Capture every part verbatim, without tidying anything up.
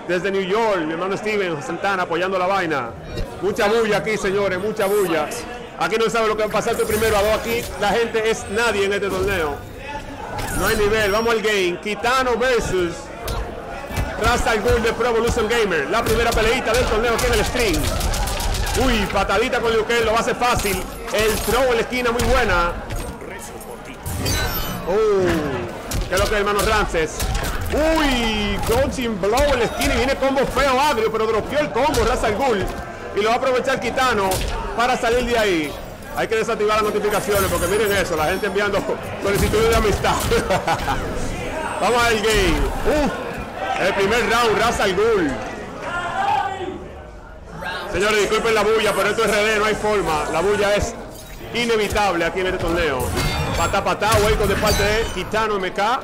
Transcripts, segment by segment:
desde New York, mi hermano Steven Santana apoyando la vaina. Mucha bulla aquí, señores, mucha bulla. Aquí no sabe lo que va a pasar tu primero a dos. Aquí la gente es nadie en este torneo. No hay nivel. Vamos al game. Kitano versus Ra's al Ghul de Pro Evolution Gamer. La primera peleita del torneo aquí en el stream. Uy, patadita con Liu Kang, lo va a hacer fácil. El throw en la esquina muy buena. Uh, ¿qué es lo que es, hermano Ramses? Uy, coaching blow en la esquina y viene combo feo agrio, pero dropeó el combo Ra's al Ghul. Y lo va a aprovechar Kitano para salir de ahí. Hay que desactivar las notificaciones porque miren eso, la gente enviando solicitudes de amistad. Vamos al game. Uh, el primer round, Ra's al Ghul. Señores, disculpen la bulla, pero esto es R D, no hay forma. La bulla es inevitable aquí en este torneo. Patá, patá, hueco de parte de Kitano M K.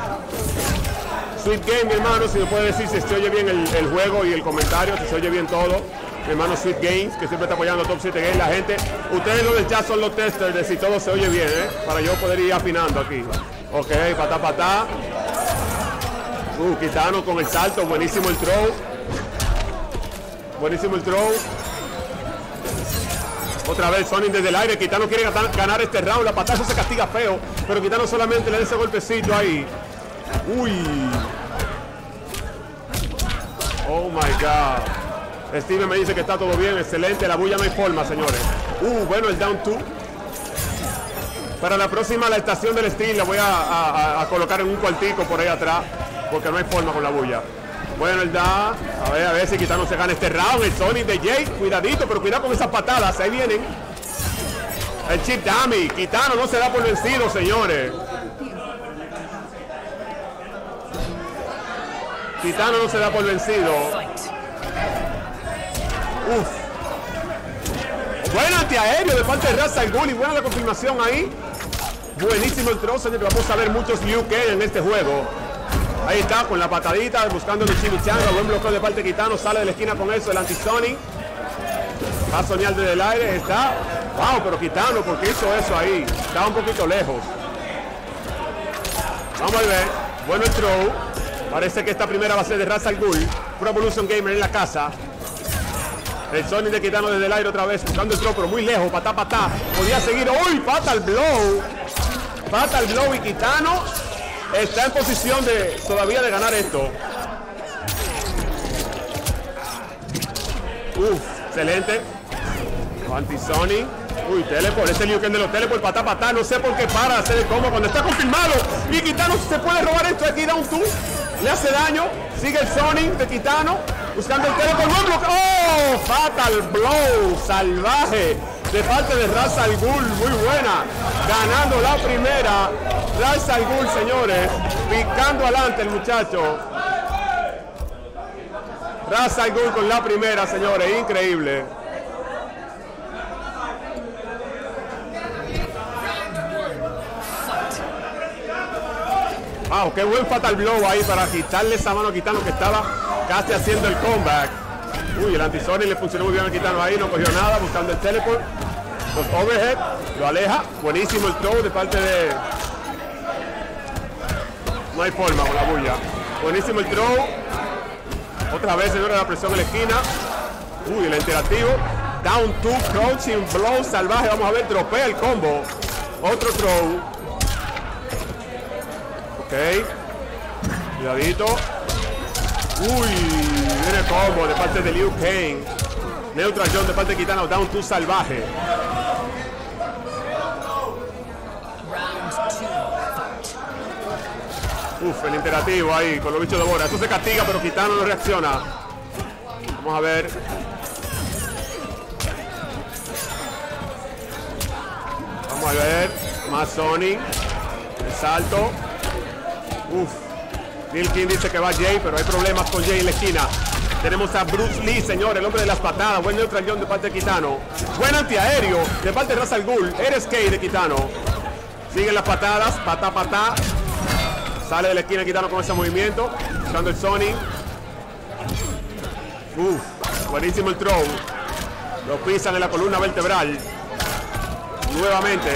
Sweet Game, mi hermano, si me puede decir si se oye bien el, el juego y el comentario, si se oye bien todo. Mi hermano Sweet Games, que siempre está apoyando a Top siete Games. La gente, ustedes los del chat son los testers de si todo se oye bien, ¿eh? Para yo poder ir afinando aquí. Ok, patá, patá. Uh, Kitano con el salto, buenísimo el throw. Buenísimo el throw. Otra vez Sonic desde el aire. Kitano quiere ganar este round. La patada se castiga feo, pero Kitano solamente le da ese golpecito ahí. Uy. Oh my God. Steven me dice que está todo bien. Excelente. La bulla no hay forma, señores. Uh, bueno, el down two. Para la próxima, la estación del stream la voy a, a, a colocar en un cuartico por ahí atrás, porque no hay forma con la bulla. Bueno, el da. A ver, a ver si Kitano se gana este round. El Sonic de Jay. Cuidadito, pero cuidado con esas patadas. Ahí vienen. El chip dummy. Kitano no se da por vencido, señores. Kitano no se da por vencido. Uf. Buen antiaéreo de parte de Ra's al Ghul. Y buena la confirmación ahí. Buenísimo el trozo. Vamos a ver muchos Liu Kang en este juego. Ahí está, con la patadita, buscando el chimichanga. Buen bloqueo de parte de Kitano. Sale de la esquina con eso, el anti-Sonic. Va a soñar desde el aire. Está. Wow, pero Kitano, ¿por qué hizo eso ahí? Estaba un poquito lejos. Vamos a ver. Bueno el throw. Parece que esta primera va a ser de Ra's al Ghul. Pro Evolution Gamer en la casa. El Sonic de Kitano desde el aire otra vez, buscando el throw, pero muy lejos. Patá, patá. Podía seguir. ¡Uy! Fatal blow. Fatal blow y Kitano está en posición de todavía de ganar esto. Uf, excelente. Anti-Sonic. Uy, teleport. Este Liu Kang de los teleport. Patá, patá. No sé por qué para de hacer el combo cuando está confirmado. Y Kitano se puede robar esto aquí. Down two. Le hace daño. Sigue el Sonic de Kitano. Buscando el teleport. ¡Oh! Fatal blow. Salvaje. De parte de Ra's al Ghul, muy buena. Ganando la primera. Ra's al Ghul, señores. Picando adelante el muchacho. Ra's al Ghul con la primera, señores. Increíble. Wow, qué buen fatal blow ahí para quitarle esa mano a Kitano que estaba casi haciendo el comeback. Uy, el anti-Sonic le funcionó muy bien a Kitano ahí, no cogió nada, buscando el teleport. Los overhead, lo aleja. Buenísimo el throw de parte de... No hay forma con la bulla. Buenísimo el throw. Otra vez, señores, la presión en la esquina. Uy, el interactivo. Down two, crouching blow salvaje. Vamos a ver, dropea el combo. Otro throw. Ok. Cuidadito. Uy, viene combo de parte de Liu Kang. Neutral John de parte de Kitano. Down two salvaje. Uf, el interactivo ahí con los bichos de Bora. Esto se castiga, pero Kitano no reacciona. Vamos a ver. Vamos a ver. Más Sonic. El salto. Uf. Neil King dice que va Jay, pero hay problemas con Jay en la esquina. Tenemos a Bruce Lee, señor, el hombre de las patadas. Buen neutral John de parte de Kitano. Buen antiaéreo de parte de Ra's al Ghul. Eres K de Kitano. Siguen las patadas. Patá, patá. Sale de la esquina Kitano con ese movimiento. Buscando el Sonic. Uf. Buenísimo el throw. Lo pisan en la columna vertebral. Nuevamente.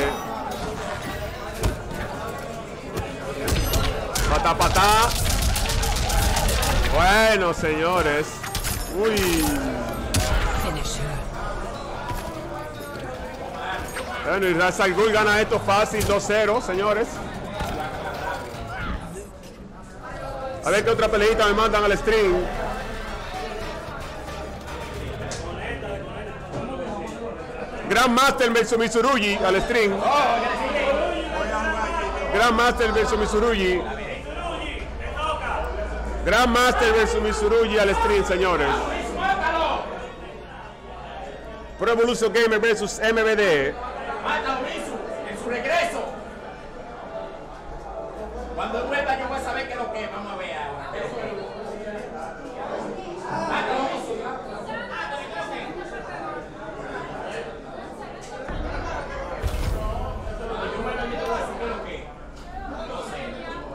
Patá, patá. Bueno, señores. Uy. Bueno, y Ra's al Ghul gana esto fácil, dos cero, señores. A ver qué otra peleita me mandan al stream. Grandmaster versus Mitsurugi al stream. Grandmaster versus Mitsurugi. Grandmaster versus Mitsurugi al stream, señores. Pro Evolution Gamer versus M V D. Mátalo, Misu, en su regreso. Cuando vuelva yo voy a saber qué es lo que es. Vamos a ver ahora. Mátalo, Misu. Cuando yo vuelva yo te voy a decir qué es lo que es. No sé.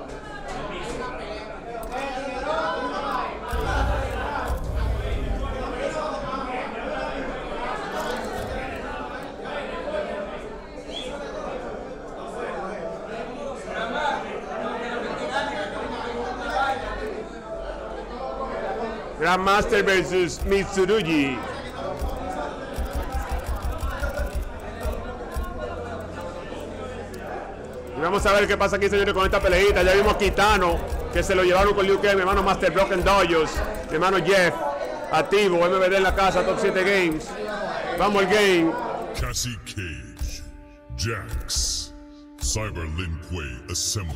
Grandmaster versus Mitsurugi. Y vamos a ver qué pasa aquí, señores, con esta peleita. Ya vimos a Kitano, que se lo llevaron con Liu Kang, mi hermano Master Broken Dojos, mi hermano Jeff, activo, M V D en la casa, Top siete Games. Vamos al game. Cassie Cage, Jax, Cyber Lin Kuei Assembly.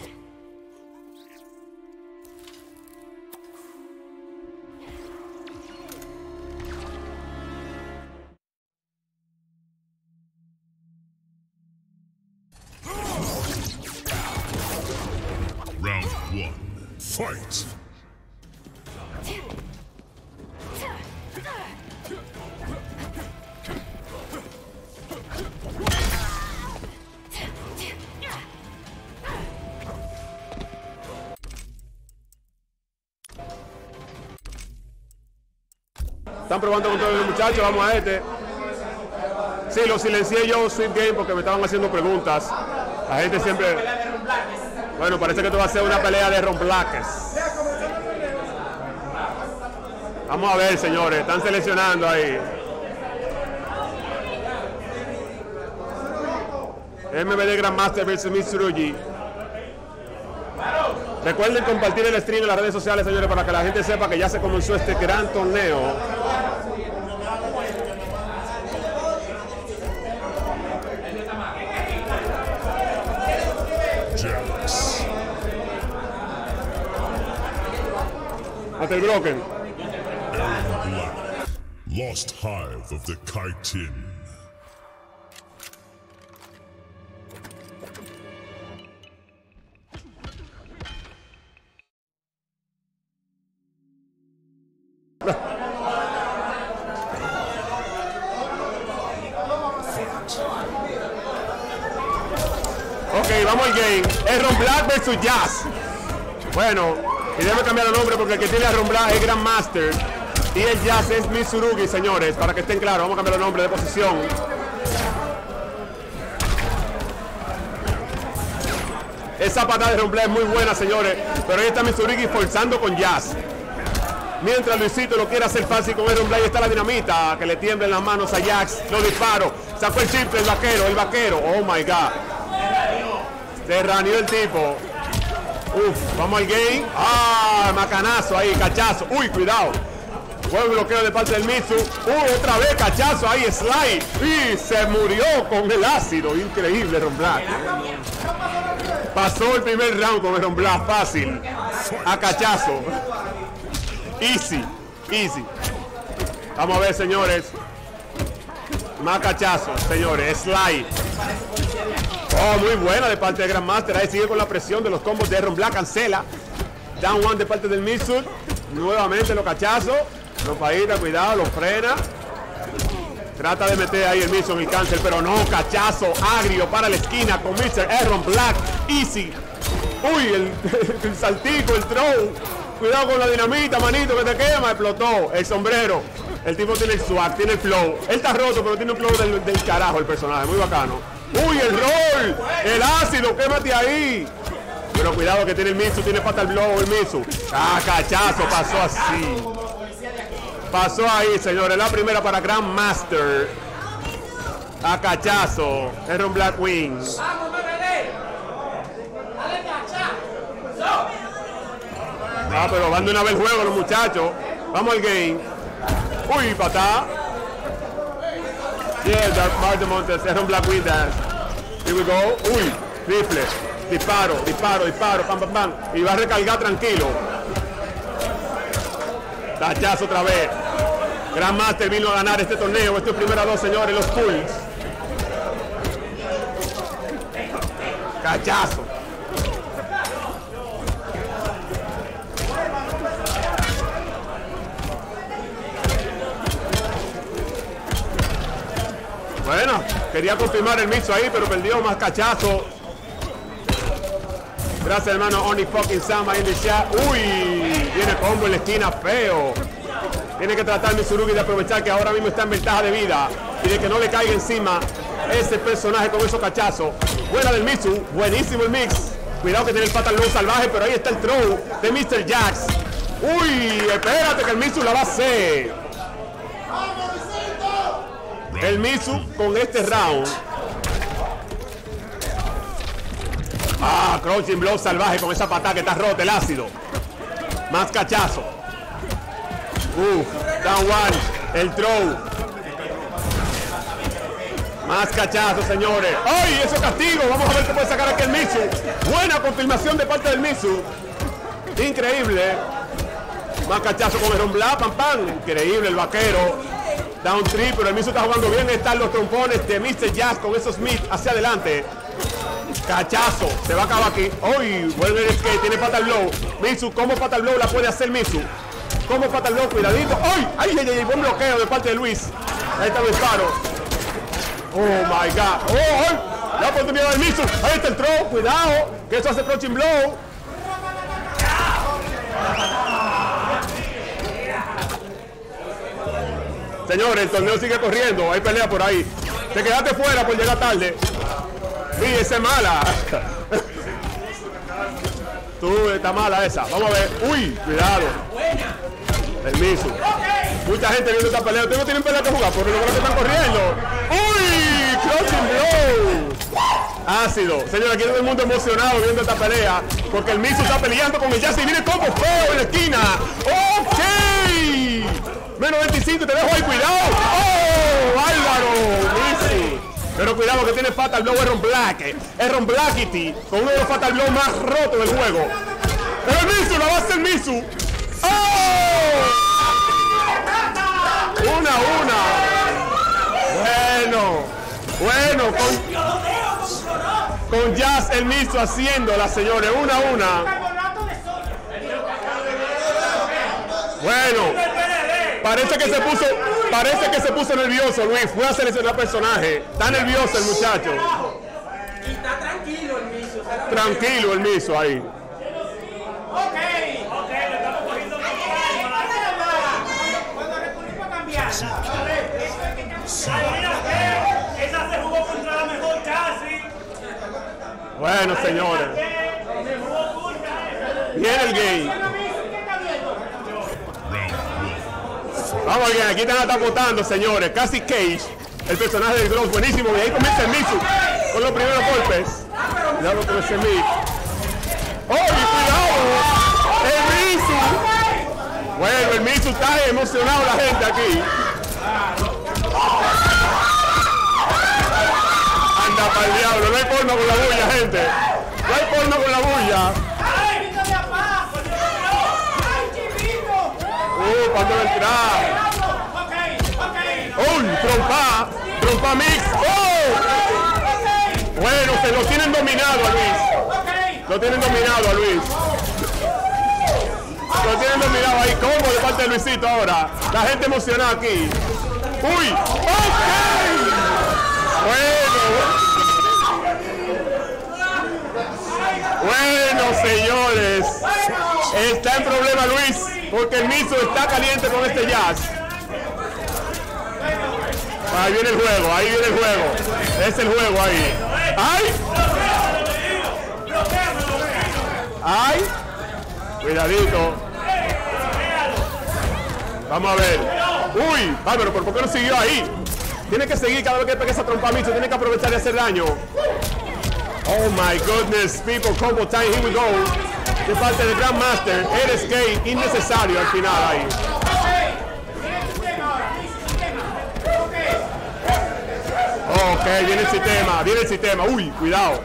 Round one, fight! Están probando con todos los muchachos, vamos a este. Sí, lo silencié yo, Sweet Game, porque me estaban haciendo preguntas. La gente siempre... Bueno, parece que esto va a ser una pelea de romblaques. Vamos a ver, señores, están seleccionando ahí. M V D Grandmaster versus Mitsurugi. Recuerden compartir el stream en las redes sociales, señores, para que la gente sepa que ya se comenzó este gran torneo. Jax. Hasta el Broken. Aaron Black, Lost Hive of the Kaitin. Ok, vamos al game. Es Ron Black versus Jazz. Bueno, y déjame cambiar el nombre porque el que tiene a Ron Black es Grandmaster y el Jazz es Mitsurugi, señores, para que estén claros. Vamos a cambiar el nombre de posición. Esa patada de Ron Black es muy buena, señores, pero ahí está Mitsurugi forzando con Jazz. Mientras Luisito lo quiere hacer fácil con Ron Black, ahí está la dinamita, que le tiemblen las manos a Jax. Lo disparo, sacó el chifle, el vaquero, el vaquero. Oh my God. Se raneó el tipo. Uf, vamos al game. Ah, macanazo ahí, cachazo. Uy, cuidado. Buen bloqueo de parte del Mitsu. Uy, otra vez cachazo ahí, slide. Y se murió con el ácido. Increíble, Ron Black. Pasó el primer round con Ron Black, fácil. A cachazo. Easy, easy. Vamos a ver, señores. Más cachazo, señores. Slide. Oh, muy buena de parte de Grandmaster. Ahí sigue con la presión de los combos de Ron Black. Cancela. Down one de parte del Mitsu. Nuevamente los cachazos. Los paítas, cuidado, los frena. Trata de meter ahí el Mitsu en el cancel, pero no. Cachazo agrio para la esquina con mister Ron Black. Easy. Uy, el, el saltico, el throw. Cuidado con la dinamita, manito, que te quema. Explotó el sombrero. El tipo tiene el swag, tiene el flow. Él está roto, pero tiene un flow del, del carajo el personaje. Muy bacano. Uy, el rol. El ácido, quémate ahí. Pero cuidado que tiene el Mizu, tiene pata al blow el Mizu. Ah, cachazo, pasó así. Pasó ahí, señores. La primera para Grandmaster. A cachazo. Aaron Blackwing. Ah, pero van de una vez el juego los muchachos. Vamos al game. Uy, patá. Yeah, Dark Martin Montes. Aaron Blackwing dance. Here we go. Uy, rifle. Disparo, disparo, disparo. Pam, pam, pam. Y va a recargar tranquilo. Tachazo otra vez. Grandmaster vino a ganar este torneo. Estos primeros dos, señores, los Pulls. Cachazo. Bueno, quería confirmar el Mizu ahí, pero perdió más cachazo. Gracias, hermano Oni fucking Sama en el chat. Uy, viene combo en la esquina, feo. Tiene que tratar Mitsurugi de aprovechar que ahora mismo está en ventaja de vida y de que no le caiga encima ese personaje con esos cachazos. Buena del Mizu, buenísimo el mix. Cuidado que tiene el fatal low salvaje, pero ahí está el throw de mister Jax. Uy, espérate que el Mizu la va a hacer. El Mizu con este round. Ah, crouching blow salvaje con esa patada que está rota, el ácido. Más cachazo. Uf, down one, el throw. Más cachazo, señores. ¡Ay, eso es castigo! Vamos a ver qué puede sacar aquí el Mizu. Buena confirmación de parte del Mizu. Increíble. Más cachazo con Aaron Black, pam, pam. Increíble el vaquero. Down three, pero el Mizu está jugando bien. Están los trompones de mister Jax con esos Smith hacia adelante. Cachazo, se va a acabar aquí. ¡Uy! Vuelve el skate, tiene pata al blow. Mizu, ¿cómo pata al blow la puede hacer Mizu? ¿Cómo pata al blow? Cuidadito. ¡Ay! ¡Ay, ay, ay! Buen bloqueo de parte de Luis. Ahí está el disparo. ¡Oh, my God! ¡Oh! Ay, la oportunidad del Mizu. Ahí está el throw. Cuidado, que eso hace crouching blow. Señores, el torneo sigue corriendo. Hay pelea por ahí. Te quedaste fuera por llegar tarde. Sí, esa es mala. Tú, está mala esa. Vamos a ver. Uy, cuidado. El Mizu. Mucha gente viendo esta pelea. Ustedes no tienen pelea que jugar, por lo que están corriendo. Uy, crouching blow. Ácido. Señores, aquí todo el mundo emocionado viendo esta pelea. Porque el Mizu está peleando con el Jax y viene combo feo en la esquina. Ok. Menos veinticinco, te dejo ahí, cuidado. ¡Oh! ¡Bárbaro! Mizu. Pero cuidado que tiene Fatal Blow Aaron Black. Aaron Blackity con uno de los Fatal Blow más rotos del juego. Pero el Mizu, la va a hacer Mizu. ¡Oh! Una a una. Bueno. Bueno, con, con Jazz el Mizu haciéndola, señores. Una a una. Bueno. Parece que se puso, parece que se puso nervioso, Luis. Fue a seleccionar personaje. Está nervioso el muchacho. Y está tranquilo el Mizu. Tranquilo el Mizu ahí. Ok, ok, le estamos cogiendo con calma. Cuando recurrimos a cambiar. Mira que esa se jugó contra la mejor casi. Bueno, señores. Se jugó contra Viene el game. Vamos bien, aquí están hasta votando, señores. Casi Cage, el personaje del Gross, buenísimo. Y ahí comienza el Mizu con los primeros golpes. Cuidado con ese Miz. ¡Oye, cuidado! ¡El Mizu! Bueno, el Mizu está emocionado la gente aquí. Anda para el diablo, no hay porno con la bulla, gente. No hay porno con la bulla. Uh, cuando entrar. ¡Uy! Trompa. Trompa mix. ¡Oh! Bueno, se lo tienen dominado a Luis. Lo tienen dominado a Luis. Lo tienen dominado ahí. ¿Cómo de parte de Luisito ahora? La gente emocionada aquí. ¡Uy! ¡Ok! Bueno. Bueno, señores. Está en problema Luis. Porque el Mizu está caliente con este Jazz. Ahí viene el juego, ahí viene el juego. Es el juego ahí. ¡Ay! ¡Ay! Cuidadito. Vamos a ver. ¡Uy! Ah, pero ¿por qué no siguió ahí? Tiene que seguir cada vez que pegue esa trompa a Misu. Tiene que aprovechar de hacer daño. Oh my goodness, people, combo time, here we go. De parte del Grandmaster, el escape innecesario al final ahí. Ok, viene el sistema, viene el sistema. Uy, cuidado.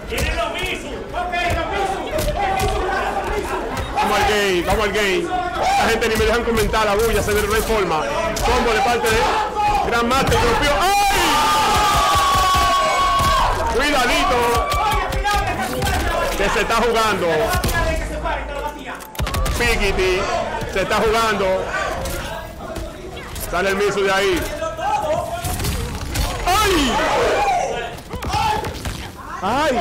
Vamos al game, vamos al game. La gente ni me dejan comentar, la bulla se reforma. Combo de parte de Grandmaster, rompió. ¡Ay! Cuidadito. Que se está jugando. Pikiti se está jugando. Sale el Misu de ahí. ¡Ay! ¡Ay!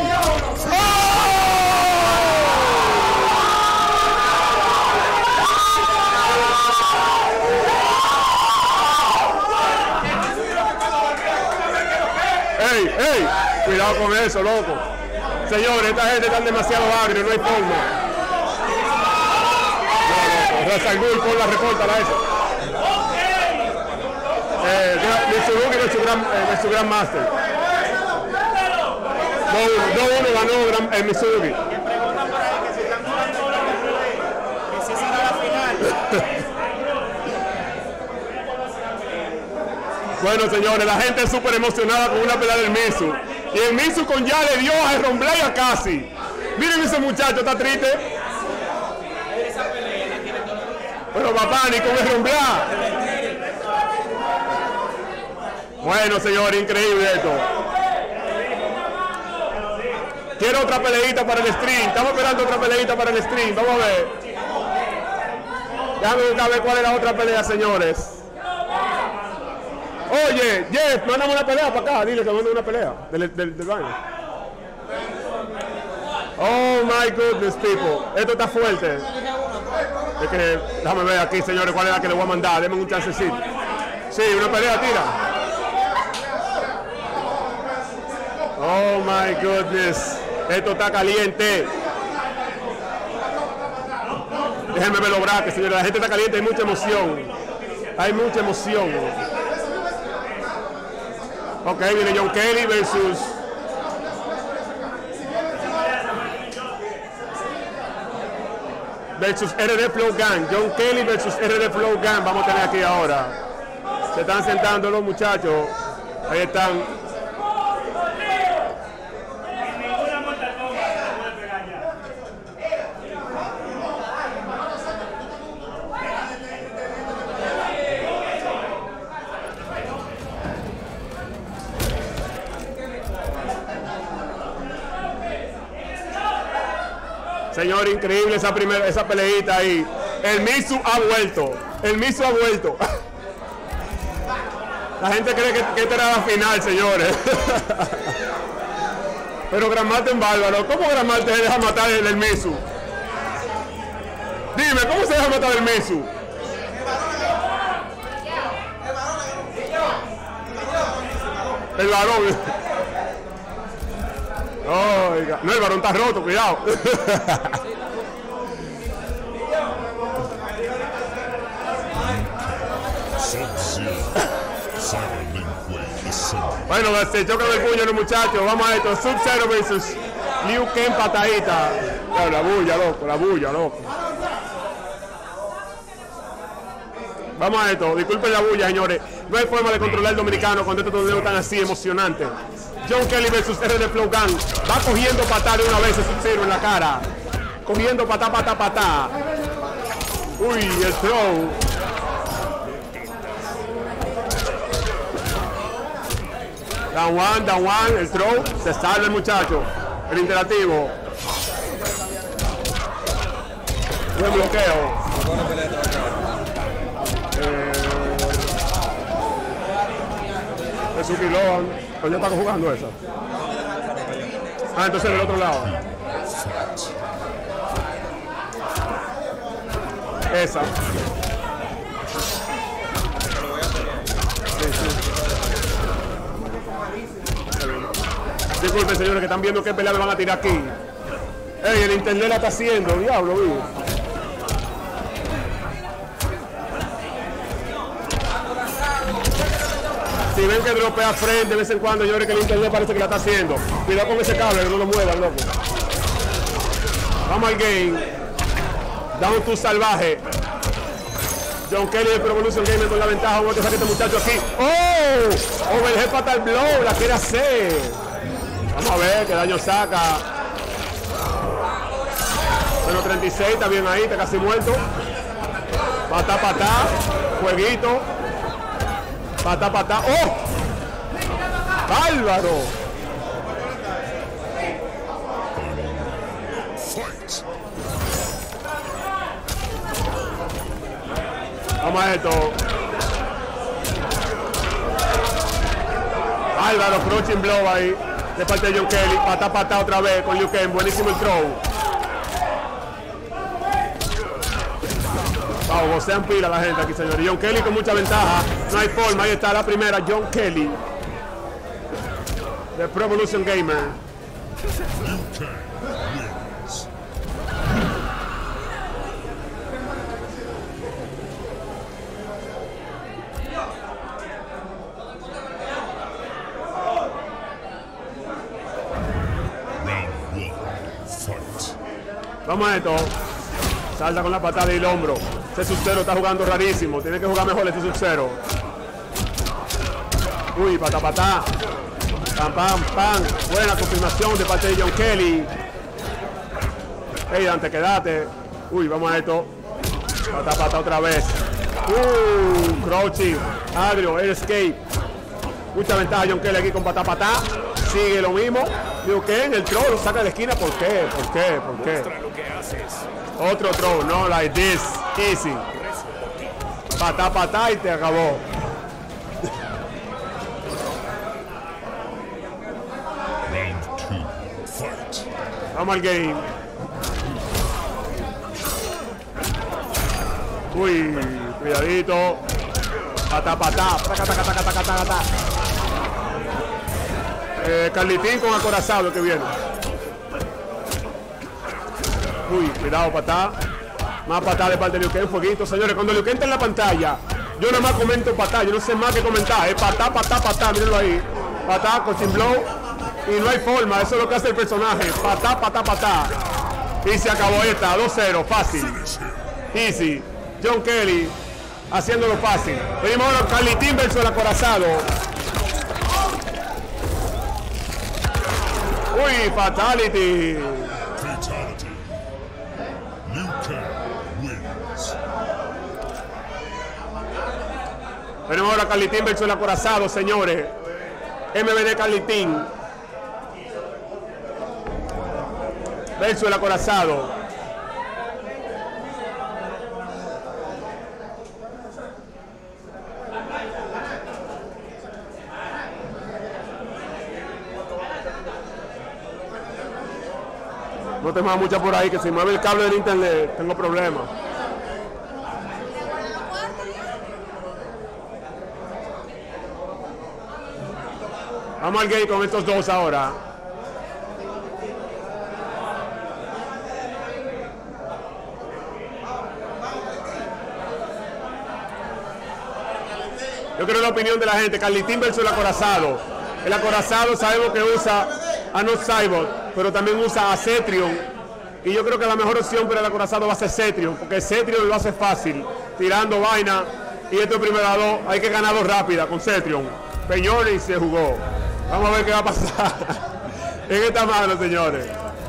¡Ey! ¡Ey! Cuidado con eso, loco. Señores, esta gente está demasiado agrio, no hay forma. No, loco. Ra's al Ghul, pon la reporta a eso. Eh, Mitsurugi versus Gran, eh, versus Grandmaster. dos uno ganó Gran, eh, Mitsurugi. Que preguntan por ahí que si están jugando la que si será la final. Bueno, señores, la gente es súper emocionada con una pelea del Misu. Y el Misu con ya le dio a Romblay a casi. Miren ese muchacho, está triste. Pero papá, ni con el Romblay. Bueno, señores, increíble esto. Quiero otra peleita para el stream. Estamos esperando otra peleita para el stream. Vamos a ver. Déjame buscar a ver cuál es la otra pelea, señores. Oye, Jeff, mándame una pelea para acá. Dile que mande una pelea del, del, del baño. Oh my goodness, people. Esto está fuerte. Es que, déjame ver aquí, señores, cuál es la que le voy a mandar. Denme un chancecito. Sí, una pelea, tira. Oh my goodness. Esto está caliente. Déjenme ver los brackets, señores. La gente está caliente, hay mucha emoción. Hay mucha emoción. Ok, viene John Kelly versus versus R D Flow Gang. John Kelly versus R D Flow Gang. Vamos a tener aquí ahora. Se están sentando los muchachos. Ahí están. Señor, increíble esa primera, esa peleita ahí. El Misu ha vuelto. El Misu ha vuelto. La gente cree que, que esta era la final, señores. Pero Grandmaster en bárbaro. ¿Cómo Grandmaster se deja matar el, el Misu? Dime, ¿cómo se deja matar el Misu? El varón. Oiga, no, el varón está roto, cuidado. Bueno, se chocan el puño los muchachos. Vamos a esto. Sub-Zero versus Liu Kang patadita. Claro, la bulla, loco, la bulla, loco. Vamos a esto. Disculpen la bulla, señores. No hay forma de controlar el dominicano cuando estos torneos están así emocionantes. John Kelly versus R D Flow Gang. Va cogiendo patá de una vez Sub-Zero en la cara. Cogiendo patá, patá, patá. Uy, el throw. Down one, down one, el throw. Se sale el muchacho. El interactivo. Buen bloqueo. Eh, Suzuki Lohan. ¿Pues ya está jugando esa? Ah, entonces del otro lado. Esa. Sí, sí. Disculpen, señores, que están viendo qué pelea me van a tirar aquí. Ey, el internet la está haciendo, diablo, vivo. Si ven que dropea frente de vez en cuando, yo creo que el internet parece que la está haciendo. Cuidado con ese cable, que no lo muevan, loco. Vamos al game. Down to salvaje. John Kelly de Pro Evolution Gamer con la ventaja. Vamos a dejar a este muchacho aquí. ¡Oh! Overhead fatal blow. La quiere hacer. Vamos a ver qué daño saca. Bueno, treinta y seis. Está bien ahí. Está casi muerto. Patá, patá. Jueguito. Patá, patá. ¡Oh! ¡Bárbaro! Vamos a esto. Álvaro, crouching blow ahí. De parte de John Kelly. Patá, patá otra vez con Liu Kang. Buenísimo el throw. Vamos, gocean pila la gente aquí, señores. John Kelly con mucha ventaja. No hay forma. Ahí está la primera. John Kelly. De Pro Evolution Gamer. Vamos a esto. Salta con la patada y el hombro. Ese Sub-Zero está jugando rarísimo. Tiene que jugar mejor este Sub-Zero. Uy, patá, patá. Pam, pam, pam. Buena confirmación de parte de John Kelly. Hey, Dante, quédate. Uy, vamos a esto. Patá, patá otra vez. Uh, crouching. Agrio, air escape. Mucha ventaja John Kelly aquí con patá, patá. Sigue lo mismo. Digo, ¿qué? En el throw lo saca de la esquina. ¿Por qué? ¿Por qué? ¿Por qué? Otro throw, no, like this. Easy. Patá, patá y te acabó. Vamos al game. Uy, cuidadito. Patá, patá. Taca, taca, taca, taca, taca, taca. Eh, Carlitín con acorazado que viene. Uy, cuidado, patá. Más patá de parte de Liu Kang, fueguito. Señores, cuando Liu Kang está en la pantalla, yo nada más comento patá. Yo no sé más que comentar. Es patá, patá, patá. Mírenlo ahí. Patá, coaching blow. Y no hay forma. Eso es lo que hace el personaje. Patá, patá, patá. Y se acabó esta. dos cero. Fácil. Easy. John Kelly haciéndolo fácil. Venimos ahora Carlitín versus el acorazado. Uy, fatality. Fatality. Liu Kang wins. Venimos ahora Carlitín versus el acorazado, señores. M V D Carlitín versus el acorazado. No te muevas mucha por ahí, que si mueve el cable del internet tengo problemas. Vamos al game con estos dos ahora. Yo quiero la opinión de la gente. Carlitín versus el acorazado. El acorazado sabemos que usa a No Cyborg, pero también usa a Cetrion. Y yo creo que la mejor opción para el acorazado va a ser Cetrion, porque Cetrion lo hace fácil, tirando vaina. Y estos primeros dos hay que ganarlo rápida con Cetrion. Peñones se jugó. Vamos a ver qué va a pasar en esta mano, señores.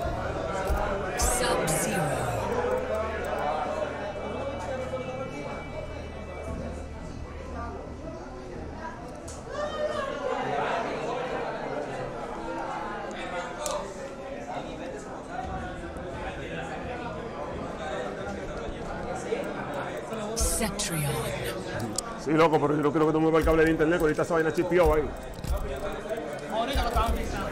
Cetrion. Sí, loco, pero yo no quiero que tú muevas el cable de internet, ahorita esa vaina chipió ahí. Ahorita lo estaban pensando.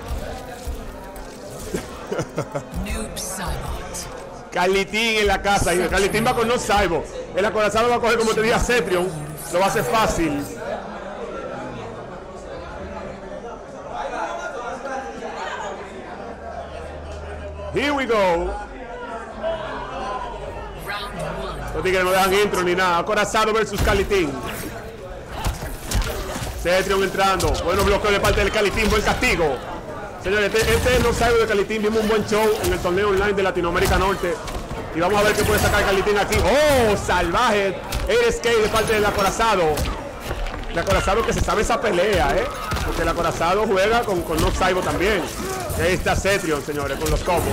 Noob Saibot. Carlitín en la casa, y Carlitín va con No Cyborg. El acorazado va a coger, como te dije, a Cetrion. Lo va a hacer fácil. Here we go. Round one. Los tigres no dejan intro ni nada. Acorazado versus Kalitin. Cetrion entrando. Bueno bloqueo de parte del Kalitin. Buen castigo. Señores, este, este no sabe de Kalitin. Vimos un buen show en el torneo online de Latinoamérica Norte. Y vamos a ver qué puede sacar Kalitin aquí. ¡Oh! Salvaje. Air Skate de parte del acorazado. El acorazado que se sabe esa pelea, ¿eh? Porque el acorazado juega con, con No Saibo también. Ahí está Cetrion, señores, con los combos.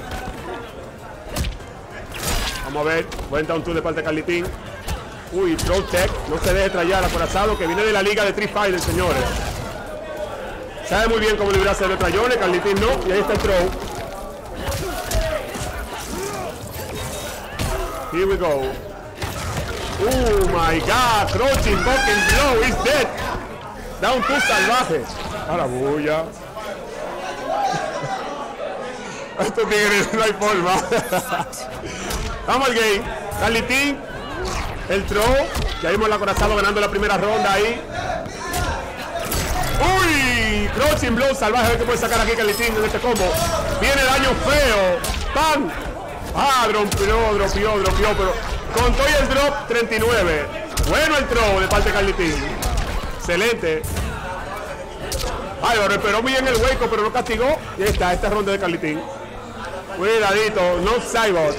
Vamos a ver. Buen down two de parte de Kalitin. Uy, throw tech. No se deje trayar al acorazado que viene de la liga de Street Fighter, señores. Sabe muy bien cómo librarse de trayones. Kalitin no. Y ahí está el throw. Here we go. Oh my God. Crouching, fucking blow. He's dead. Down two salvaje. A la bulla. Estos tigres no hay forma. Vamos al game. Kalitin. El throw. Ya vimos el acorazado ganando la primera ronda ahí. Uy. Crouching blow salvaje. A ver qué puede sacar aquí Kalitin en este combo. Viene daño feo. ¡Pam! Ah, dropeó, dropeó, dropeó, pero con todo el drop, treinta y nueve. Bueno el throw de parte de Kalitin. Excelente. Ay, lo recuperó bien el hueco, pero no castigó. Y ahí está, esta ronda de Kalitin. Cuidadito, no Cybot.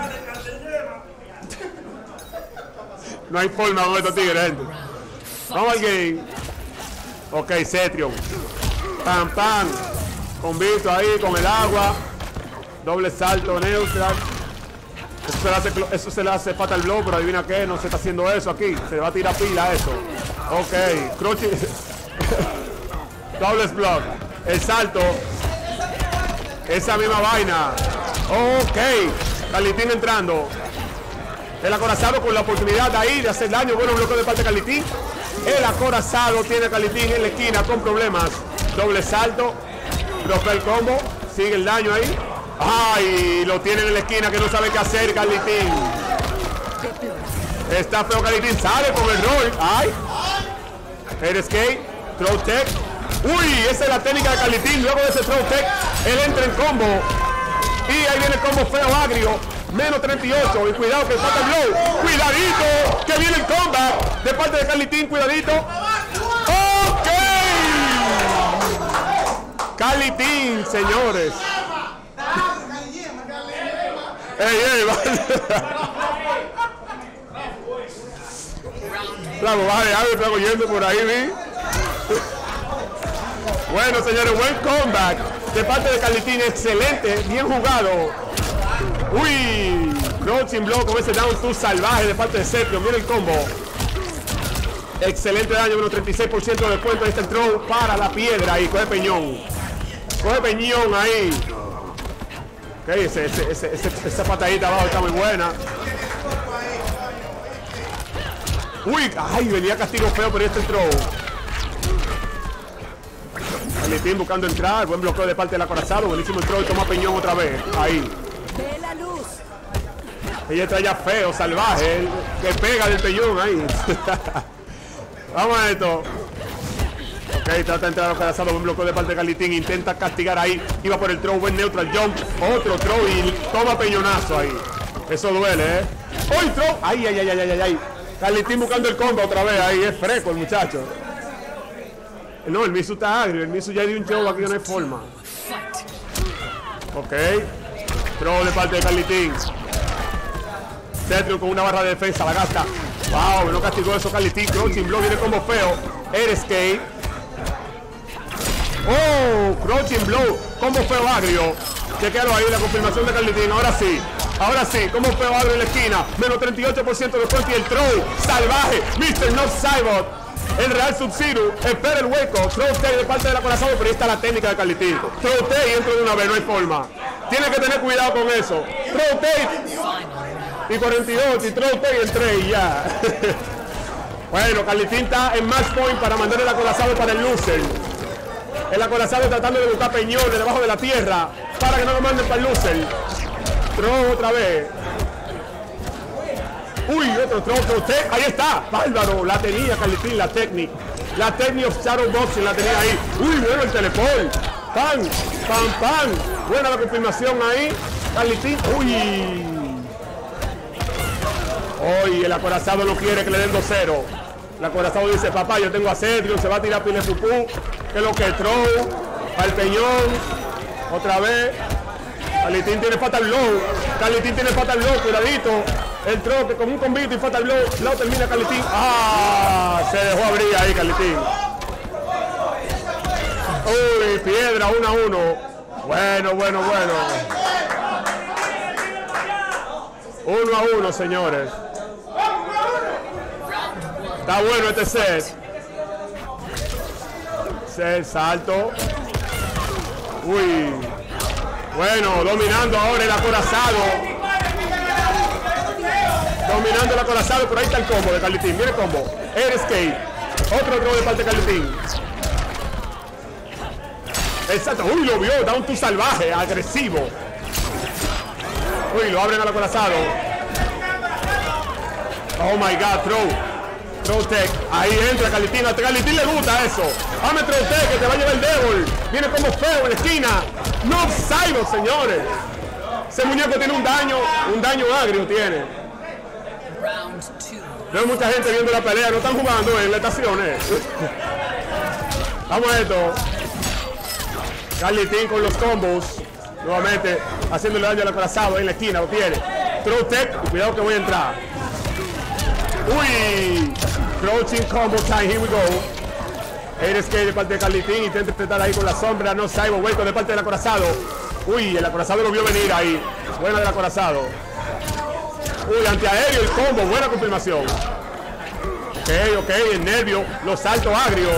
No hay forma con estos tigres, gente. Vamos al game. Ok, Cetrion. Pam, pam. Con Vito ahí, con el agua. Doble salto, neutral. Eso se le hace, eso se le hace fatal blow, pero adivina qué, no se está haciendo eso aquí. Se va a tirar pila eso. Ok, crouching. Doble block. El salto. Esa misma vaina. Ok. Kalitin entrando. El acorazado con la oportunidad de ahí de hacer daño. Bueno, bloqueo de parte de Kalitin. El acorazado tiene a Kalitin en la esquina con problemas. Doble salto. Bloquea el combo. Sigue el daño ahí. Ay, lo tienen en la esquina que no sabe qué hacer Kalitin. Está feo Kalitin. Sale con el roll. Ay. Air skate. Throw tech. Uy, esa es la técnica de Kalitin. Luego de ese throw tech, él entra en combo. Y ahí viene el combo feo agrio. Menos treinta y ocho. Y cuidado que falta el blow. Cuidadito. Que viene el comeback de parte de Kalitin. Cuidadito. Ok. Kalitin, señores. Ey, ey, vale. Flaco, vale, algo está yendo por ahí, vi. Bueno, señores, buen comeback de parte de Kalitin, excelente, bien jugado. Uy, crouching blow con ese down two salvaje de parte de Cetrion, viene el combo. Excelente daño, menos treinta y seis por ciento de descuento. Ahí está el throw para la piedra ahí, coge peñón. Coge peñón ahí. Ok, ese, ese, ese, ese, esa patadita abajo está muy buena. Uy, ay, venía castigo feo, pero este el throw. Kalitin buscando entrar, buen bloqueo de parte del acorazado, buenísimo el throw y toma peñón otra vez. Ahí. Ve la luz. Ella está ya feo, salvaje, el, que pega del peñón ahí. Vamos a esto. Ok, trata de entrar al acorazado, buen bloqueo de parte de Kalitin, intenta castigar ahí, iba por el throw, buen neutral jump, otro throw y toma peñonazo ahí. Eso duele, ¿eh? ¡Uy, throw! ¡Ay, ay, ay, ay, ay, ay! Kalitin buscando el combo otra vez, ahí es fresco el muchacho. No, el Misu está agrio, el Misu ya dio un show, aquí no hay forma. Ok, throw de parte de Kalitin. Cetrion con una barra de defensa, la gasta. Wow, no castigó eso Kalitin, crouching blow, viene combo feo. Air skate. Oh, crouching blow, combo feo agrio. Chequealo ahí, la confirmación de Kalitin, ahora sí. Ahora sí, combo feo agrio en la esquina. Menos treinta y ocho por ciento de descuento y el throw salvaje. mister No Cybot. El Real Sub-Zero espera el hueco. Throw Tay de parte del acorazado, pero ahí está la técnica de Kalitin. Throw Tay y entra de una vez, no hay forma. Tiene que tener cuidado con eso. Throw Tay y cuarenta y ocho y Throw Tay en tres y ya. Bueno, Kalitin está en match point para mandar el acorazado para el loser. El acorazado tratando de buscar peñones debajo de la tierra para que no lo manden para el loser. Throw otra vez. Uy, otro throw, throw tech. Ahí está, bárbaro. La tenía Kalitin, la técnica. La técnica of Shadow Boxing la tenía ahí. Uy, bueno el teleport. Pam, pam, pam. Buena la confirmación ahí. Carlitín. Uy. Uy, el acorazado no quiere que le den dos cero. El acorazado dice, papá, yo tengo a Sergio, se va a tirar pile pupú. Que es lo que throw. Al peñón. Otra vez. Carlitín tiene fatal low. Carlitín tiene fatal low, cuidadito. El throw que con un combito y fatal low. Lo termina Carlitín. Ah, se dejó abrir ahí Carlitín. Uy, piedra, uno a uno. Bueno, bueno, bueno. Uno a uno, señores. Está bueno este set. Set, salto. Uy. Bueno, dominando ahora el acorazado. Dominando el acorazado, pero ahí está el combo de Carlitín. Mire el combo. Air skate. Otro throw de parte de Carlitín. Exacto. Uy, lo vio. Da un tu salvaje, agresivo. Uy, lo abren al acorazado. Oh my God, throw. Throw tech. Ahí entra Carlitín. A Carlitín le gusta eso. Dame throw tech que te va a llevar el devil. Viene como feo en la esquina. No Cyborg, señores. Ese muñeco tiene un daño, un daño agrio tiene. Veo mucha gente viendo la pelea. No están jugando en la estación, eh. Vamos a esto. Carlitín con los combos. Nuevamente haciéndole daño al acorazado en la esquina. Lo tiene. Throw tech. Cuidado que voy a entrar. Uy. Crouching combo time. Here we go. Air skate de parte de Carlitín. Intenta intentar ahí con la sombra. No Cyborg. Vuelco de parte del acorazado. Uy, el acorazado lo vio venir ahí. Buena del acorazado. Uy, antiaéreo el combo. Buena confirmación. Ok, ok. El nervio. Los saltos agrios.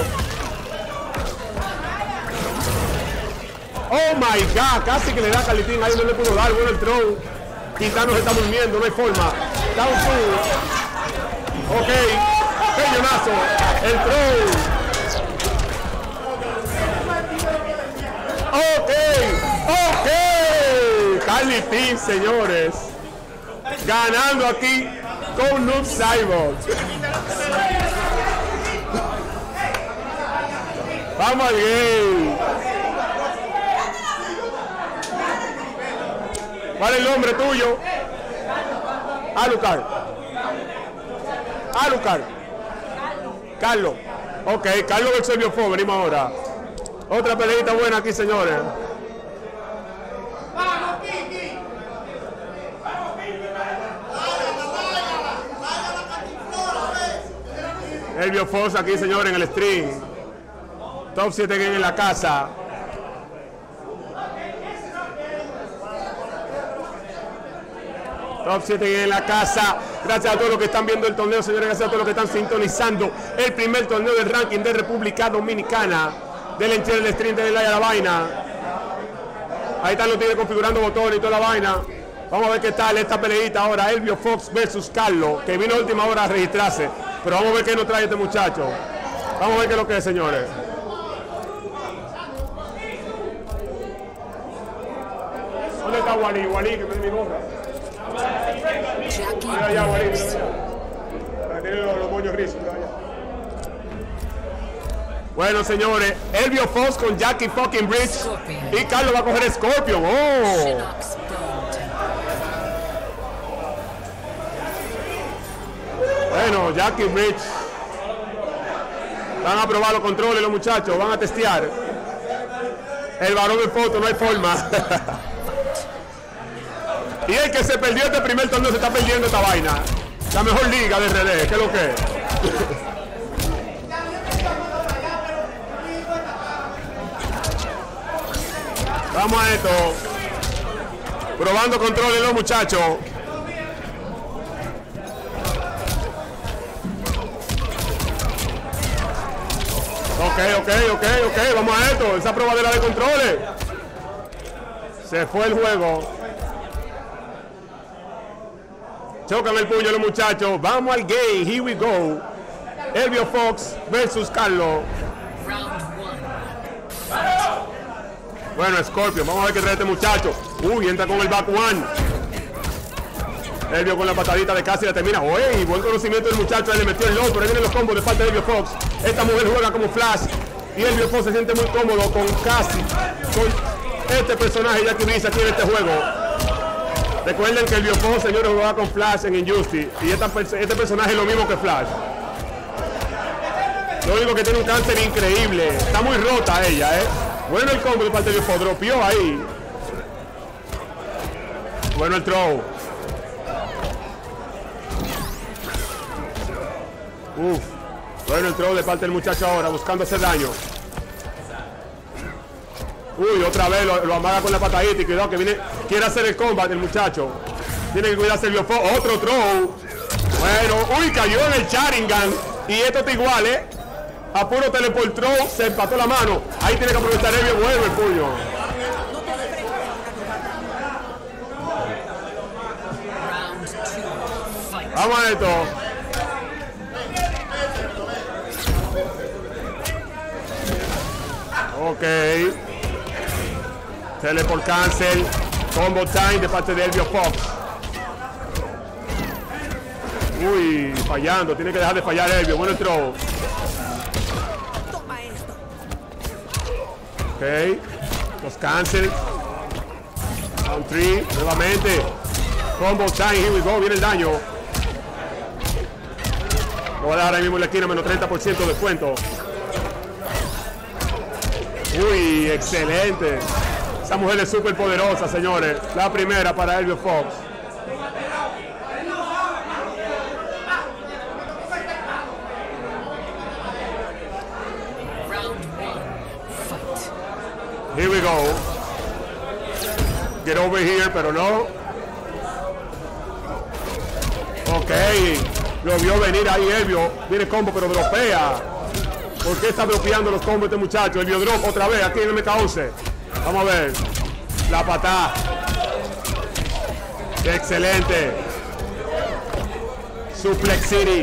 Oh my God. Casi que le da a Carlitín. Ahí no le pudo dar. Bueno el throw. Quintano se está durmiendo. No hay forma. Down two. Ok. Peñonazo. El throw. Ok, ok. Carlitín, señores. Ganando aquí con Noob Cyborg. Vamos al game. ¿Cuál es el nombre tuyo? Alucard. Alucard. Carlos. Ok, Carlos versus Elviofo. Venimos ahora. Otra peleita buena aquí, señores. Elviofo aquí, señores, en el stream. Top siete game en la casa. Top siete game en la casa. Gracias a todos los que están viendo el torneo, señores. Gracias a todos los que están sintonizando el primer torneo del ranking de República Dominicana. Del entero del stream de la vaina. Ahí están los tigres configurando botones y toda la vaina. Vamos a ver qué tal esta peleita ahora. Elvio Fox versus Carlos, que vino a última hora a registrarse. Pero vamos a ver qué nos trae este muchacho. Vamos a ver qué es lo que es, señores. ¿Dónde está Wally? Wally, que me mi gorra. Mira allá, Wally, mira allá. Tiene los, los moños grises, mira allá. Bueno, señores, Elvio Fox con Jackie fucking Bridge. Y Carlos va a coger Scorpion. Oh. Bueno, Jackie Bridge. Van a probar los controles los muchachos. Van a testear. El varón en foto, no hay forma. Y el que se perdió este primer torneo se está perdiendo esta vaina. La mejor liga de R D. ¿Qué es lo que es? Vamos a esto. Probando controles los muchachos. Ok, ok, ok, ok. Vamos a esto. Esa probadera de controles. Se fue el juego. Chocan el puño los muchachos. Vamos al game. Here we go. Elvio Fox versus Carlos. Bueno, Scorpio, vamos a ver qué trae este muchacho. Uy, entra con el back one. Elvio con la patadita de casi la termina. Uy, buen conocimiento del muchacho. Él le metió el low, pero ahí vienen los combos de parte de Elvio Fox. Esta mujer juega como Flash. Y Elvio Fox se siente muy cómodo con casi. Con este personaje Jackie Bliss aquí en este juego. Recuerden que el Biofox, señores, jugaba con Flash en Injustice. Y esta, este personaje es lo mismo que Flash. Lo único que tiene un cáncer increíble. Está muy rota ella, ¿eh? Bueno el combo de parte de Biofox. Dropeó ahí. Bueno el throw. Uf. Bueno el throw de parte del muchacho ahora, buscando hacer daño. Uy, otra vez lo, lo amaga con la patadita y cuidado que viene, quiere hacer el combate el muchacho. Tiene que cuidarse el Biofox. Otro throw. Bueno, uy, cayó en el Sharingan. Y esto está igual, ¿eh? A puro teleport throw, se empató la mano. Ahí tiene que aprovechar el vuelve el puño. Vamos a esto. Ok. Teleport cancel. Combo time de parte de Elvio Fox. Uy, fallando. Tiene que dejar de fallar Elvio. Bueno el throw. Ok. Los cancel. Down three. Nuevamente. Combo time. Here we go. Viene el daño. Lo voy a dejar ahí mismo en la esquina. Menos treinta por ciento de descuento. Uy, excelente. Esa mujer es súper poderosa, señores. La primera para Elvio Fox. Here we go. Get over here, pero no. Ok. Lo vio venir ahí Elvio. Viene combo, pero dropea. ¿Por qué está dropeando los combos este muchacho? Elvio drop otra vez aquí en el meta once. Vamos a ver. La patada. Excelente. Suplex City.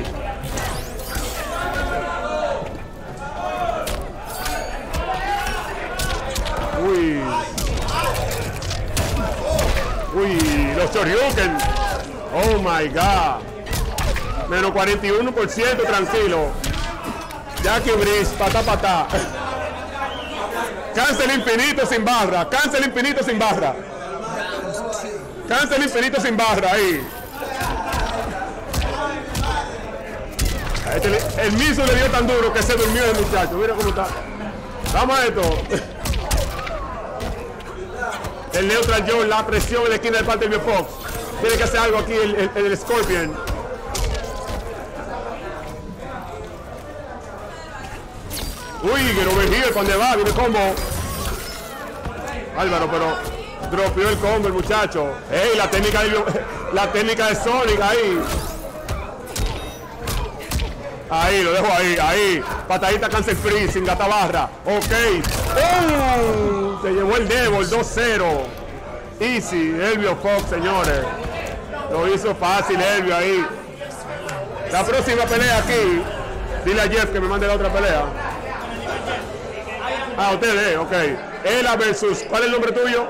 Uy. Uy, los Shoryuken. Oh my God. Menos cuarenta y uno por ciento, tranquilo. Jackie Bliss, patá, patá. Cancel infinito sin barra. Cancel infinito sin barra. Cancel infinito sin barra. Ahí. Este, el miso le dio tan duro que se durmió el muchacho. Mira cómo está. Vamos a esto. El Neutral Joe, la presión en la esquina de parte del Biofox. Tiene que hacer algo aquí el, el, el Scorpion. Uy, que over here, cuando va, viene combo. Álvaro, pero dropeó el combo el muchacho. Ey, la técnica de, la técnica de Sonic ahí. Ahí, lo dejo ahí, ahí. Patadita cancel free, sin gata barra. Ok. ¡Oh! Se llevó el Devil, dos cero. Easy, Elvio Fox, señores. Lo hizo fácil Elvio ahí. La próxima pelea aquí. Dile a Jeff que me mande la otra pelea. Ah, ustedes, ok. Ela versus, ¿cuál es el nombre tuyo?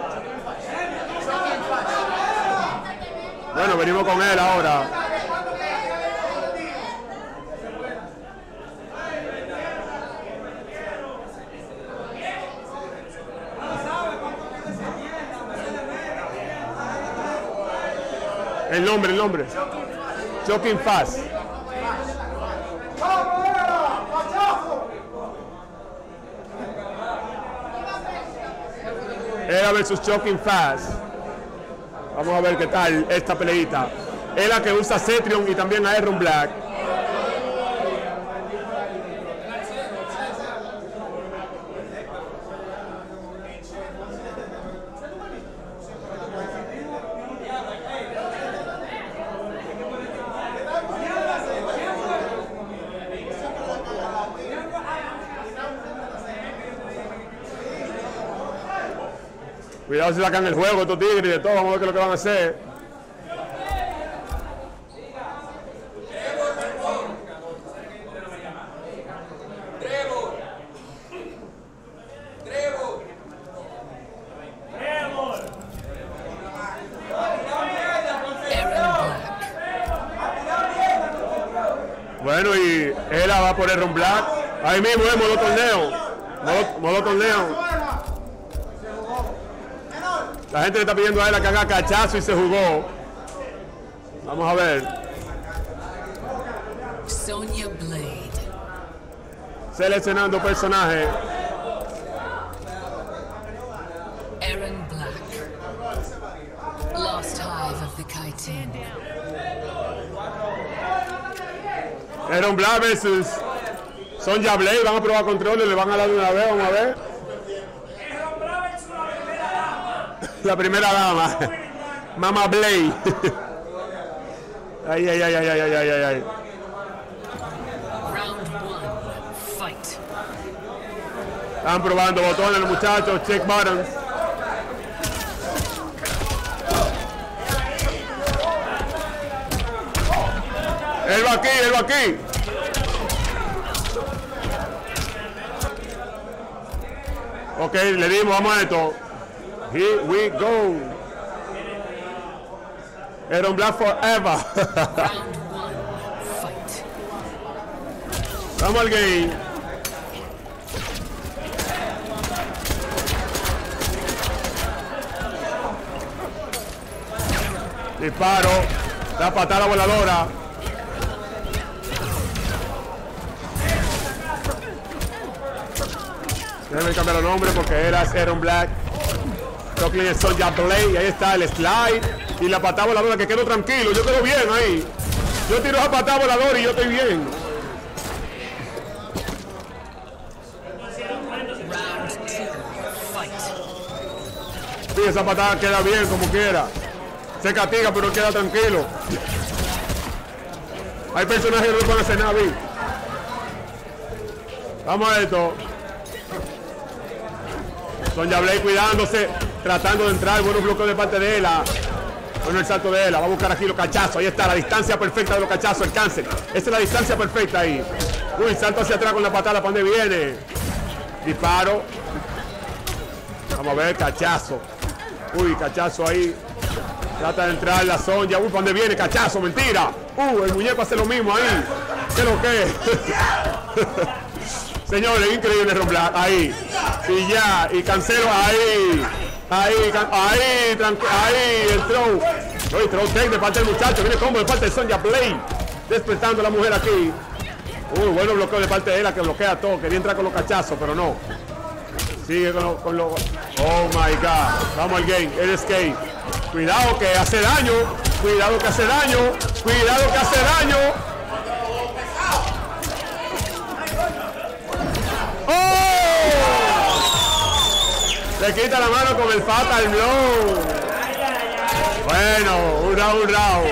Bueno, venimos con él ahora. El nombre, el nombre. Joaquin Fast. Ela versus Joaquin Fast. Vamos a ver qué tal esta peleita. Ela que usa Cetrion y también a Iron Black. Cuidado si sacan el juego estos tigres y de todo, vamos a ver qué es lo que van a hacer. Bueno, y Ela va por Iron Black. Ahí mismo es modo torneo. Modo, modo torneo. La gente le está pidiendo a él a que haga cachazo y se jugó. Vamos a ver. Sonya Blade. Seleccionando personaje. Aaron Black. Lost Hive of the Kytin. Aaron Black versus Sonya Blade. Van a probar control y le van a dar de una vez. Vamos a ver. La primera dama. Mama Blade. Ay, ay, ay, ay, ay, ay, ay, ay. Round one. Fight. Están probando botones los muchachos. Check buttons. Él va aquí, él va aquí. Ok, le dimos, vamos a esto. Here we go. Aaron Black forever. Round one. Fight. Vamos al game. Disparo. La patada voladora. Déjenme cambiar el nombre porque era Aaron Black. Brooklyn es Sonya Blade. Y ahí está el slide. Y la patada voladora, que quedo tranquilo. Yo quedo bien ahí. Yo tiro esa patada voladora y yo estoy bien. Round two. Fight. Sí, esa patada queda bien como quiera. Se castiga, pero queda tranquilo. Hay personajes que no pueden hacer nada bien. Vamos a esto. Sonya Blade cuidándose, tratando de entrar. Buenos bloqueos de parte de ella. Bueno, el salto de ella. Va a buscar aquí los cachazos. Ahí está, la distancia perfecta de los cachazos. El cáncer. Esa es la distancia perfecta ahí. Uy, salto hacia atrás con la patada. ¿Para dónde viene? Disparo. Vamos a ver, cachazo. Uy, cachazo ahí. Trata de entrar la Sonya. Uy, ¿para dónde viene? Cachazo, mentira. Uh, el muñeco hace lo mismo ahí. ¿Qué es lo que es? Señores, increíble Aaron Black. Ahí. Y ya. Y cancelo ahí. Ahí, can ahí, ahí. El throw. Uy, throw take de parte del muchacho. Viene combo de parte de Sonya Blade. Despertando a la mujer aquí. Uy, bueno bloqueo de parte de ella que bloquea todo. Quería entrar con los cachazos, pero no. Sigue con los... Con lo... Oh my God. Vamos al game. El escape. Cuidado que hace daño. Cuidado que hace daño. Cuidado que hace daño. ¡Oh! Le quita la mano con el fatal blow. Bueno, un round, un round.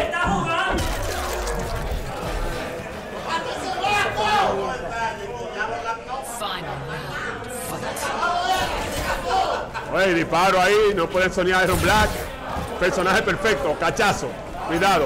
Oye, disparo ahí, no pueden soñar a Aaron Black. Personaje perfecto, cachazo. Cuidado.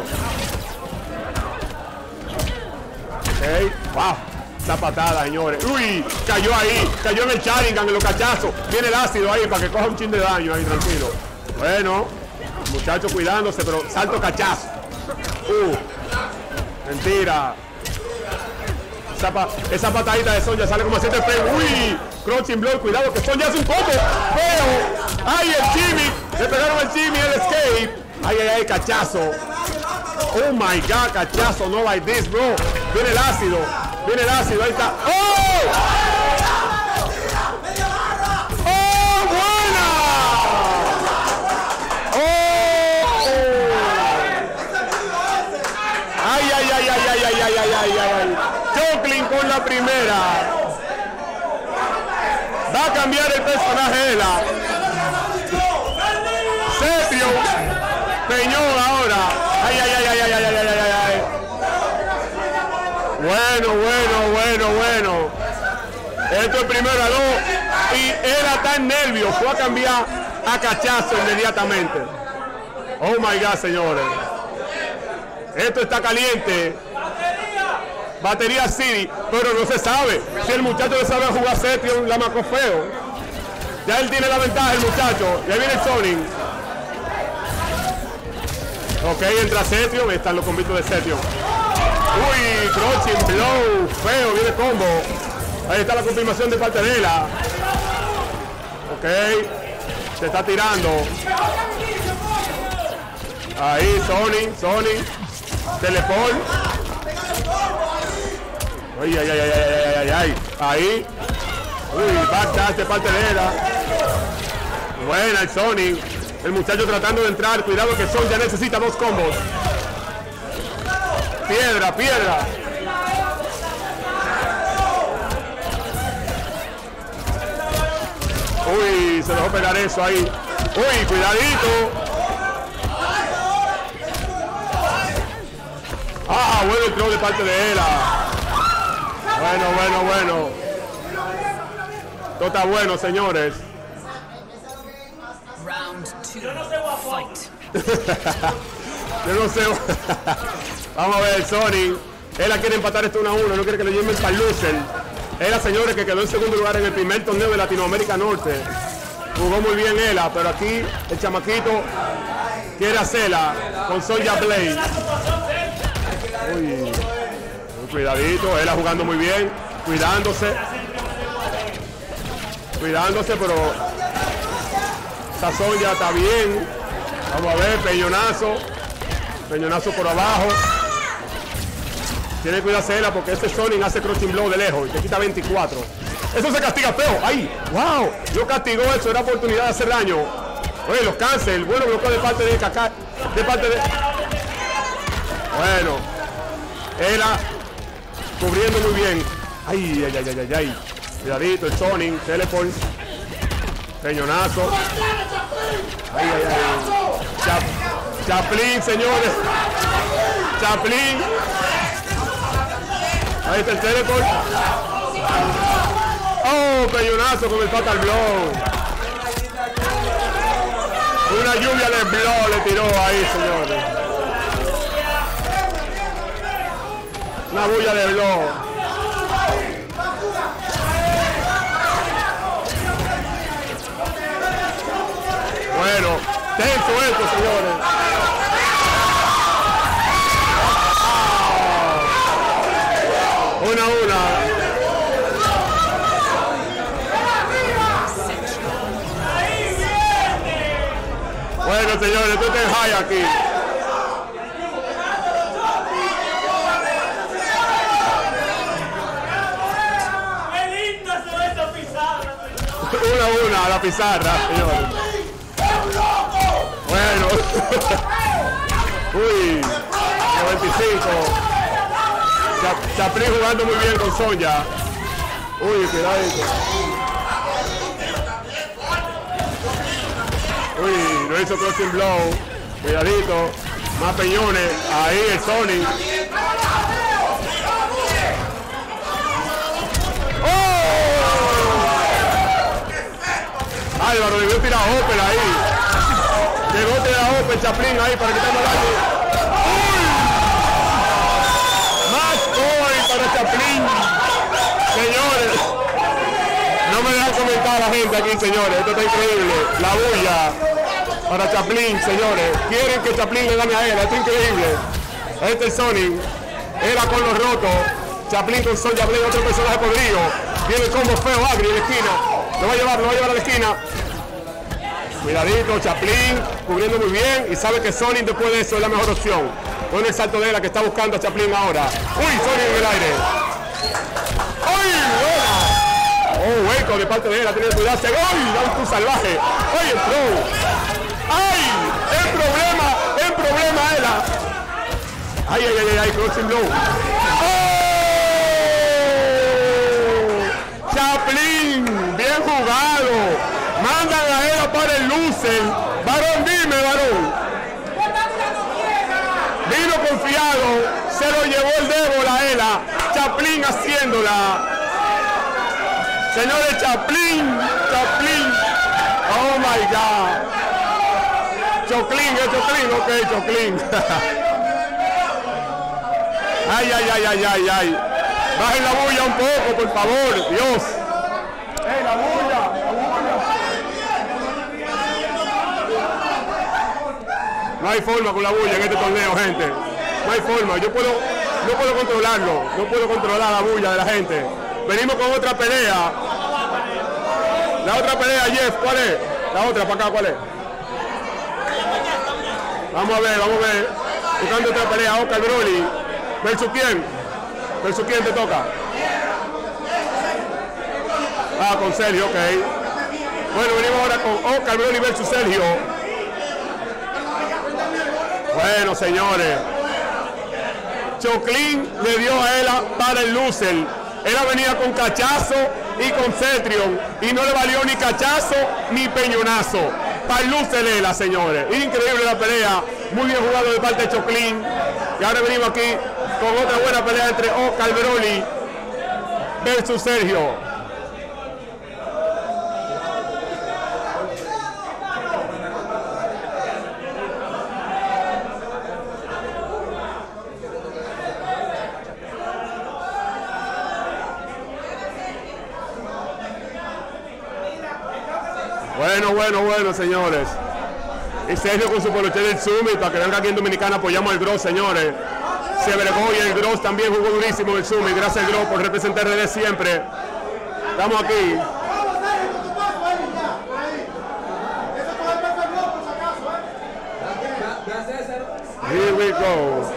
Ok, wow. Esa patada, señores. Uy, cayó ahí, cayó en el Sharingan, en los cachazos. Viene el ácido ahí para que coja un chin de daño ahí, tranquilo. Bueno, muchachos cuidándose, pero salto cachazo. Uh, mentira. Esa, pa esa patadita de Sonya sale como siete frames. Uy, crouching blow, cuidado que Sonya hace un combo. Pero, ay, el Jimmy. Le pegaron al Jimmy, el escape. Ay, ay, ay, cachazo. Oh my God, cachazo, no like this, bro. Viene el ácido, viene el ácido, ahí está. ¡Oh! ¡Oh, buena! ¡Oh! ¡Ay, ay, ay, ay, ay, ay, ay, ay, ay, ay! Brooklyn con la primera. Va a cambiar el personaje de la Setio Peñón ahora. Ay, ay, ay, ay, ay, ay, ay, ay, ay, ay. Bueno, bueno, bueno, bueno. Esto es primero a dos. Y él está en nervios. Fue a cambiar a cachazo inmediatamente. Oh my God, señores. Esto está caliente. Batería City, pero no se sabe. Si el muchacho le sabe jugar Setio, la marcó feo. Ya él tiene la ventaja, el muchacho. Ya viene el Sonic. Ok, entra Setio. Están los convitos de Setio. Uy, crouching blow. Feo, viene combo. Ahí está la confirmación de parte de ella. Ok. Se está tirando. Ahí, Sony, Sony. Teleport. Ay, ay, ay, ay, ay, ay, ay. Ahí. Uy, backdash de parte de ella. Buena el Sony. El muchacho tratando de entrar. Cuidado que Son ya necesita dos combos. Piedra, piedra. Uy, se dejó pegar eso ahí. Uy, cuidadito. Ah, bueno el throw de parte de ella. Bueno, bueno, bueno. Esto está bueno, señores. Round two, fight. Yo no sé. Vamos a ver, Sony. Él quiere empatar esto uno a uno. No quiere que le lleven para el loser. Ella, señores, que quedó en segundo lugar en el primer torneo de Latinoamérica Norte. Jugó muy bien ella, pero aquí el chamaquito quiere hacerla con Sonya Blade. Uy, muy cuidadito. Ella jugando muy bien, cuidándose. Cuidándose, pero esta Sonya está bien. Vamos a ver, peñonazo. Peñonazo por abajo. Tiene que cuidarse ella porque este Sonic hace crouching blow de lejos y te quita veinticuatro. Eso se castiga feo. ¡Ay! ¡Wow! Yo castigó eso. Era oportunidad de hacer daño. Oye, los cancel. Bueno bloqueo de parte de Kaká. De parte de... Bueno. Ella cubriendo muy bien. ¡Ay, ay, ay, ay, ay! Cuidadito, el Sonic. Teleport. Peñonazo. ¡Ay, ay, ay! Chap Chaplin, señores. Chaplin. Ahí está el teleport. Oh, peñonazo con el fatal blow. Una lluvia de blow le tiró ahí, señores. Una bulla de blow. Bueno, tenso esto, señores. Una a una. Bueno, señores, esto está en high aquí. ¡Qué lindo son estas pizarras! Una a una a la pizarra, señores. Bueno. Uy, noventa y cinco. Chaplin jugando muy bien con Sonya. Uy, cuidadito. Uy, lo hizo crossing blow. Cuidadito. Más peñones. Ahí el Sonic. ¡Oh! Álvaro, debió tirar a Open ahí. Llegó a tirar a Open Chaplin ahí para quitarme el daño. Para Chaplin, señores, no me dejan comentar a la gente aquí, señores, esto está increíble, la bulla para Chaplin, señores, quieren que Chaplin le gane a él, esto es increíble, este es Sonic, era con los rotos, Chaplin con Sonya Blade, otro personaje podrido, viene el combo feo, Agri en la esquina, lo va a llevar, lo va a llevar a la esquina, cuidadito, Chaplin, cubriendo muy bien, y sabe que Sonic después de eso es la mejor opción. Con el salto de la que está buscando a Chaplin ahora. ¡Uy! Sonic en el aire. ¡Uy! ¡Buena! ¡Oh, hueco de parte de él! Tiene que cuidarse. ¡Uy! Da un coup salvaje. ¡Uy, el throw! ¡Ay! ¡El problema! ¡El problema era! ¡Ay, ay, ay, ay! Crossing blow. ¡Oh! ¡Chaplin! ¡Bien jugado! Mandan a él para el loser. Varón, dime, varón. Vino confiado, se lo llevó el dedo a Ela. Chaplin haciéndola. Señores, Chaplin, Chaplin. Oh my God. Choclin, es Choclin, ok, Choclin. Ay, ay, ay, ay, ay, ay. Bajen la bulla un poco, por favor, Dios. ¡Ey, la bulla! ¡La bulla! No hay forma con la bulla en este torneo, gente. No hay forma. Yo puedo, no puedo controlarlo. No puedo controlar la bulla de la gente. Venimos con otra pelea. La otra pelea, Jeff, ¿cuál es? La otra, para acá, ¿cuál es? Vamos a ver, vamos a ver. Buscando otra pelea, Oscar Broly. ¿Versus quién? ¿Versus quién te toca? Ah, con Sergio, ok. Bueno, venimos ahora con Oscar Broly versus Sergio. Bueno, señores. Choclin le dio a él para el loser. Él venía con cachazo y con Cetrion. Y no le valió ni cachazo ni peñonazo. Para el loser Ela, señores. Increíble la pelea. Muy bien jugado de parte de Choclin. Y ahora venimos aquí con otra buena pelea entre Oscar Broly versus Sergio. Bueno, bueno, bueno, señores. Y Sergio con su poloche del Summit, para que venga aquí en Dominicana, apoyamos al Gross, señores. Se bregó y el Gross también jugó durísimo en el Summit. Gracias al Gross por representar R D siempre. Estamos aquí. Here we go.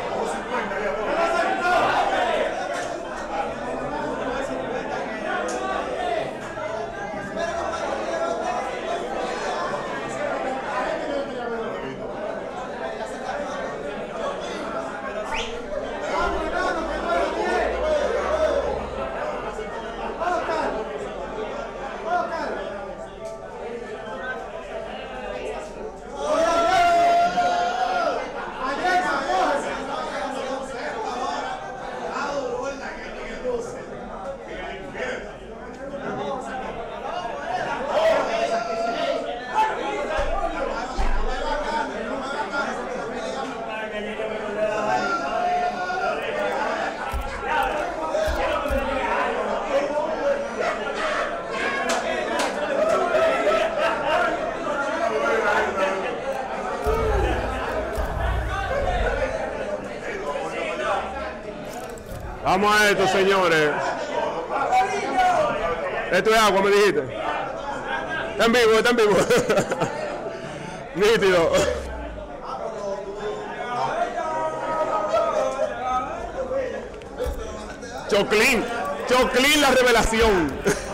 Vamos a esto, señores. Esto es agua, me dijiste. Está en vivo, está en vivo. Nítido. Choclin. Choclin la revelación.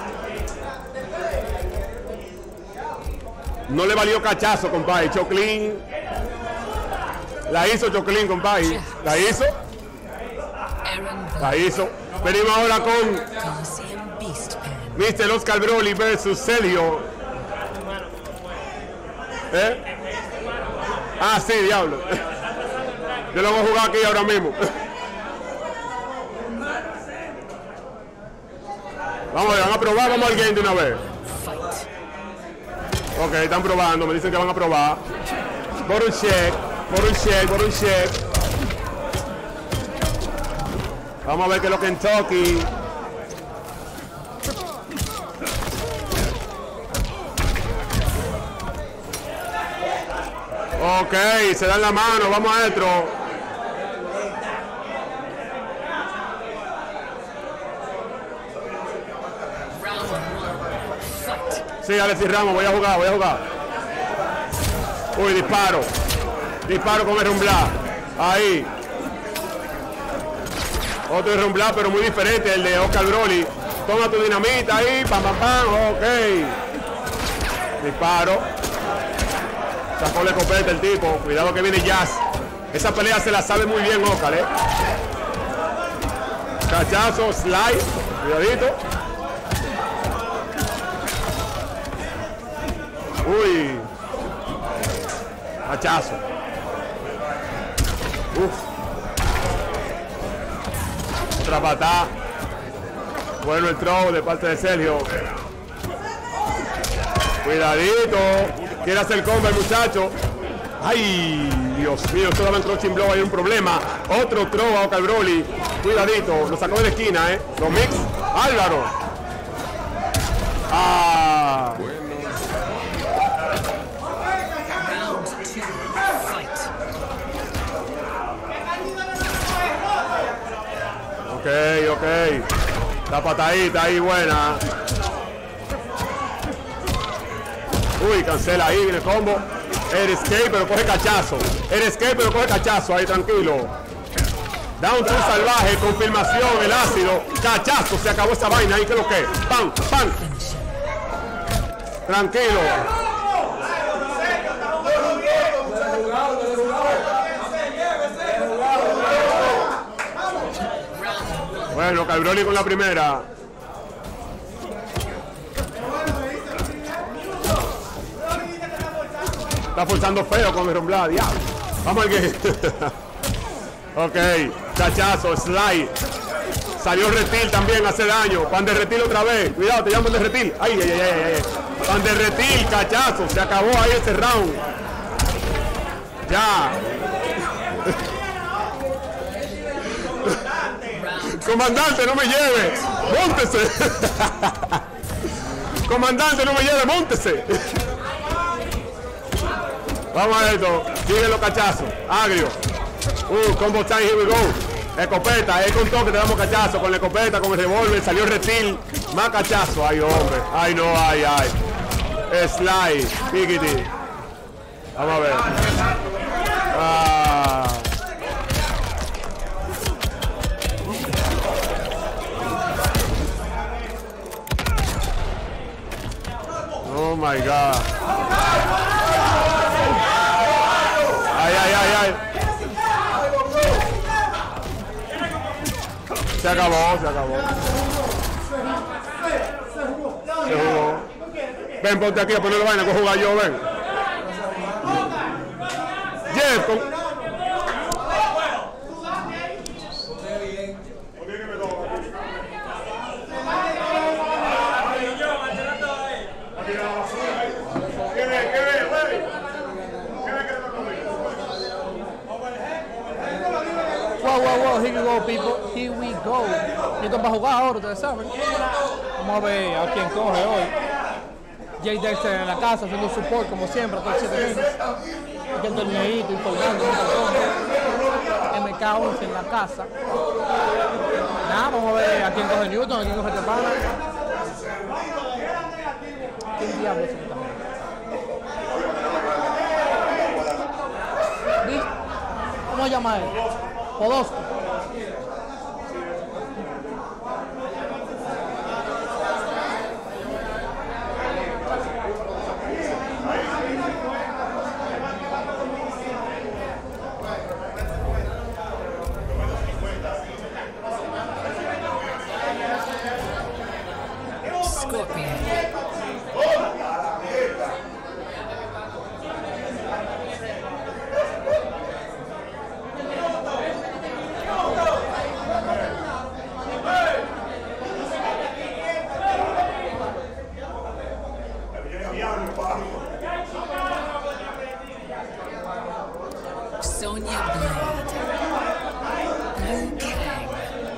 No le valió cachazo, compadre. Choclin. La hizo Choclin, compadre. La hizo. La hizo. Venimos ahora con mister Oscar Broly versus Sergio. ¿Eh? Ah, sí, diablo. Yo lo voy a jugar aquí ahora mismo. Vamos a ver, van a probar, vamos al game de una vez. Ok, están probando, me dicen que van a probar. Por un check, por un check, por un check. Vamos a ver qué es lo que en Kentucky. Ok, se dan la mano, vamos adentro. Sí, Alexis Ramos, voy a jugar, voy a jugar. Uy, disparo. Disparo con el rumblar. Ahí. Otro de rumblar, pero muy diferente, el de Oscar Broly. Toma tu dinamita ahí, pam, pam, pam, ok. Disparo. Sacó la escopeta el tipo. Cuidado que viene Jazz. Esa pelea se la sabe muy bien Oscar, ¿eh? Cachazo, slide. Cuidadito. Uy. Cachazo. Uf. Otra patada. Bueno el throw de parte de Sergio. Cuidadito. Quiere hacer combo el muchacho. Ay, Dios mío, esto daba en crouching blow, hay un problema. Otro throw a Oscar Broly. Cuidadito, lo sacó de la esquina, ¿eh? Los mix. Álvaro. Ah. Ok, ok. La patadita ahí buena. Uy, cancela ahí, viene el combo. El escape, pero coge cachazo. El escape, pero coge cachazo. Ahí, tranquilo. Down two salvaje, confirmación, el ácido. Cachazo, se acabó esa vaina. Ahí, ¿qué es lo que? ¡Pam, pam! Tranquilo. Bueno, Calbroni con la primera. Está forzando feo con el Romblad, ya. Vamos al que. Ok, cachazo, slide. Salió Retil también, hace daño. Pan de Retil otra vez. Cuidado, te llaman de Retil. Ay, ay, ay, ay, ay. Pan de Retil, cachazo. Se acabó ahí ese round. Ya. Comandante, no me lleve. Móntese. Comandante, no me lleve, móntese. Vamos a esto. Sigue los cachazos. Agrio. Uh, combo time, here we go. Escopeta, es con toque, te damos cachazo. Con la escopeta, con el revólver, salió el Retil. Más cachazo. Ay, hombre. Ay, no, ay, ay. Slide. Piquiti. Vamos a ver. Ah. Oh my God. Ay, ay, ay, ay. Se acabó, se acabó. Se jugó. Ven, ponte aquí a ponerle vaina, que jugar yo, ven. Jeff, con... Wow, wow, wow, here we go, people. Here we go. Y esto es para jugar ahora, ustedes saben. Vamos a ver a quién coge hoy. Jay Dexter en la casa haciendo support como siempre, todo el siete meses. Aquí el torneito informando. M K once en la casa. Nada, vamos a ver a quién coge Newton, a quién coge Tepana. ¿Quién diablo es esta? ¿Cómo se llama él? Podosco. Scorpion. Sonya Blade. Liu Kang.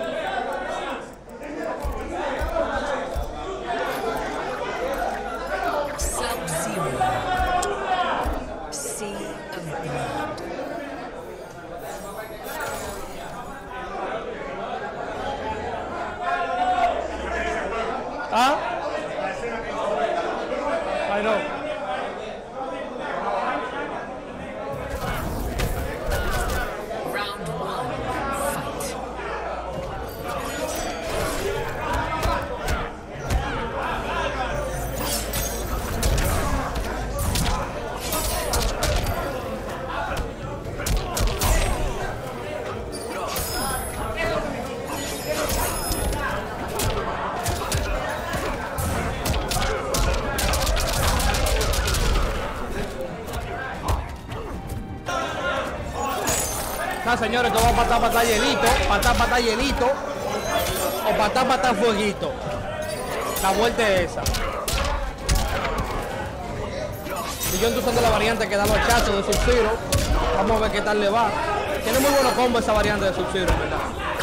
Sub-Zero. Sea of Blood. ¿Ah? I know. Round one. Fight. Ah, señores, esto va a patar, patar hielito, patar, patar hielito o patar, patar fueguito. La vuelta es esa. Y yo estoy usando la variante que da los chazos de Sub-Zero. Vamos a ver qué tal le va. Tiene muy buenos combos esa variante de Sub-Zero, ¿verdad?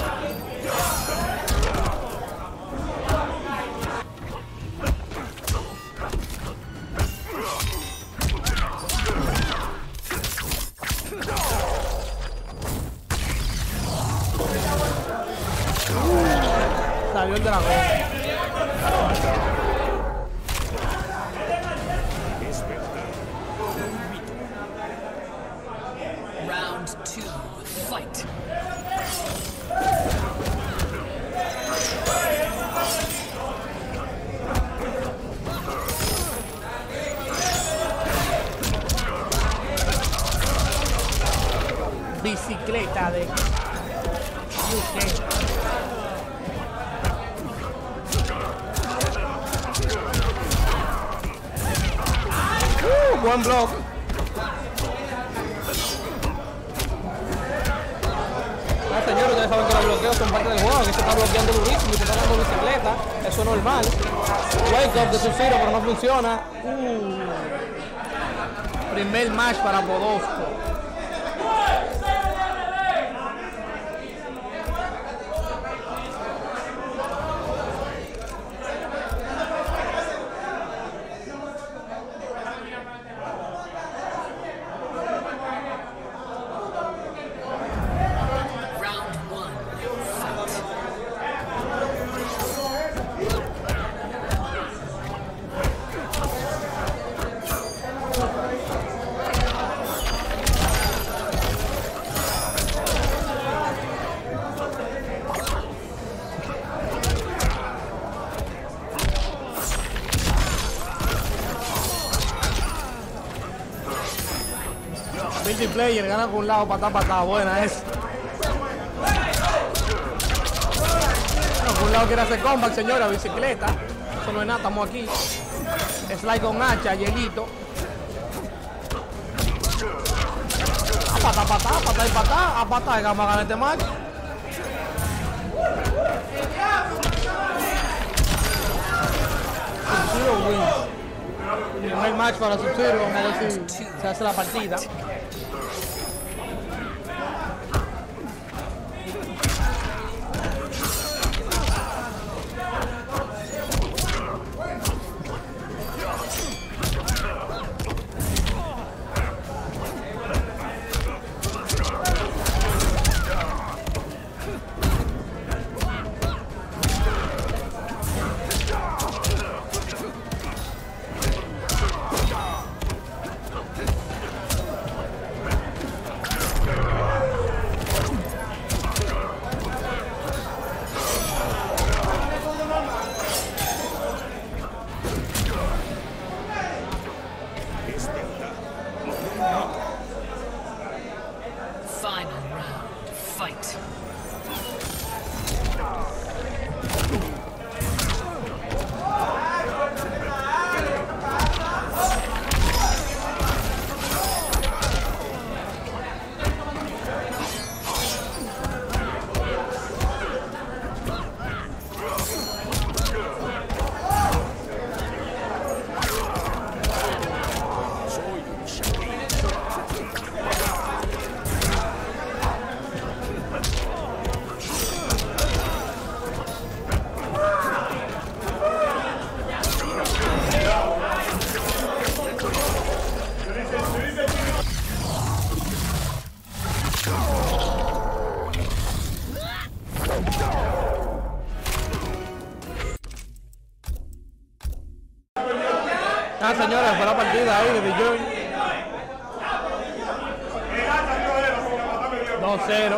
Salió el dragón. bicicleta de Liu Kang. Uh, buen block. Ah, señores, ustedes saben que los bloqueos son parte del juego. Aquí se está bloqueando durísimo y se está dando bicicleta. Eso es normal. Wake up de Sub-Zero, pero no funciona. Uh. Primer match para Podosco. Multiplayer, gana con un lado, patá, patá, buena es. No, con un lado quiere hacer comeback, señora, bicicleta. Eso no es nada, estamos aquí. Slide con hacha, hielito. A patá, patá, patá y patá, a patá, vamos a ganar este match. Sub-Zero wins. Primer match para Sub-Zero, vamos a ver si se hace la partida. Ah, señores, fue la partida ahí de Billón. dos cero.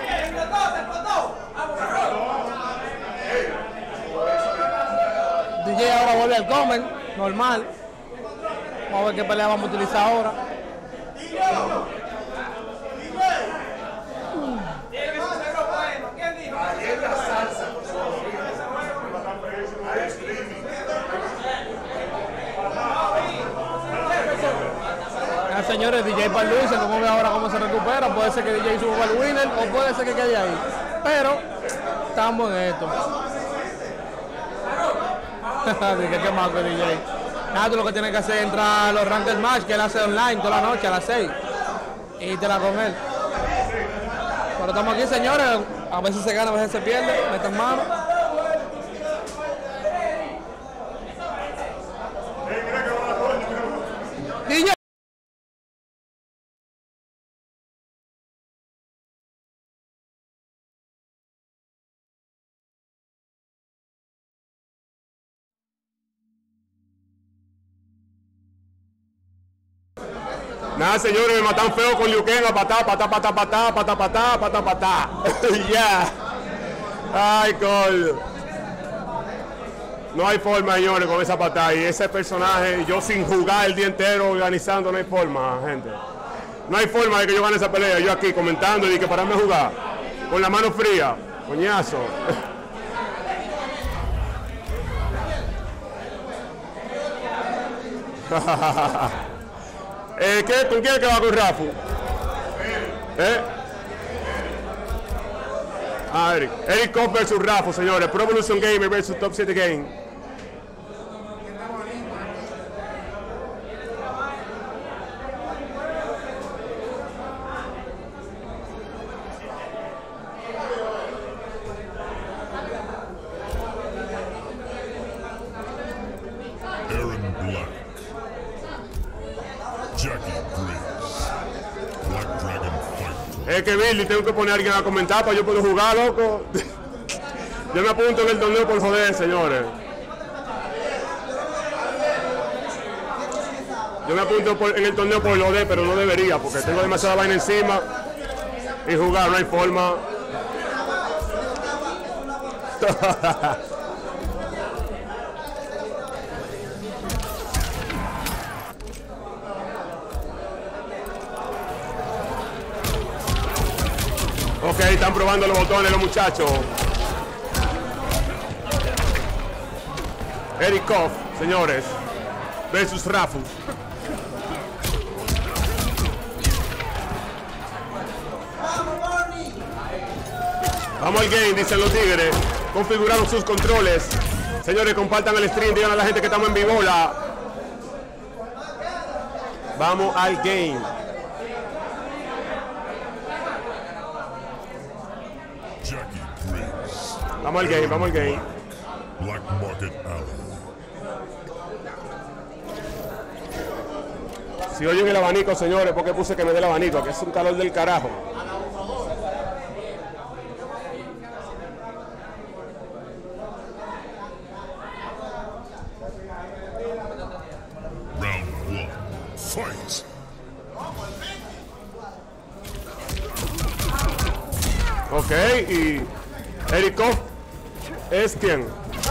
D J ahora vuelve al comen, normal. Vamos a ver qué pelea vamos a utilizar ahora. Ah, señores, D J para Luis, como ve ahora cómo se recupera. Puede ser que D J suba para el winner o puede ser que quede ahí. Pero estamos en esto. Dije, ¿qué más que D J? Nada, tú lo que tienes que hacer es entrar a los ranked match que él hace online toda la noche a las seis. Y te la con él. Pero estamos aquí, señores. A veces se gana, a veces se pierde. Metan mano. D J. Nada, señores, me matan feo con Liu Kang, a patá, patá, patá, patá, patá, patá, patá, patá. Ya. Ay, coño. No hay forma, señores, con esa patada. Y ese personaje, yo sin jugar el día entero organizando, no hay forma, gente. No hay forma de que yo gane esa pelea. Yo aquí comentando y que pararme a jugar. Con la mano fría. Coñazo. eh, ¿qué? ¿Con quién es que va con Rafu? ¿Eh? Ah, Eric. Eric Koff versus Rafu, señores. Pro Evolution Gamer versus Top siete Game. Aaron Black. Jackie Briggs. Black Dragon Fight. Es que Billy, tengo que poner a alguien a comentar para yo poder jugar, loco. Yo me apunto en el torneo por joder, señores. Yo me apunto por, en el torneo por lo de, pero no debería, porque tengo demasiada vaina encima. Y jugar, no hay forma. Ok, están probando los botones los muchachos. Eric Koff, señores, versus Rafu. Vamos al game, dicen los tigres. Configuraron sus controles. Señores, compartan el stream, digan a la gente que estamos en vivo. Hola. Vamos al game. Jackie Briggs. Vamos al game, vamos al game. Black Market Alley. Si oyen el abanico, señores, porque puse que me dé el abanico, que es un calor del carajo. Round one. Fight. Ok, y Eric Koff es quien.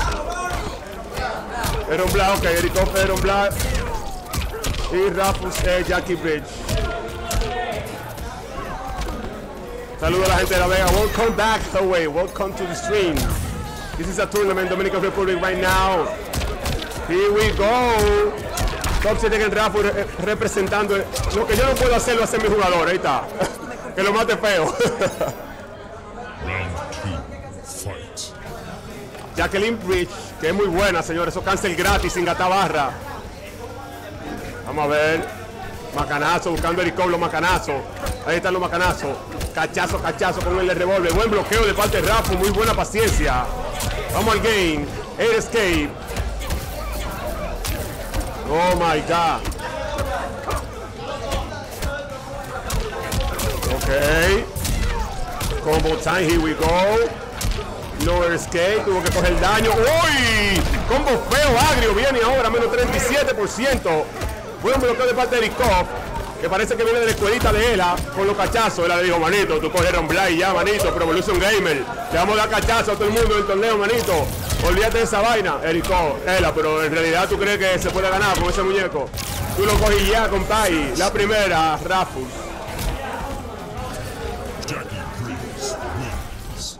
Aaron Black, ok, Eric Koff, Aaron Black. Y Rafu eh, Jackie Bridge. Saludos a la gente de La Vega. Welcome back, Huawei. Welcome to the stream. This is a tournament in Dominican Republic right now. Here we go. Top siete en Rafu re representando. Lo que yo no puedo hacer lo hace mi jugador. Ahí está. Que lo mate feo. Round two. Fight. Jacqueline Bridge, que es muy buena, señores. Eso cancel gratis sin gastar barra. Vamos a ver. Macanazo, buscando Eric Koff, los macanazos. Ahí están los macanazos. Cachazo, cachazo con el revólver. Buen bloqueo de parte de Rafu. Muy buena paciencia. Vamos al game. Air escape. Oh my God. Ok. Combo time. Here we go. Lower escape. Tuvo que coger daño. ¡Uy! Combo feo, agrio. Viene ahora. Menos treinta y siete por ciento. Buen bloqueo de parte de Eric Koff, que parece que viene de la escuelita de Ela con los cachazos. Ela le dijo, manito, tú coges Aaron Black ya, manito, Pro Evolution Gamer. Le vamos a dar cachazo a todo el mundo del torneo, manito. Olvídate de esa vaina, Eric Koff. Ela, pero en realidad tú crees que se puede ganar con ese muñeco. Tú lo coges ya, compadre. La primera, Rafu. Jackie Briggs wins.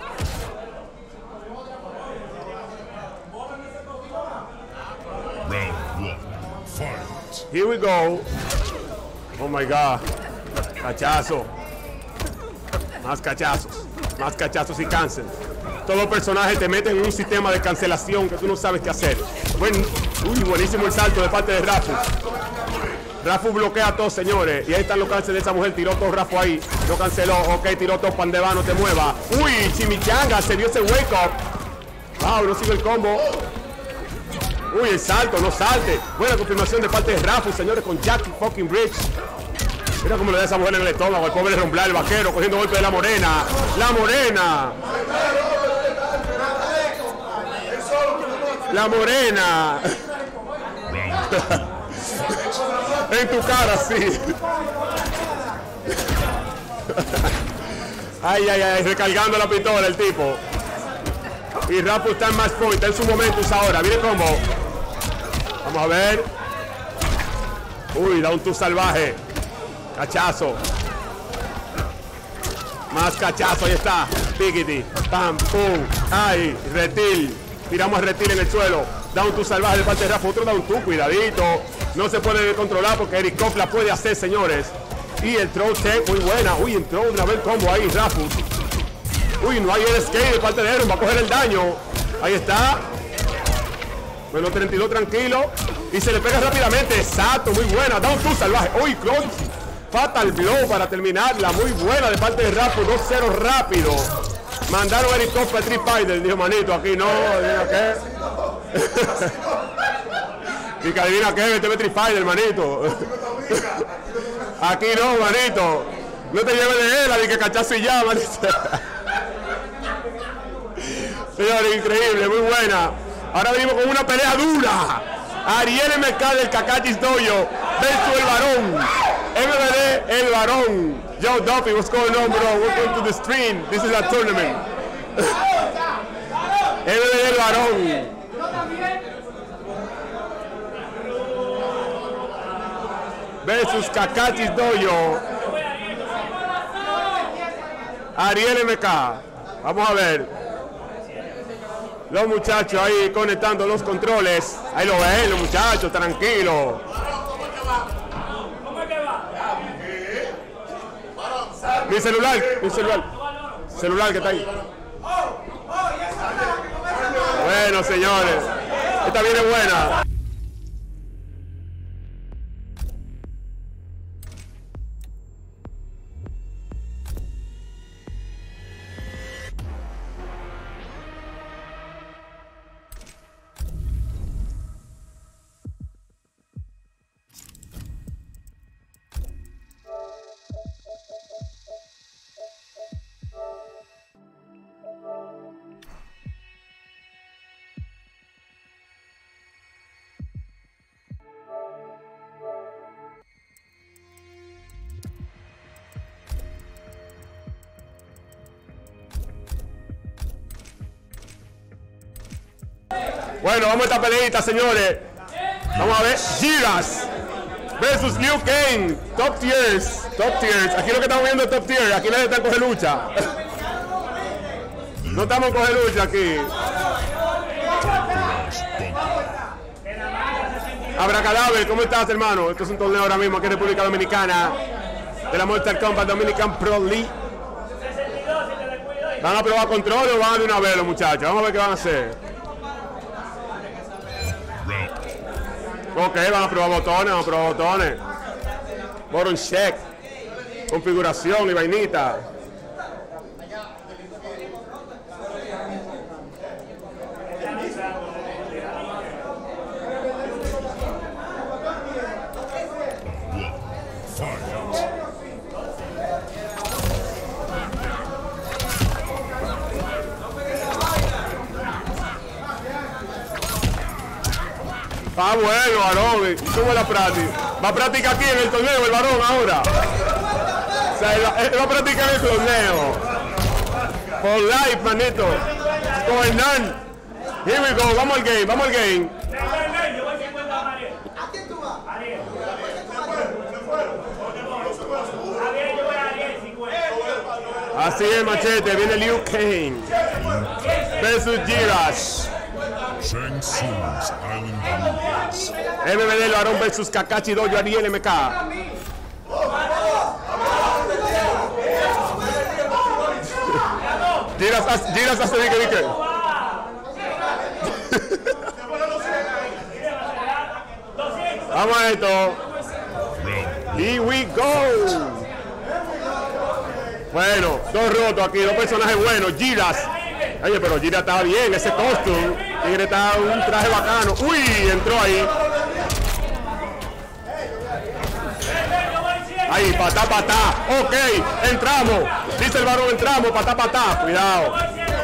Round one. Fight. Here we go. Oh my God. Cachazo. Más cachazos. Más cachazos y cancel. Todo personaje te mete en un sistema de cancelación que tú no sabes qué hacer. Buen, uy, buenísimo el salto de parte de Rafu. Rafu bloquea a todos, señores. Y ahí están los canceles de esa mujer. Tiró todo Rafu ahí. Lo canceló. Ok, tiró todo Pandeva, no te mueva. Uy, Chimichanga. Se dio ese wake up. Wow, no sigue el combo. Uy, el salto, no salte. Buena confirmación de parte de Rafu, señores, con Jackie fucking Bridge. Mira cómo le da esa mujer en el estómago. El pobre Aaron Black, el vaquero, cogiendo golpe de la morena. La morena. La morena. En tu cara, sí. Ay, ay, ay, recargando la pistola el tipo. Y Rafu está en match point, está en su momento ahora. Viene como. Vamos a ver. Uy, da un tú salvaje. Cachazo. Más cachazo, ahí está. Piquiti. Pam, pum. Ahí. Reptil. Tiramos a Reptil en el suelo. Down two salvaje de parte de Rafa. Otro down two. Cuidadito. No se puede controlar porque Eric Koff la puede hacer, señores. Y el throw tech muy buena. Uy, entró una vez combo ahí, Rafa. Uy, no hay el skate de parte de Aaron. Va a coger el daño. Ahí está. Menos treinta y dos, tranquilo. Y se le pega rápidamente. Exacto, muy buena. Down two salvaje. Uy, close. Fatal blow para terminarla. Muy buena de parte de Rafa. dos cero rápido. Mandaron a Eric Koff para Street Fighter. Dijo, manito, aquí no. ¿Adivina qué? Y que adivina qué. Este es Street Fighter, manito. Aquí no, manito. No te lleves de él. A que cachazo y ya, manito. Señores, increíble. Muy buena. Ahora venimos con una pelea dura. Ariel M K del Kakachis Dojo versus el varón. M V D, el varón. Yo, Duffy, what's going on, bro? Welcome to the stream. This is a tournament. M V D, el varón. Versus Kakachis Dojo. Ariel M K. Vamos a ver. Los muchachos ahí conectando los controles. Ahí lo ven, los muchachos, tranquilos. Mi celular, mi celular. Celular que está ahí. Bueno, señores. Esta viene buena. Bueno, vamos a esta peleita, señores. Vamos a ver. Giras versus Liu Kang. Top tiers. Top tiers. Aquí lo que estamos viendo es top tier. Aquí nadie está en coger lucha. No estamos en coger lucha aquí. Abracadabra, ¿cómo estás, hermano? Esto es un torneo ahora mismo aquí en República Dominicana de la Mortal Kombat Dominican Pro League. ¿Van a probar control o van de una vez los muchachos? Vamos a ver qué van a hacer. Ok, van a probar botones, van a probar botones. Button check. Configuración y vainita. Ah, bueno, varón. ¿Cómo es la práctica? Va a practicar aquí en el torneo el varón ahora. O sea, él va, él va a practicar en el torneo. For life, manito. Con Hernán. Here we go. Vamos al game, vamos al game. Así es, machete. Viene Liu Kang versus Giras. Shang Tsung's Island Warriors. M V D, el varón versus Kakashi Dojo, Ariel M K. Giras, Giras hace dique, dique. Vamos a esto. Here we go. Bueno, dos rotos aquí, dos personajes buenos. Giras. Oye, pero Giras estaba bien, ese costume. Tigre está un traje bacano. Uy, entró ahí. Ahí, patá, patá. Ok, entramos. Dice el varón, entramos, patá, patá. Cuidado.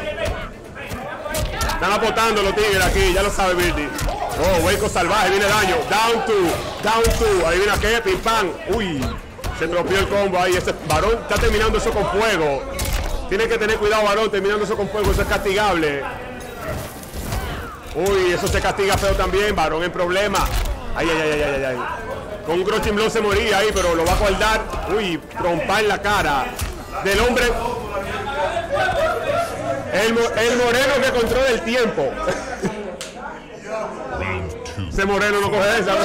Están apostando los tigres aquí, ya lo sabe Birdy. Oh, hueco salvaje, viene daño. Down two, down two. Ahí viene aquel, pim pam. Uy, se tropió el combo ahí. Ese varón está terminando eso con fuego. Tiene que tener cuidado, varón, terminando eso con fuego. Eso es castigable. Uy, eso se castiga feo también, varón en problema. Ay, ay, ay, ay, ay, ay. Con un crouching blow se moría ahí, pero lo va a guardar. Uy, trompa en la cara del hombre. El, el moreno que controla el tiempo. Ese moreno no coge esa.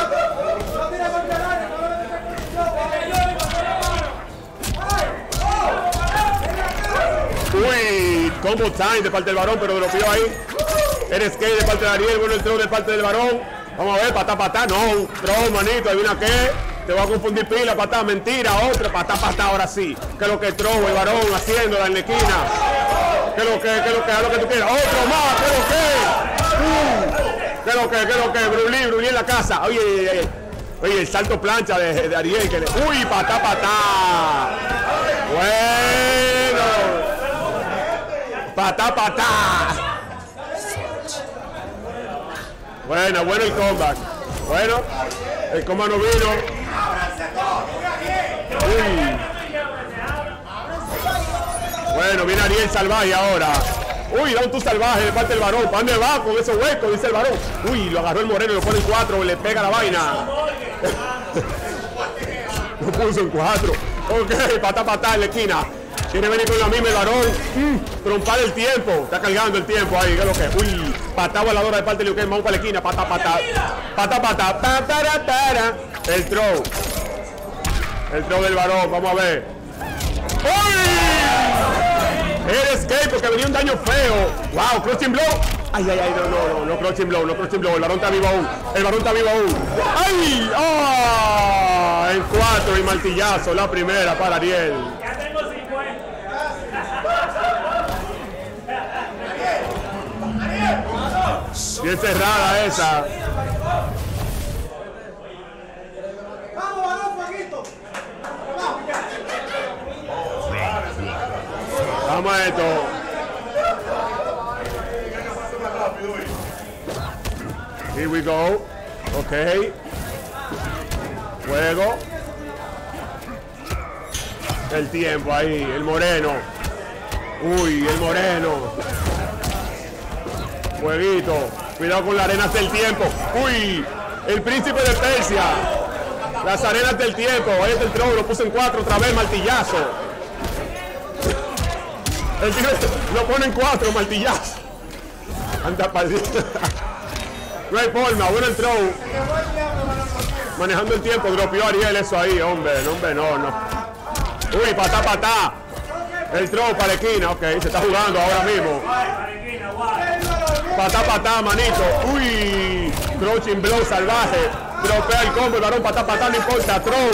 Uy, combo time de parte del varón, pero dropeó ahí. El skate de parte de Ariel, bueno el throw de parte del varón. Vamos a ver, patá, patá, no, un throw, manito, adivina qué. Te va a confundir pila, patá, mentira, otra, patá, patá, ahora sí. Que lo que throw, el varón haciéndola en la esquina. Que lo que, que lo que, haz lo que tú quieras. Otro más, que lo que. Uh, que lo que, que lo que, Brulí, Brulí en la casa. Oye, oye, oye, oye el salto plancha de, de Ariel. Que le, uy, patá, patá. Bueno. Patá, patá. Bueno, bueno el comeback. Bueno, el comeback no vino. Uy. Bueno, viene Ariel salvaje ahora. Uy, da un tú salvaje de parte del varón. ¿Para dónde va con esos huecos? Dice el varón. Uy, lo agarró el moreno y lo pone en cuatro. Le pega la vaina. Lo puso en cuatro. Ok, patá, patá en la esquina. Quiere venir con la misma el varón. Mm, trompar el tiempo. Está cargando el tiempo ahí. ¿Qué es lo que? Uy, patá voladora de parte de Liu Kang. Vamos para la esquina. Patá, patá. Patá, patá. Patá, patá. El throw. El throw del varón. Vamos a ver. ¡Uy! El escape porque venía un daño feo. Wow, crouching blow. Ay, ay, ay, no, no, no, no crouching blow, no crouching blow. El varón está vivo aún. El varón está vivo aún. ¡Ay! ¡Oh! En cuatro y martillazo. La primera para Ariel. Bien cerrada esa. Vamos a esto. Here we go. Ok. Juego. El tiempo ahí. El moreno. Uy, el moreno. Jueguito. Cuidado con las arenas del tiempo. Uy, el príncipe de Persia. Las arenas del tiempo. Ahí está el throw. Lo puse en cuatro otra vez. Martillazo. El tigre lo pone en cuatro. Martillazo. Anda para allá. No hay forma. Bueno el throw. Manejando el tiempo. Dropeó Ariel eso ahí. Hombre, no, hombre, no, no. Uy, patá, patá. El throw para la esquina. Ok, se está jugando ahora mismo. Patá, patá, manito. Uy, crouching blow salvaje. Dropea el combo, el varón, patá, patá, no importa. Throw.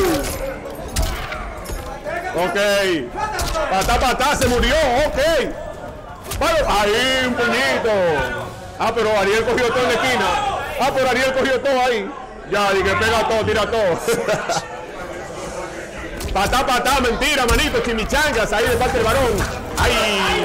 Ok. Patá, patá, se murió. Ok. Bueno, ahí, un puñito. Ah, pero Ariel cogió todo en la esquina. Ah, pero Ariel cogió todo ahí. Ya, y que pega todo, tira todo. Patá, patá, mentira, manito. Chimichangas ahí de parte del varón. Ahí.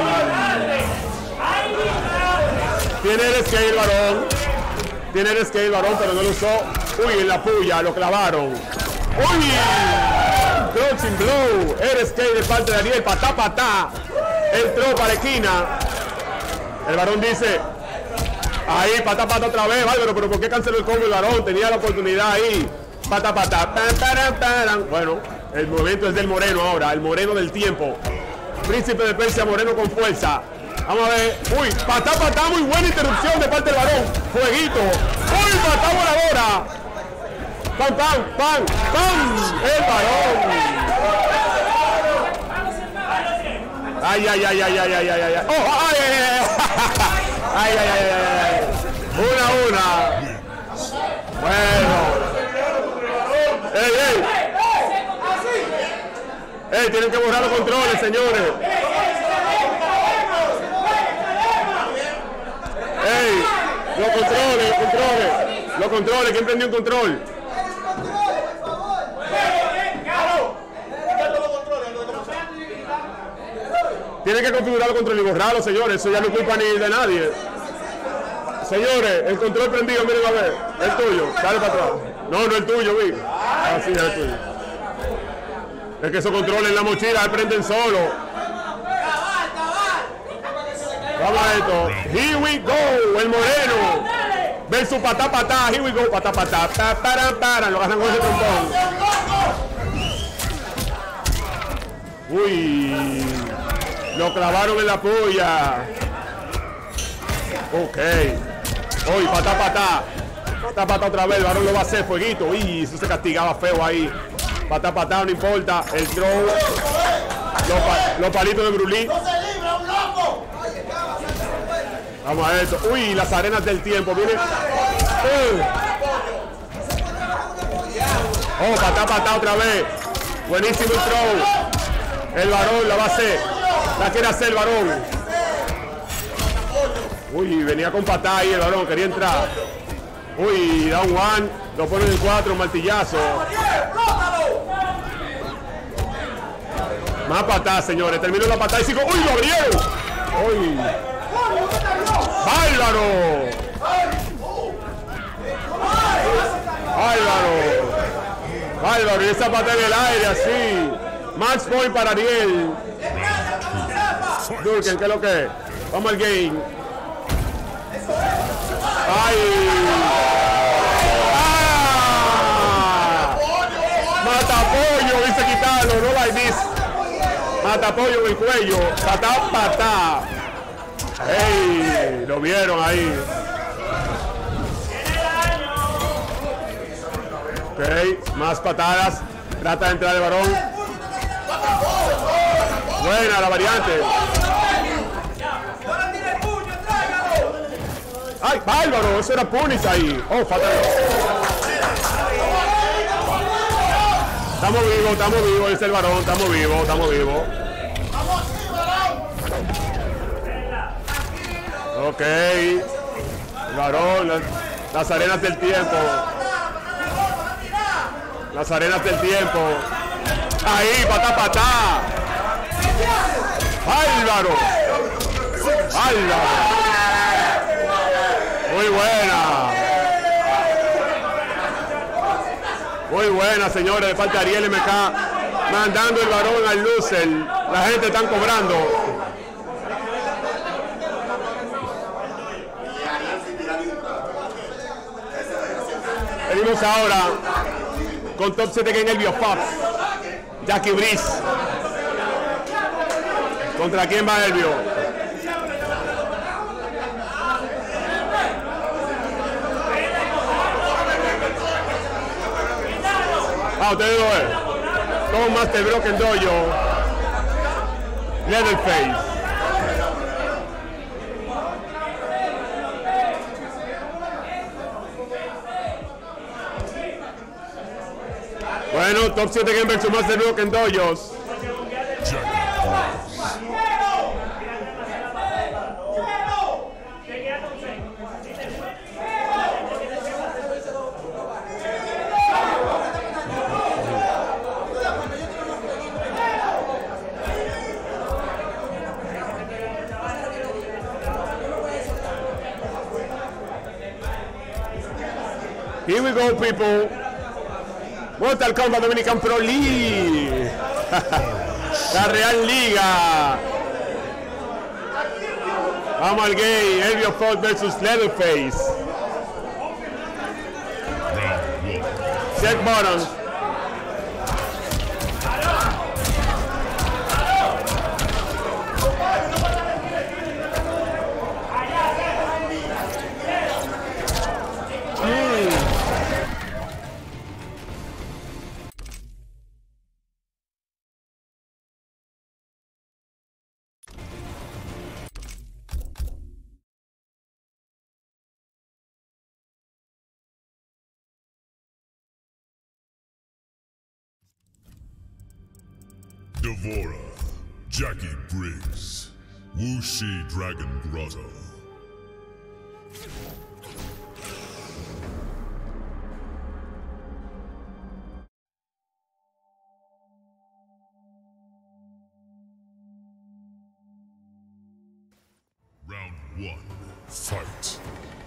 Tiene el skate el varón. Tiene el skate el varón, pero no lo usó. Uy, en la puya, lo clavaron. Uy. Crouching blow. El skate de parte de Ariel. Patá, patá. El throw para la esquina. El varón dice. Ahí, patá, patá otra vez. Bárbaro, pero ¿por qué canceló el combo el varón? Tenía la oportunidad ahí. Patá, patá. Bueno, el momento es del moreno ahora. El moreno del tiempo. Príncipe de Persia, moreno con fuerza. Vamos a ver. Uy, patá, patá, muy buena interrupción de parte del varón. Jueguito. Uy, patá voladora. Pam, pam, pam, pam. El varón. Ay, ay, ay, ay, ay, ay, ay, ay. Oh, ay, ay, ay. Ay, ay, ay, ay, ay. Una, una. Bueno. Ey, ey. Ey, tienen que borrar los controles, señores. ¡Ey! Los controles, los controles. Los controles, ¿quién prendió un control? Tienen que configurar los controles y borrarlos, señores. Eso ya no es culpa ni de nadie. Señores, el control prendido, miren a ver. El tuyo, dale para atrás. No, no el tuyo, vi. Ah, sí, es el tuyo. Es que esos controles en la mochila se prenden solo. Vamos a esto. Here we go. El moreno. versus patá patá. Here we go, patá patá. Pa, para, para. Lo agarran con ese trompón. Uy. Lo clavaron en la polla. Ok. Uy, patá patá. Patá patá otra vez. El varón lo va a hacer, fueguito. Uy, eso se castigaba feo ahí. Patá patá, no importa. El throw. Los, pa los palitos de Brulí. Vamos a eso. Uy, las arenas del tiempo. Viene. Uh. Oh, patá patá otra vez. Buenísimo el throw. El varón la va a hacer. La quiere hacer el varón. Uy, venía con patá ahí el varón. Quería entrar. Uy, da un one. Lo ponen en cuatro, martillazo. Más patá, señores. Terminó la patá y sigo. ¡Uy, lo abrieron! ¡Uy! ¡Bárbaro! ¡Bárbaro! ¡Bárbaro! Y esa patá en el aire, así. Max point para Ariel. Durken, ¿qué es lo que es? Vamos al game. ¡Ay! ¡Ah! ¡Matapollo! Dice quitarlo, no like this. Matapollo en el cuello. Patá, patá. ¡Ey! Lo vieron ahí. Ok, más patadas. Trata de entrar el varón. Buena la variante. ¡Ay, bárbaro! Eso era punish ahí. Oh, fatal. Estamos vivos, estamos vivos, dice el varón. Estamos vivos, estamos vivos. Ok. El varón, las, las arenas del tiempo. Las arenas del tiempo. Ahí, patá, patá. Álvaro. Álvaro. Muy buena. Muy buena, señores. De falta Ariel M K mandando el varón al loser. La gente está cobrando. Venimos ahora con Top siete Game Elvio Fox. Jackie Breeze. ¿Contra quién va Elvio? Ah, ustedes lo ven. Con Master Broken Dojo. Leatherface. Bueno, Top siete Game versus Master Broken Dojos. Here we go, people. Mortal Kombat Dominican Pro League. La Real Liga. Vamos al game. Elvio Fox versus Leatherface. Check bottom. Devora, Jackie Briggs, Wuxi Dragon Grotto. Round one, fight.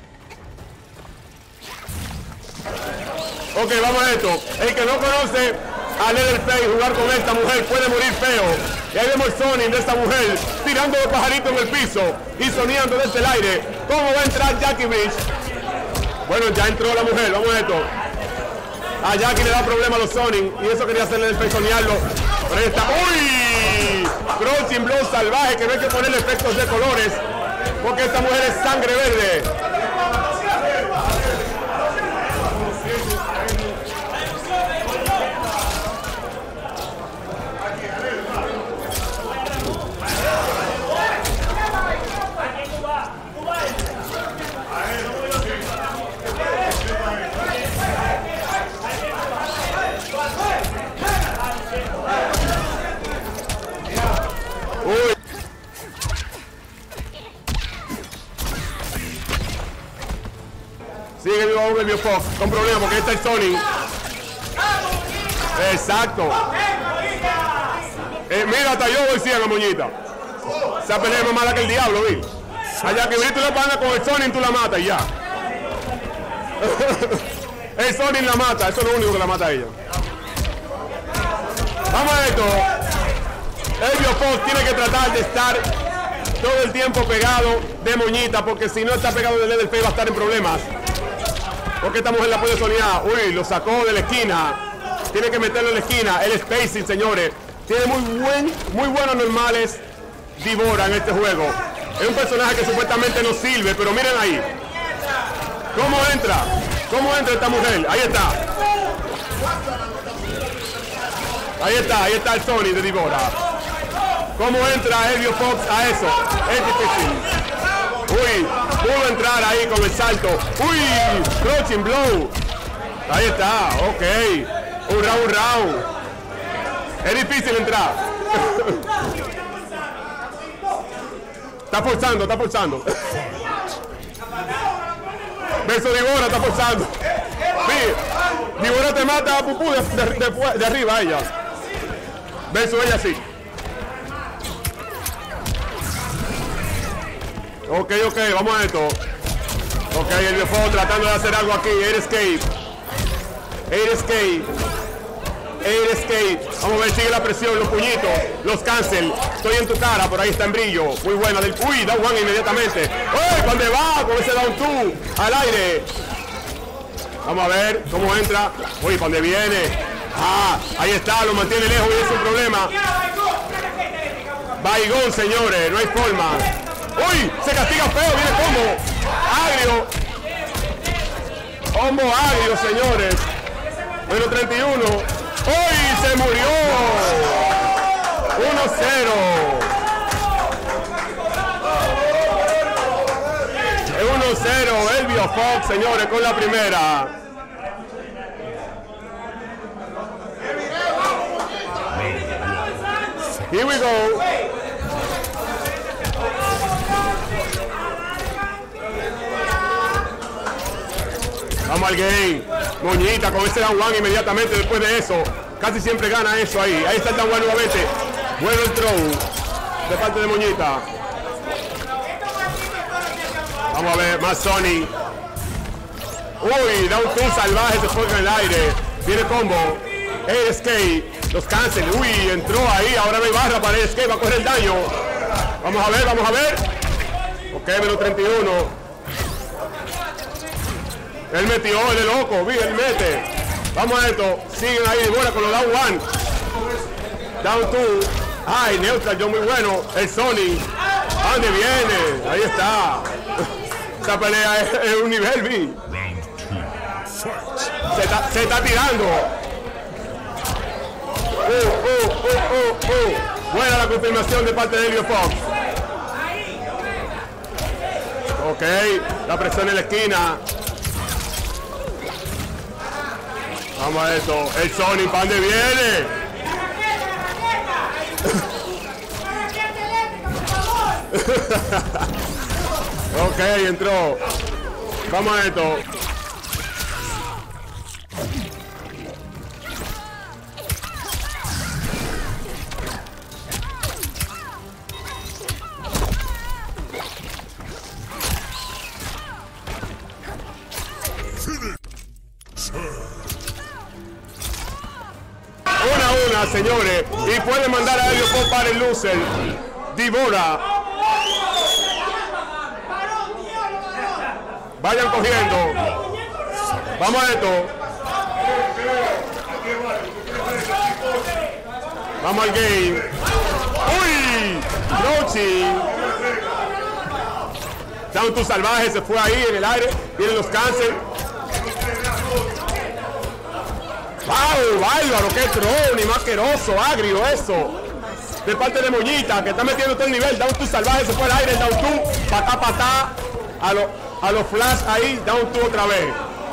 Ok, vamos a esto. El que no conoce a Leatherface jugar con esta mujer puede morir feo. Y ahí vemos el Sonic de esta mujer tirando los pajaritos en el piso y soñando desde el aire. ¿Cómo va a entrar Jackie Breeze? Bueno, ya entró la mujer, vamos a esto. A Jackie le da problema a los Sonic y eso quería hacerle despesonearlo. Pero ahí está. ¡Uy! Crouching Blow salvaje que no hay que ponerle efectos de colores porque esta mujer es sangre verde. Uy. Sigue vivo aún el Biofox con problemas porque está el Sonic. Exacto. Eh, mira, hasta yo voy cien a Moñita. Esa pelea es más mala que el diablo, vi. Allá que tú la pagas con el Sonic, tú la matas y ya. El Sonic la mata, eso es lo único que la mata a ella. Vamos a esto. El Biofox tiene que tratar de estar todo el tiempo pegado de Moñita, porque si no está pegado de Leatherface va a estar en problemas. Porque esta mujer la puede soñar. Uy, lo sacó de la esquina. Tiene que meterlo en la esquina. El spacing, señores. Tiene muy buen, muy buenos normales Divora en este juego. Es un personaje que supuestamente no sirve, pero miren ahí. ¿Cómo entra? ¿Cómo entra esta mujer? Ahí está. Ahí está, ahí está el Sonic de Divora. ¿Cómo entra el Biofox a eso? Es difícil. Uy, pudo entrar ahí con el salto. Uy, Crouching Blow. Ahí está, ok. Un round, un round. Es difícil entrar. Está forzando, está forzando. Verso Divora está forzando. Sí, Divora te mata a Pupú de, de, de, de arriba a ella. Verso ella sí. Ok, ok, vamos a esto. Ok, el Biofox tratando de hacer algo aquí. Air escape. Air escape. Air escape. Vamos a ver, sigue la presión, los puñitos, los cancel. Estoy en tu cara, por ahí está en brillo. Muy buena. Del, uy, down one inmediatamente. Uy, ¿dónde va? Con ese down two al aire. Vamos a ver cómo entra. Uy, ¿para dónde viene? Ah, ahí está, lo mantiene lejos y es un problema. Baigón, señores, no hay forma. Uy, se castiga feo, viene combo. Agrio. Combo agrio, señores. Bueno, treinta y uno. ¡Uy, se murió! uno cero. Es uno cero el Biofox, señores, con la primera. Here we go. Vamos al game. Moñita con ese down one inmediatamente después de eso. Casi siempre gana eso ahí. Ahí está el down one nuevamente. Bueno el throw de parte de Moñita. Vamos a ver, más Sony. Uy, down two salvaje, se fue en el aire. Viene combo. Air escape. Los cancel. Uy, entró ahí. Ahora no hay barra para el escape. Va a coger el daño. Vamos a ver, vamos a ver. Ok, menos treinta y uno. Él metió, él es loco, vi, él mete. Vamos a esto, siguen ahí de bola con los down one. Down two. Ay, neutral, yo muy bueno. El Sonic. ¿A dónde viene? Ahí está. Esta pelea es, es un nivel, vi. Se está, se está tirando. Uh, uh, uh, uh, uh. Buena la confirmación de parte de Biofox. Ok, la presión en la esquina. Vamos a eso. El Sonic, ¿para dónde viene? Ok, entró. Vamos a esto. Una a una, señores, y puede mandar a Biofox para el loser. Divora. Vayan cogiendo. Vamos a esto. Vamos al game. ¡Uy! Rochi. Down to salvaje, se fue ahí en el aire. Vienen los cáncer. ¡Wow! ¡Bárbaro! ¡Qué troll! Y más asqueroso, agrio eso. De parte de Moñita, que está metiendo todo el nivel. Down to salvaje, se fue al aire. Down to, patá, patá. A los a los flash ahí. Down to otra vez.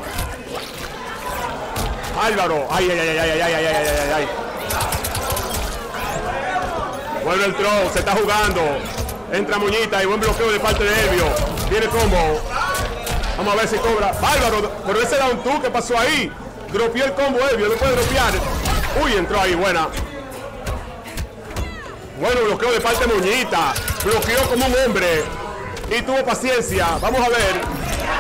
Álvaro. Ay, ay, ay, ay, ay, ay, ay, ay, ay, ay. Vuelve el troll, se está jugando. Entra Moñita y buen bloqueo de parte de Elvio. Viene combo. Vamos a ver si cobra. Bárbaro, pero ese down two, ¿qué pasó ahí? Dropeó el combo Elvio, no puede dropear. Uy, entró ahí, buena. Bueno, bloqueo de parte de Moñita. Bloqueó como un hombre. Y tuvo paciencia. Vamos a ver.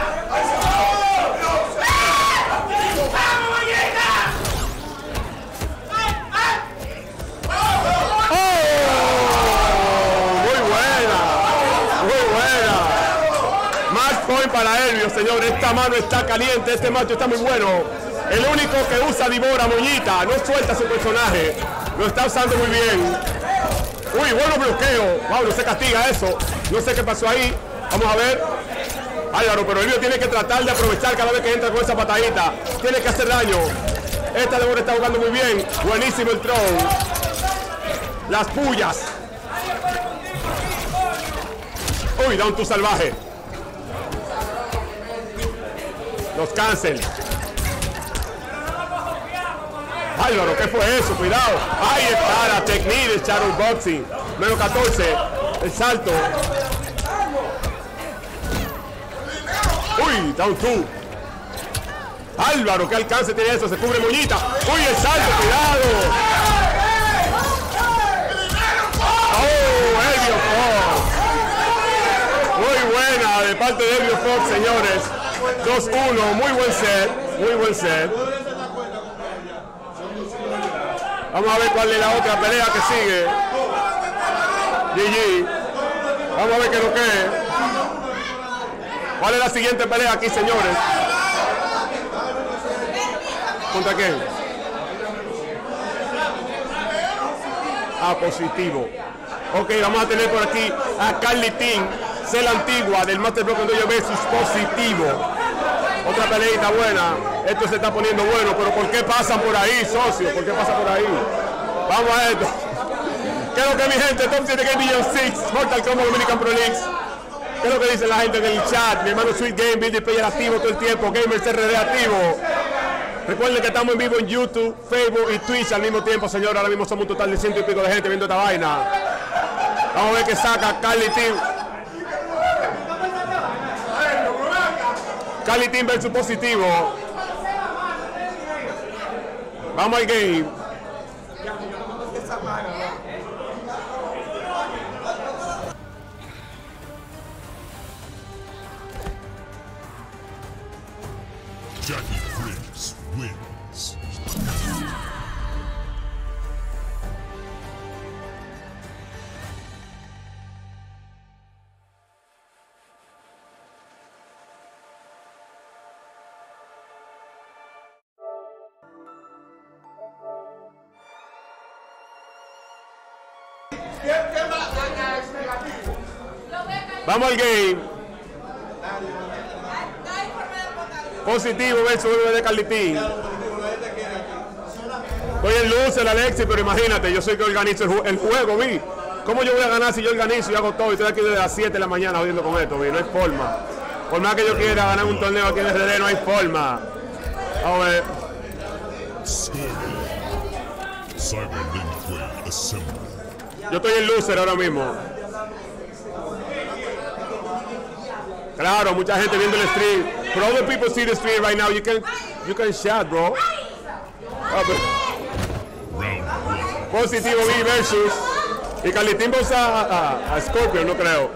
Point para Elvio, señor. Esta mano está caliente, este macho está muy bueno. El único que usa Dibora, Moñita, no suelta su personaje. Lo está usando muy bien. Uy, bueno bloqueo. Wow, no se castiga eso. No sé qué pasó ahí. Vamos a ver. Álvaro, pero Elvio tiene que tratar de aprovechar cada vez que entra con esa patadita. Tiene que hacer daño. Esta Dibora está jugando muy bien. Buenísimo el throw. Las pullas. Uy, down to salvaje. Los cancel. Álvaro, ¿qué fue eso? Cuidado. Ahí está la technique de Shadow Boxing. Menos catorce. El salto. Uy, down two. Álvaro, ¿qué alcance tiene eso? Se cubre Moñita. Uy, el salto, cuidado. Oh, Elvio Fox. Muy buena de parte de Elvio Fox, señores. dos uno, muy buen set, muy buen set. Vamos a ver cuál es la otra pelea que sigue. G G. Vamos a ver qué es lo que es. ¿Cuál es la siguiente pelea aquí, señores? ¿Contra quién? Ah, positivo. Ok, vamos a tener por aquí a Carly Team, Cel Antigua del Master Broken Dojo versus Positivo. Otra peleita buena. Esto se está poniendo bueno, pero ¿por qué pasan por ahí, socio? ¿Por qué pasan por ahí? Vamos a esto. ¿Qué es lo que mi gente? Top siete Game Million seis, Mortal Kombat Dominican Pro Leagues. ¿Qué es lo que dice la gente en el chat? Mi hermano Sweet Game, Build Player activo todo el tiempo, Gamers R D activo. Recuerden que estamos en vivo en YouTube, Facebook y Twitch al mismo tiempo, señor. Ahora mismo somos un total de ciento y pico de gente viendo esta vaina. Vamos a ver qué saca Carly Team. Carly Team versus Positivo. Vamos al game. Jackie Briggs wins. Vamos al game. Positivo versus de Carlitín. Estoy en luces, Alexis, pero imagínate, yo soy que organizo el, ju el juego, vi. ¿Cómo yo voy a ganar si yo organizo y hago todo y estoy aquí desde las siete de la mañana jodiendo con esto, vi? No hay forma. Por más que yo quiera ganar un torneo aquí en R D, no hay forma. Vamos a ver. Yo estoy en loser ahora mismo. Claro, mucha gente viendo el stream. For all the people see the stream right now, you can you can shout, bro. Oh, Positivo V versus y Carlitín va a usar a, a, a Scorpion, no creo.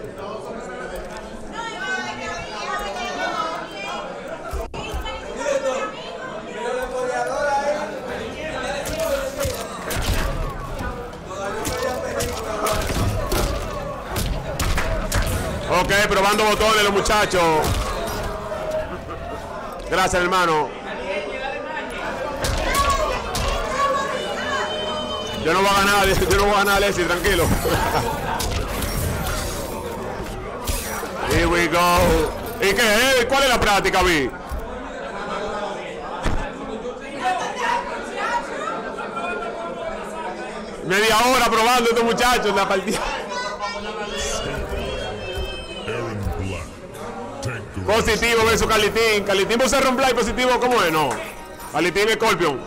Ok, probando botones los muchachos. Gracias, hermano. Yo no voy a ganar, yo no voy a ganar, Alexis, tranquilo. Here we go. ¿Y qué es? ¿Cuál es la práctica, Vi? Media hora probando estos muchachos en la partida. Positivo versus Carlitín. Carlitín versus Ron Black, positivo, ¿cómo es? No. Carlitín Scorpion.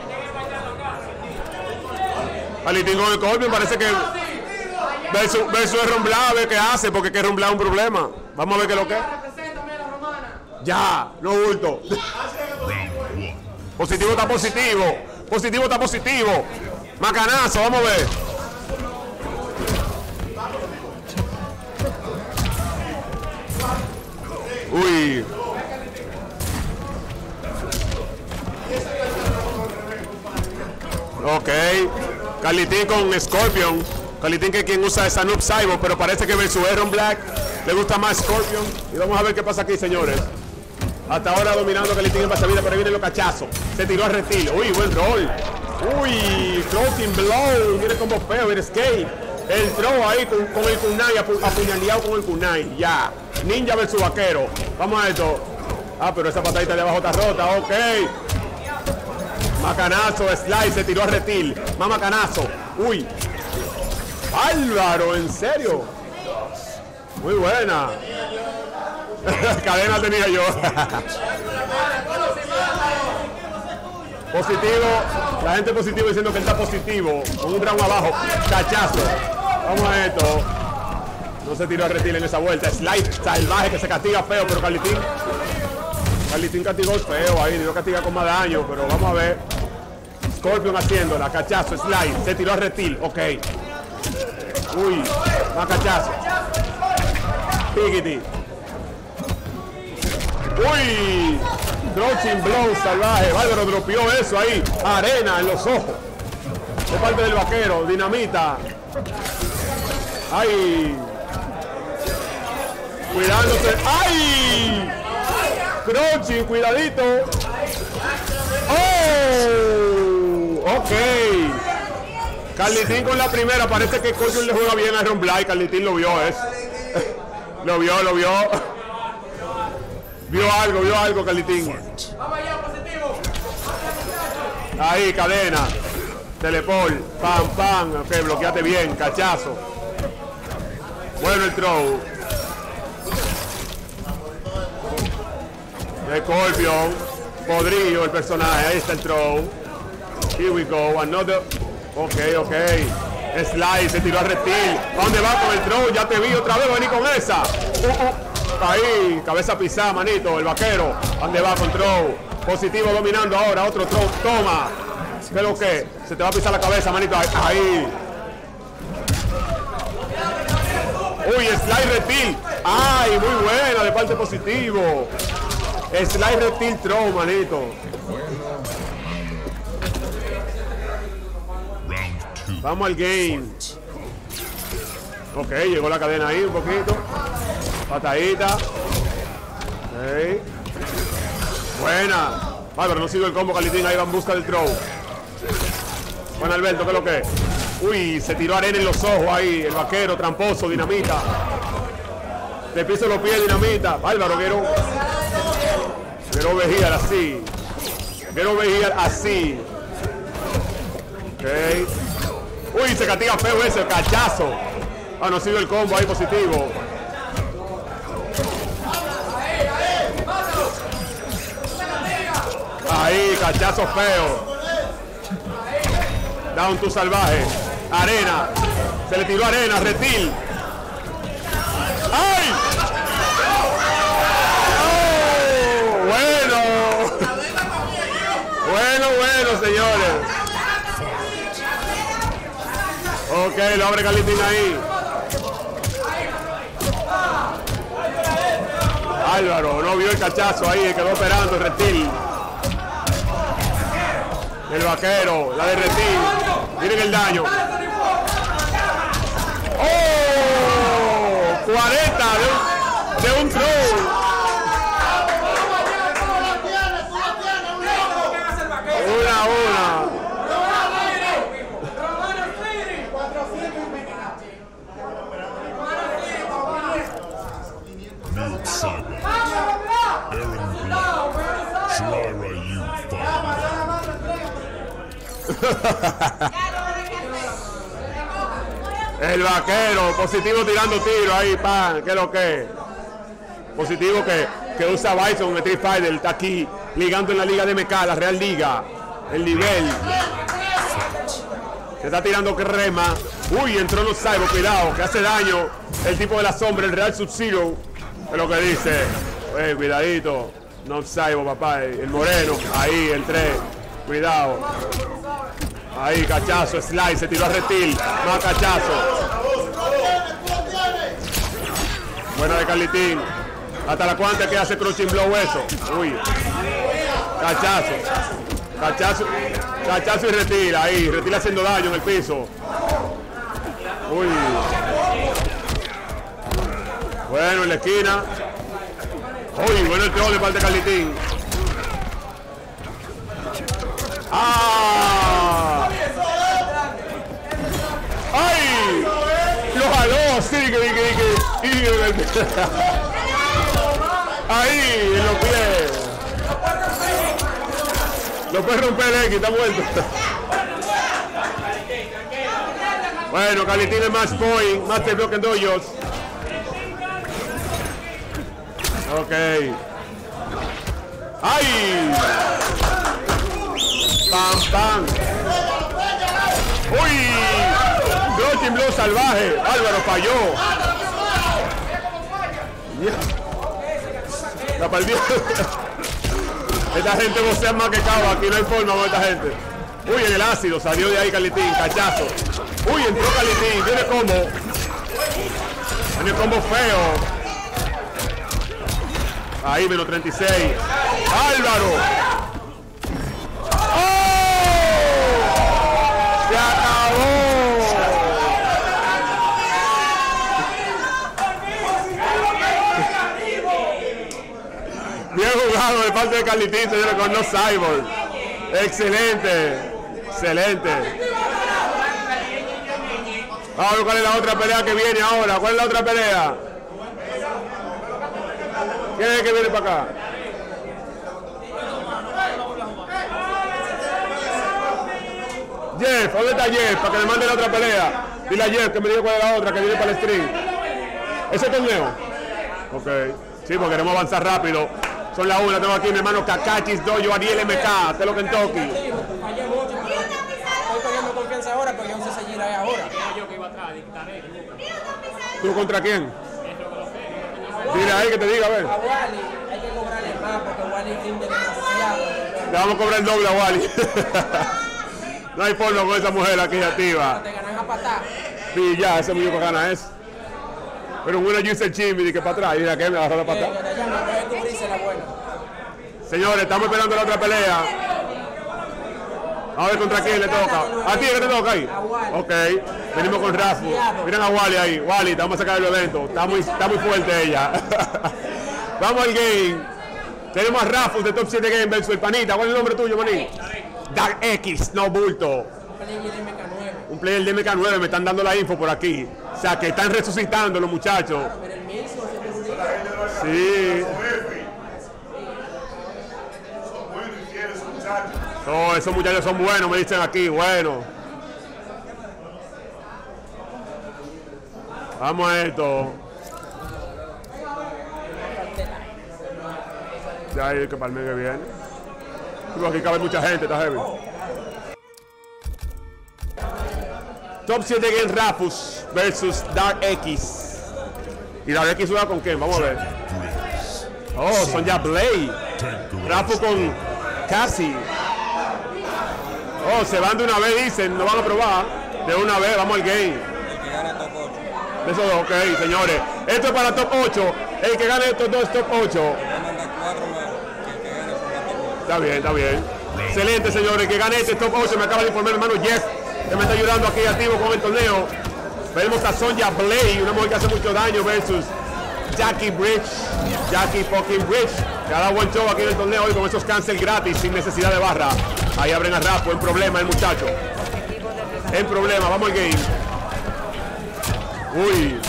Carlitín con Scorpion parece que versus, versus Ron Black, a ver qué hace, porque que Ron Black es un problema. Vamos a ver qué es lo que es. Ya, no bulto. Positivo está positivo. Positivo está positivo. Macanazo, vamos a ver. Uy. Ok. Carlitín con Scorpion. Carlitín que quien usa esa Noob Cyber, pero parece que versus Aaron Black le gusta más Scorpion. Y vamos a ver qué pasa aquí, señores. Hasta ahora dominando Carlitín en base vida, pero ahí viene los cachazos. Se tiró al retiro. Uy, buen rol. Uy, floating blow. Viene como feo, viene escape. El throw ahí con, con el kunai, apu, apuñaleado con el kunai. Ya. Ninja versus vaquero. Vamos a esto. Ah, pero esa patadita de abajo está rota. Ok. Macanazo, slide, se tiró a retil. Más macanazo. Uy. Álvaro, ¿en serio? Muy buena. Cadena tenía yo. Positivo. La gente positivo diciendo que está positivo. Con un round abajo. Cachazo. Vamos a esto. No se tiró a retil en esa vuelta. Slide salvaje que se castiga feo, pero Carlitín. Carlitín castigó feo ahí. Dio castiga con más daño, pero vamos a ver. Scorpion haciéndola. Cachazo, slide. Se tiró a retil. Ok. Uy. Más cachazo. Piggity. Uy. Crouching blow salvaje. Bárbaro dropeó eso ahí. Arena en los ojos. De parte del vaquero. Dinamita. Ay. Cuidándose. ¡Ay! Crouching, cuidadito. ¡Oh! Ok. Carlitín con la primera. Parece que Scorpion le juega bien a Ron Black. Carlitín lo vio, es. Lo vio, lo vio. Vio algo, vio algo, Carlitín. Ahí, cadena. Telepol. Pam, pam. Ok, bloqueate bien. Cachazo. Bueno el throw. Scorpion. Podrillo el personaje. Ahí está el throw. Here we go. Another. Ok, ok. Slide. Se tiró a reptil. ¿A dónde va con el throw? Ya te vi otra vez. Vení con esa. Uh, uh. Ahí. Cabeza pisada, manito. El vaquero. ¿A dónde va con throw? Positivo dominando ahora. Otro throw. Toma. ¿Qué es lo que? Se te va a pisar la cabeza, manito. Ahí. Uy, slide reptil. Ay, muy buena de parte positivo. Slide reptil throw, manito. Vamos al game. Ok, llegó la cadena ahí un poquito. Patadita. Okay. Buena. Ay, pero no sigo el combo, Carlitín. Ahí va en busca del throw. Bueno, Alberto, ¿qué es lo que es? Uy, se tiró arena en los ojos ahí. El vaquero, tramposo, dinamita. De piso los pies, dinamita. Bárbaro, quiero. Quiero vejiar así. Quiero vejiar así. Ok. Uy, se castiga feo ese, cachazo. Ah, no sigue el combo ahí positivo. Ahí, cachazo feo. Down tu salvaje. Arena. Se le tiró arena, retil. ¡Ay! Oh, bueno. Bueno, bueno, señores. Ok, lo abre Carlitín ahí. Álvaro, no vio el cachazo ahí, quedó esperando el reptil. El vaquero, la de reptil. Miren el daño. ¡Oh! cuarenta de un, de un throw. Una a una. Try you El vaquero, positivo tirando tiro ahí, pan, ¿qué es lo que? Positivo que, que usa Bison en Street Fighter, está aquí ligando en la Liga de M K, la Real Liga, el nivel. Se está tirando crema. Uy, entró los Cyber, cuidado, que hace daño el tipo de la sombra, el Real Sub-Zero. Es lo que dice. Eh, cuidadito. No Cyber, papá. El moreno. Ahí, el tres. Cuidado. Ahí, cachazo, slide, se tiró a reptil. Más cachazo. Buena de Carlitín. Hasta la cuanta que hace crushing blow eso. Uy. Cachazo. Cachazo. Cachazo y retira ahí. Retira haciendo daño en el piso. Uy. Bueno, en la esquina. Uy, bueno el troll de parte de Carlitín. ¡Ah! ¡Ay! Lo jaló, sí, que que que ahí, en los pies. Lo puede romper el X, está muerto. Bueno, Carlitín es match point, Master Block en Dojos. Ok. ¡Ay! ¡Pam, pam! ¡Uy! Crushing blow salvaje. Álvaro falló. La perdió. Esta gente vocea más que cava. Aquí no hay forma con esta gente. Uy, en el ácido. Salió de ahí Carlitín. Cachazo. Uy, entró Carlitín. Viene combo. Viene combo feo. Ahí, menos treinta y seis. Álvaro. ¡Oh! Se acabó. Bien jugado de parte de Carlitín, señores, con los Cyborg. Excelente. Excelente. Vamos a ver cuál es la otra pelea que viene ahora. ¿Cuál es la otra pelea? ¿Quién es el que viene para acá? Jeff, ¿dónde está Jeff? Para que me mande la otra pelea. Dile a Jeff que me diga cuál es la otra que viene para el stream. ¿Ese torneo? Ok. Sí, porque queremos avanzar rápido. Son las una, tengo aquí mi hermano Kakachis Dojo, Ariel M K, Telo Kentucky. Estoy cogiendo confianza ahora, pero yo no sé seguir ahí ahora. ¿Tú contra quién? Dile ahí que te diga, a ver. A Wally hay que cobrarle más porque Wally rinde demasiado. Le vamos a cobrar el doble a Wally. No hay forma con esa mujer aquí activa. Te ganan a patar. Sí, ya, ese muñeco gana eso. Pero un bueno user chimbi y que para atrás. Y de que me agarró la patada. Que te llaman, puedes cubrirse la buena. Señores, estamos esperando la otra pelea. A ver contra quién le toca. ¿A ti que te toca ahí? Ok, venimos con Rafu. Miren a Wally ahí. Wally, te vamos a sacar del evento. Está muy, está muy fuerte ella. Vamos al game. Tenemos a Rafu de Top siete Game versus el panita. ¿Cuál es el nombre tuyo, maní? Dark X, no bulto. Un player de M K nueve, me están dando la info por aquí. O sea, que están resucitando los muchachos. Sí. Oh, esos muchachos son buenos, me dicen aquí, bueno. Vamos a esto. Ya hay que palme que viene. Aquí cabe mucha gente, está heavy. Top siete Game Rafus versus Dark X. ¿Y Dark X juega con quién? Vamos a ver. Oh, son ya Blade. Rafu con Cassie. Oh, se van de una vez, dicen, no van a probar. De una vez, vamos al game. De esos dos, ok, señores. Esto es para top ocho. El que gane estos dos top ocho. Está bien, está bien. Excelente, señores. El que gane este top ocho, me acaba de informar mi hermano Jeff, que me está ayudando aquí activo con el torneo. Veremos a Sonja Blade, una mujer que hace mucho daño, versus Jackie Bridge. Jackie fucking Bridge. Que ha dado buen show aquí en el torneo hoy con esos cancel gratis, sin necesidad de barra. Ahí abren a Rafa, en problema el muchacho. En problema, vamos al game. Uy.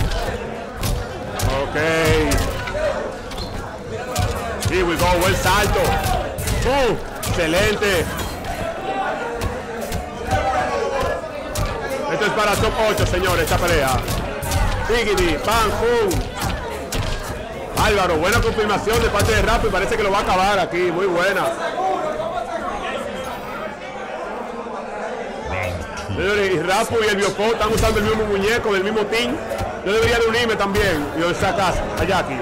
Ok. Here we go, buen salto. ¡Oh! ¡Excelente! Esto es para top ocho, señores, esta pelea. Biggity, pam, pum. Álvaro, buena confirmación de parte de Rafa y parece que lo va a acabar aquí. Muy buena. Señores, y Rafa y el Biopó están usando el mismo muñeco, del mismo team. Yo debería de unirme también. Y yo sacas a Jackie.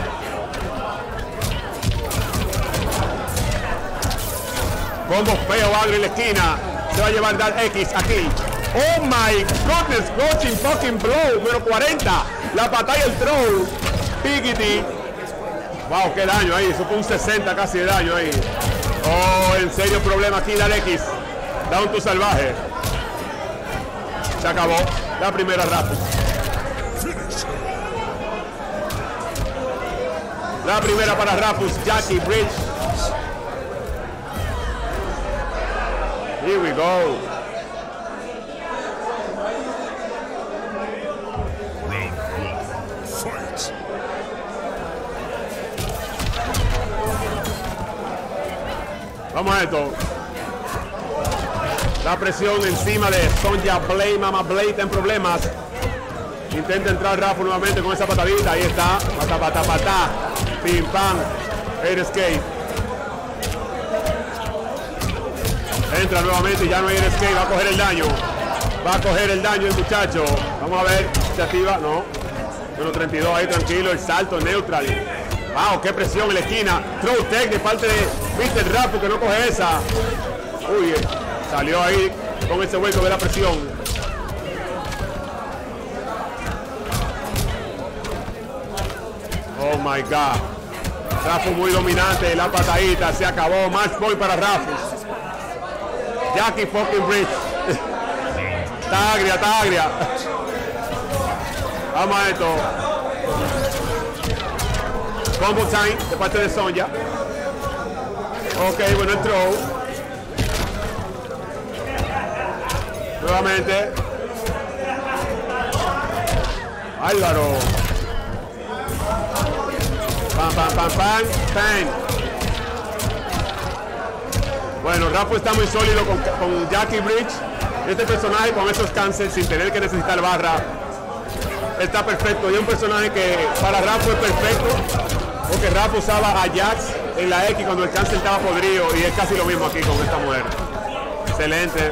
Combo feo, agrio en la esquina. Se va a llevar dar X aquí. Oh my goodness, coaching fucking blow. Número cuarenta. La patada y el throw. Biggity. Wow, qué daño ahí. Eso fue un sesenta casi de daño ahí. Oh, en serio problema aquí, dar X. Down to salvaje. Se acabó la primera Rafus. La primera para Rafus, Jackie Bridge. Here we go. Round one. Fight. Vamos a esto. La presión encima de Sonya Blade. Mama Blade está en problemas. Intenta entrar Rafa nuevamente con esa patadita. Ahí está. Pata, pata, pata. Pim, pam. Air escape. Entra nuevamente y ya no hay air escape. Va a coger el daño. Va a coger el daño el muchacho. Vamos a ver. ¿Se activa? No. Menos treinta y dos ahí, tranquilo. El salto neutral. Wow, qué presión en la esquina. Throw tech de parte de mister Rafa que no coge esa. Uy, salió ahí con ese hueco de la presión. Oh my God. Rafa muy dominante. La patadita se acabó. Match point para Rafa. Jackie fucking Bridge. Está agria, está agria. Vamos a esto. Combo time de parte de Sonya. Ok, bueno el throw. Nuevamente. Álvaro. Pam, pam, pam, pam, pam. Bueno, Rafa está muy sólido con, con Jackie Bridge. Este personaje con esos cancels sin tener que necesitar barra está perfecto. Y es un personaje que para Rafa es perfecto. Porque Rafa usaba a Jax en la X cuando el cancel estaba podrido. Y es casi lo mismo aquí con esta mujer. Excelente.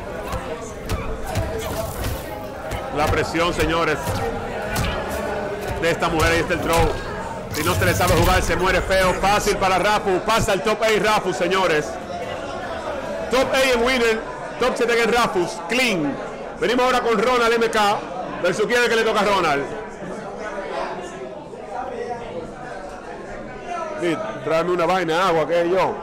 La presión, señores, de esta mujer. Ahí está el throw. Si no se le sabe jugar, se muere feo. Fácil para Rafu. Pasa el top ocho Rafu, señores. Top ocho en winner. Top siete en Rafus. Clean. Venimos ahora con Ronald M K. Versus quién es que le toca a Ronald. Sí, tráeme una vaina de agua, que yo.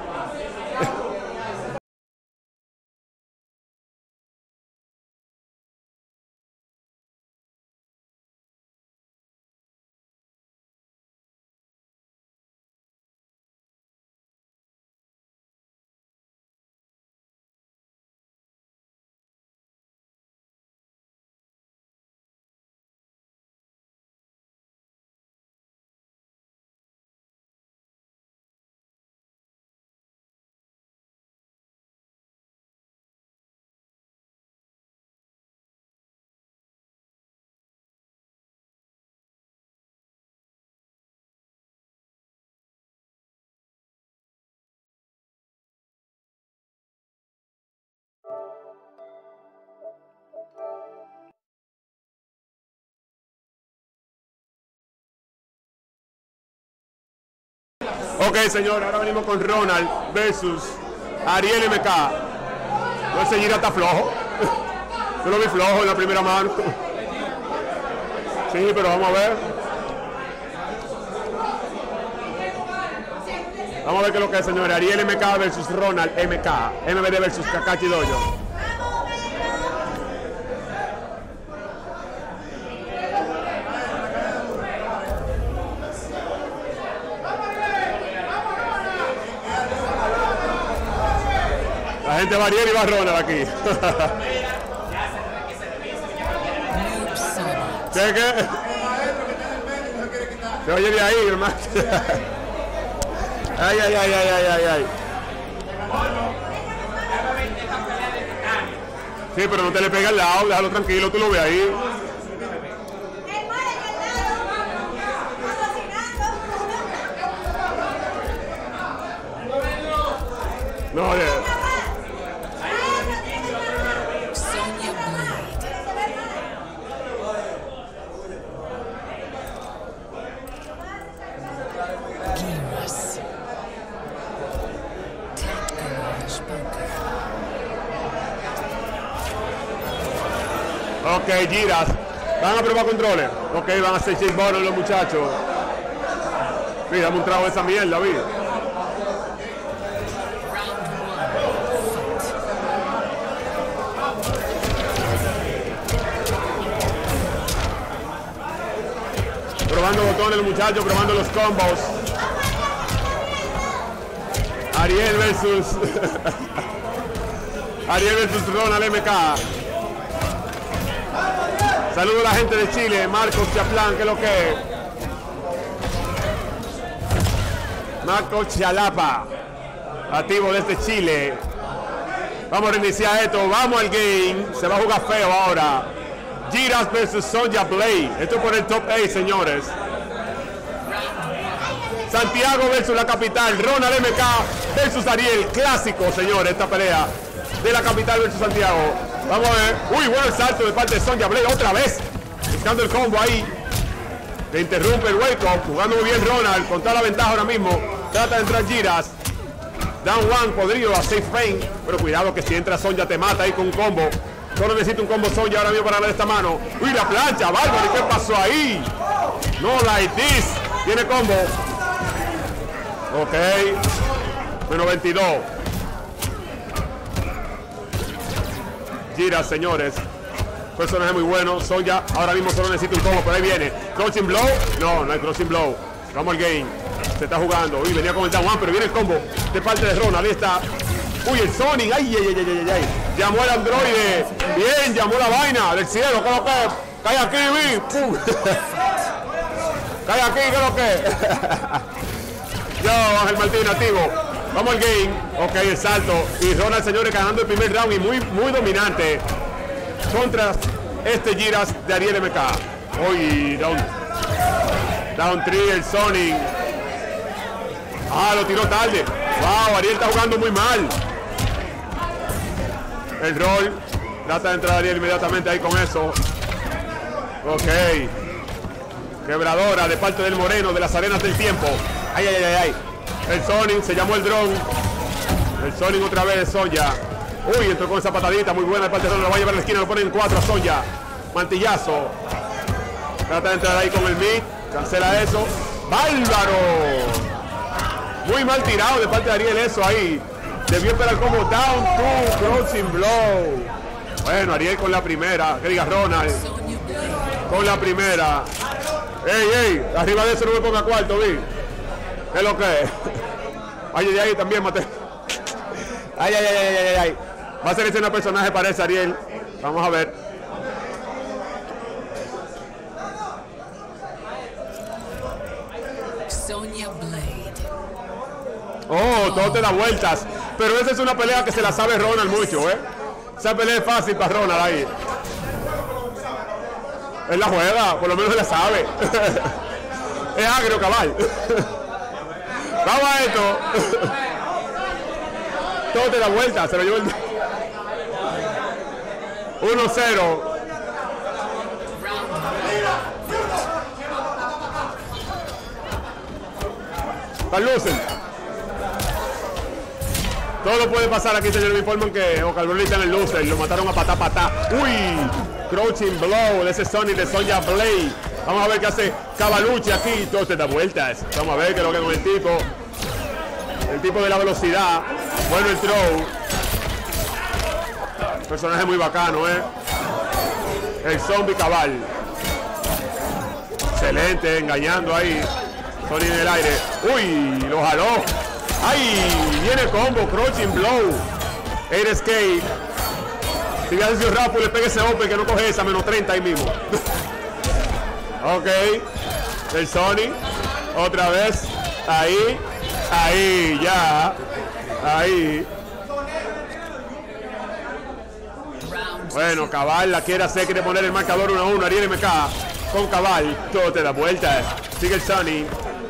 Ok, señor, ahora venimos con Ronald versus Ariel M K. No, ese gira está flojo. Yo lo vi flojo en la primera mano. Sí, pero vamos a ver. Vamos a ver qué es lo que es, señor. Ariel M K versus Ronald M K. M B D versus Kakashi Dojo. La gente va Ariel y va Ronald aquí. Cheque. Se oye de ahí, hermano. Ay, ay, ay, ay, ay, ay, ay. Sí, pero no te le pega al lado, déjalo tranquilo, tú lo ves ahí. No, de... Sonya Blade. Geras. Tech Garage Bunker. Ok, Giras. ¿Van a probar controles? Ok, van a hacer Chase Bonner los muchachos. Mira, dame un trago de esa mierda, mira. Probando botones los muchachos, probando los combos. Ariel versus Ariel versus Ronald M K. Saludos a la gente de Chile, Marcos Chaplán, que es lo que es. Marcos Chalapa, activo desde Chile. Vamos a reiniciar esto, vamos al game. Se va a jugar feo ahora. Giras versus Sonya Blade. Esto es por el top ocho, señores. Santiago versus la capital. Ronald M K versus Ariel. Clásico, señores, esta pelea de la capital versus Santiago. Vamos a ver. Uy, bueno el salto de parte de Sonya Blade. Otra vez. Buscando el combo ahí. Le interrumpe el wake up. Jugando muy bien Ronald. Con toda la ventaja ahora mismo. Trata de entrar Giras. Down one podrido a safe frame. Pero cuidado que si entra Sonya te mata ahí con un combo. Solo necesito un combo Sonya ahora mismo para darle esta mano. Uy, la plancha, bárbaro. ¿Y qué pasó ahí? No like this. Tiene combo. Ok. Menos veintidós. Giras, señores. Personaje muy bueno. Sonya ahora mismo solo necesita un combo. Por ahí viene. Crossing blow. No, no hay crossing blow. Vamos al game. Se está jugando. Uy, venía con el down one, pero viene el combo de parte de Ronald. Ahí está. Uy, el Sonic. Ay, ay, ay, ay, ay, ay. Llamó el androide. Bien, llamó la vaina del cielo. ¿Qué es lo que? Cae aquí, vi. Pum. Cae aquí, ¿qué es lo que? Yo, Ángel Martín, activo. Vamos al game. Ok, el salto. Y Ronald, señores, ganando el primer round y muy, muy dominante contra este Giras de Ariel M K. Uy, down. Down tres, el Sonic. Ah, lo tiró tarde. Wow, Ariel está jugando muy mal. El roll. Trata de entrar Ariel inmediatamente ahí con eso. Ok. Quebradora de parte del Moreno de las arenas del tiempo. Ay, ay, ay, ay. El Sonic se llamó el dron. El Sonic otra vez de Sonya. Uy, entró con esa patadita muy buena de parte de Ronald. Lo va a llevar a la esquina, lo ponen en cuatro a Sonya. Mantillazo. Trata de entrar ahí con el mid. Cancela eso. ¡Bárbaro! Muy mal tirado de parte de Ariel eso ahí. Debió esperar como down two, crossing blow. Bueno, Ariel con la primera. Que diga Ronald. Con la primera. Ey, ey, arriba de eso no me ponga cuarto, vi. ¿Qué es lo que es? Ay, ay, ay, también maté. Ay, ay, ay, ay, ay, ay. Va a seleccionar personaje para ese Ariel. Vamos a ver. Sonya Blade. Oh, todo te da vueltas. Pero esa es una pelea que se la sabe Ronald mucho, ¿eh? Esa pelea es fácil para Ronald ahí. Él la juega, por lo menos la sabe. Es agrio, cabal. Vamos a esto. Todo te da vueltas, se lo llevo el... uno cero. Para Lucen. Todo puede pasar aquí, señor. Me informan que Ocalbrón está en el loser. Lo mataron a patá patá. Uy, crouching blow de ese Sonic de Sonya Blade. Vamos a ver qué hace Cavalucci aquí. Todo se da vueltas. Vamos a ver qué es lo que con el tipo. El tipo de la velocidad. Bueno, el throw. Personaje muy bacano, ¿eh? El zombie cabal. Excelente, engañando ahí. Sonic en el aire. Uy, lo jaló. ¡Ay! Viene combo, crouching blow. Air escape. Si hubiera sido rápido, le pegue ese open que no coge esa, menos treinta ahí mismo. Ok. El Sonic. Otra vez. Ahí. Ahí, ya. Ahí. Bueno, Cabal la quiere hacer, quiere poner el marcador uno a uno. Ariel M K con Cabal. Todo te da vuelta. Sigue el Sonny.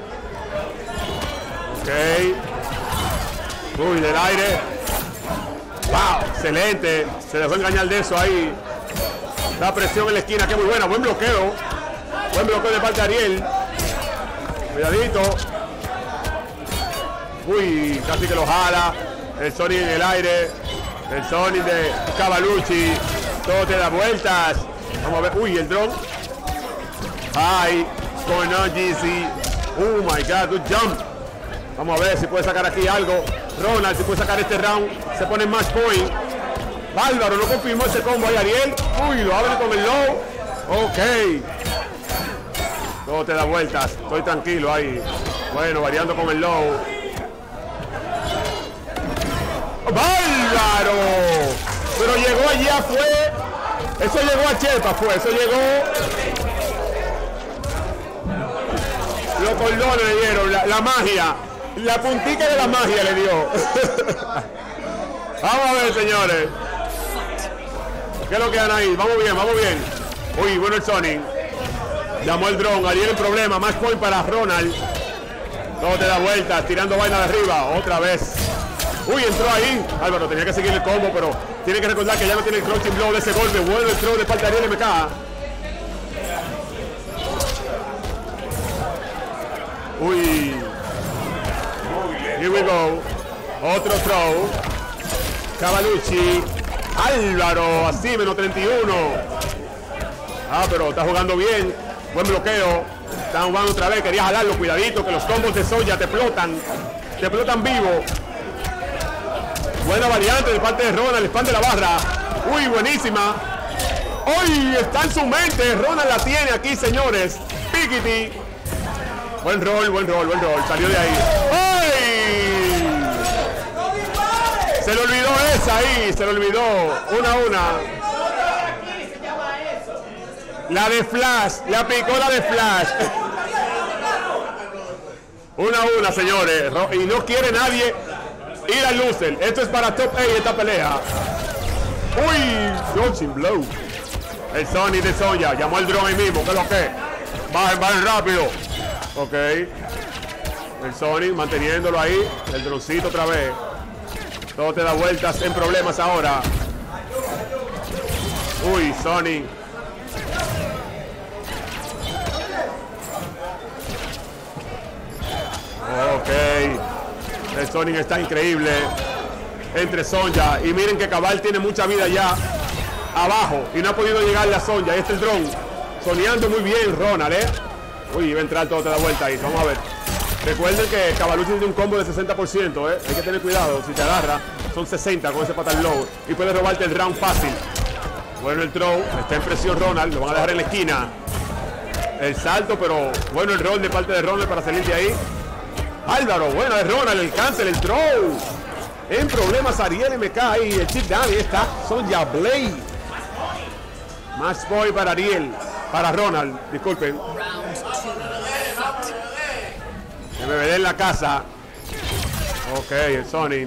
Ok. Uy, del aire. Wow, excelente. Se dejó engañar de eso ahí. La presión en la esquina, que muy buena. Buen bloqueo. Buen bloqueo de parte de Ariel. Cuidadito. Uy, casi que lo jala. El Sonny en el aire. El Sonny de Cavalucci. Todo te da vueltas. Vamos a ver. Uy, el drone. Ay, going on, G C. Oh my God, good jump. Vamos a ver si puede sacar aquí algo. Ronald, si puede sacar este round. Se pone en match point. Álvaro no confirmó ese combo ahí, Ariel. Uy, lo abre con el low. Ok. Todo te da vueltas. Estoy tranquilo ahí. Bueno, variando con el low. ¡Bárbaro! Pero llegó allá, fue. Eso llegó a Chepa, fue. Eso llegó. Los cordones le dieron. La, la magia. La puntica de la magia le dio. Vamos a ver, señores. ¿Qué es lo que dan ahí? Vamos bien, vamos bien. Uy, bueno el Sonny. Llamó el drone. Ariel en problema. Match point para Ronald. Todo te da vueltas. Tirando vaina de arriba. Otra vez. Uy, entró ahí. Álvaro tenía que seguir el combo, pero tiene que recordar que ya no tiene el crouching blow de ese golpe. Bueno el throw de parte de Ariel M K. Uy. Here we go. Otro throw. Cavalucci. Álvaro, así, menos treinta y uno. Ah, pero está jugando bien. Buen bloqueo. Está jugando otra vez. Quería jalarlo. Cuidadito, que los combos de Sonya te explotan. Te explotan vivo. Buena variante de parte de Ronald. Expande la barra. Uy, buenísima. Uy, está en su mente. Ronald la tiene aquí, señores. Pikiti. Buen rol, buen rol, buen rol. Salió de ahí. ¡Ay! Se le olvidó esa ahí. Se le olvidó. Una a una. La de Flash. Le aplicó la de Flash. Una a una, señores. Y no quiere nadie ir al loser. Esto es para top A esta pelea. Uy, Johnson Blow. El Sonny de Sonya. Llamó al drone ahí mismo. ¿Qué es lo que? Bajen, bajen rápido. Ok. El Sonny manteniéndolo ahí. El droncito otra vez. Todo te da vueltas en problemas ahora. Uy, Sonny. Ok. El Sonic está increíble entre Sonya. Y miren que Cabal tiene mucha vida ya abajo y no ha podido llegarle a Sonya. Ahí está el drone. Soñando muy bien Ronald, ¿eh? Uy, va a entrar todo, te da vuelta ahí. Vamos a ver. Recuerden que Cavalucci tiene un combo de sesenta por ciento, ¿eh? Hay que tener cuidado. Si te agarra, son sesenta con ese patal low. Y puede robarte el round fácil. Bueno el throw. Está en presión Ronald. Lo van a dejar en la esquina. El salto, pero bueno el roll de parte de Ronald para salir de ahí. Álvaro, bueno de Ronald, el cancel, el throw. En problemas Ariel M K ahí, el chip down, ahí está Sonya Blade. Match point para Ariel, para Ronald, disculpen. M V D en la casa. Ok, el Sonic.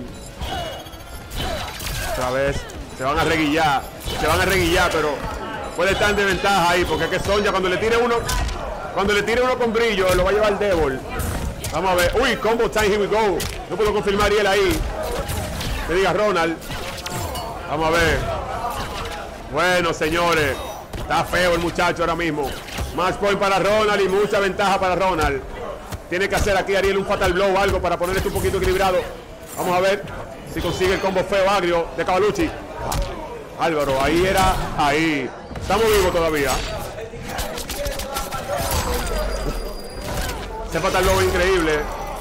Otra vez, se van a reguillar, se van a reguillar, pero puede estar en desventaja ahí, porque es que Sonya cuando le tire uno, cuando le tire uno con brillo, lo va a llevar Devil. Vamos a ver. Uy, combo time, here we go. No puedo confirmar Ariel ahí. Que diga Ronald. Vamos a ver. Bueno, señores. Está feo el muchacho ahora mismo. Match point para Ronald y mucha ventaja para Ronald. Tiene que hacer aquí Ariel un fatal blow o algo para poner esto un poquito equilibrado. Vamos a ver si consigue el combo feo agrio de Cavalucci. Álvaro, ahí era. Ahí. Estamos vivos todavía. Ese fatal blow increíble.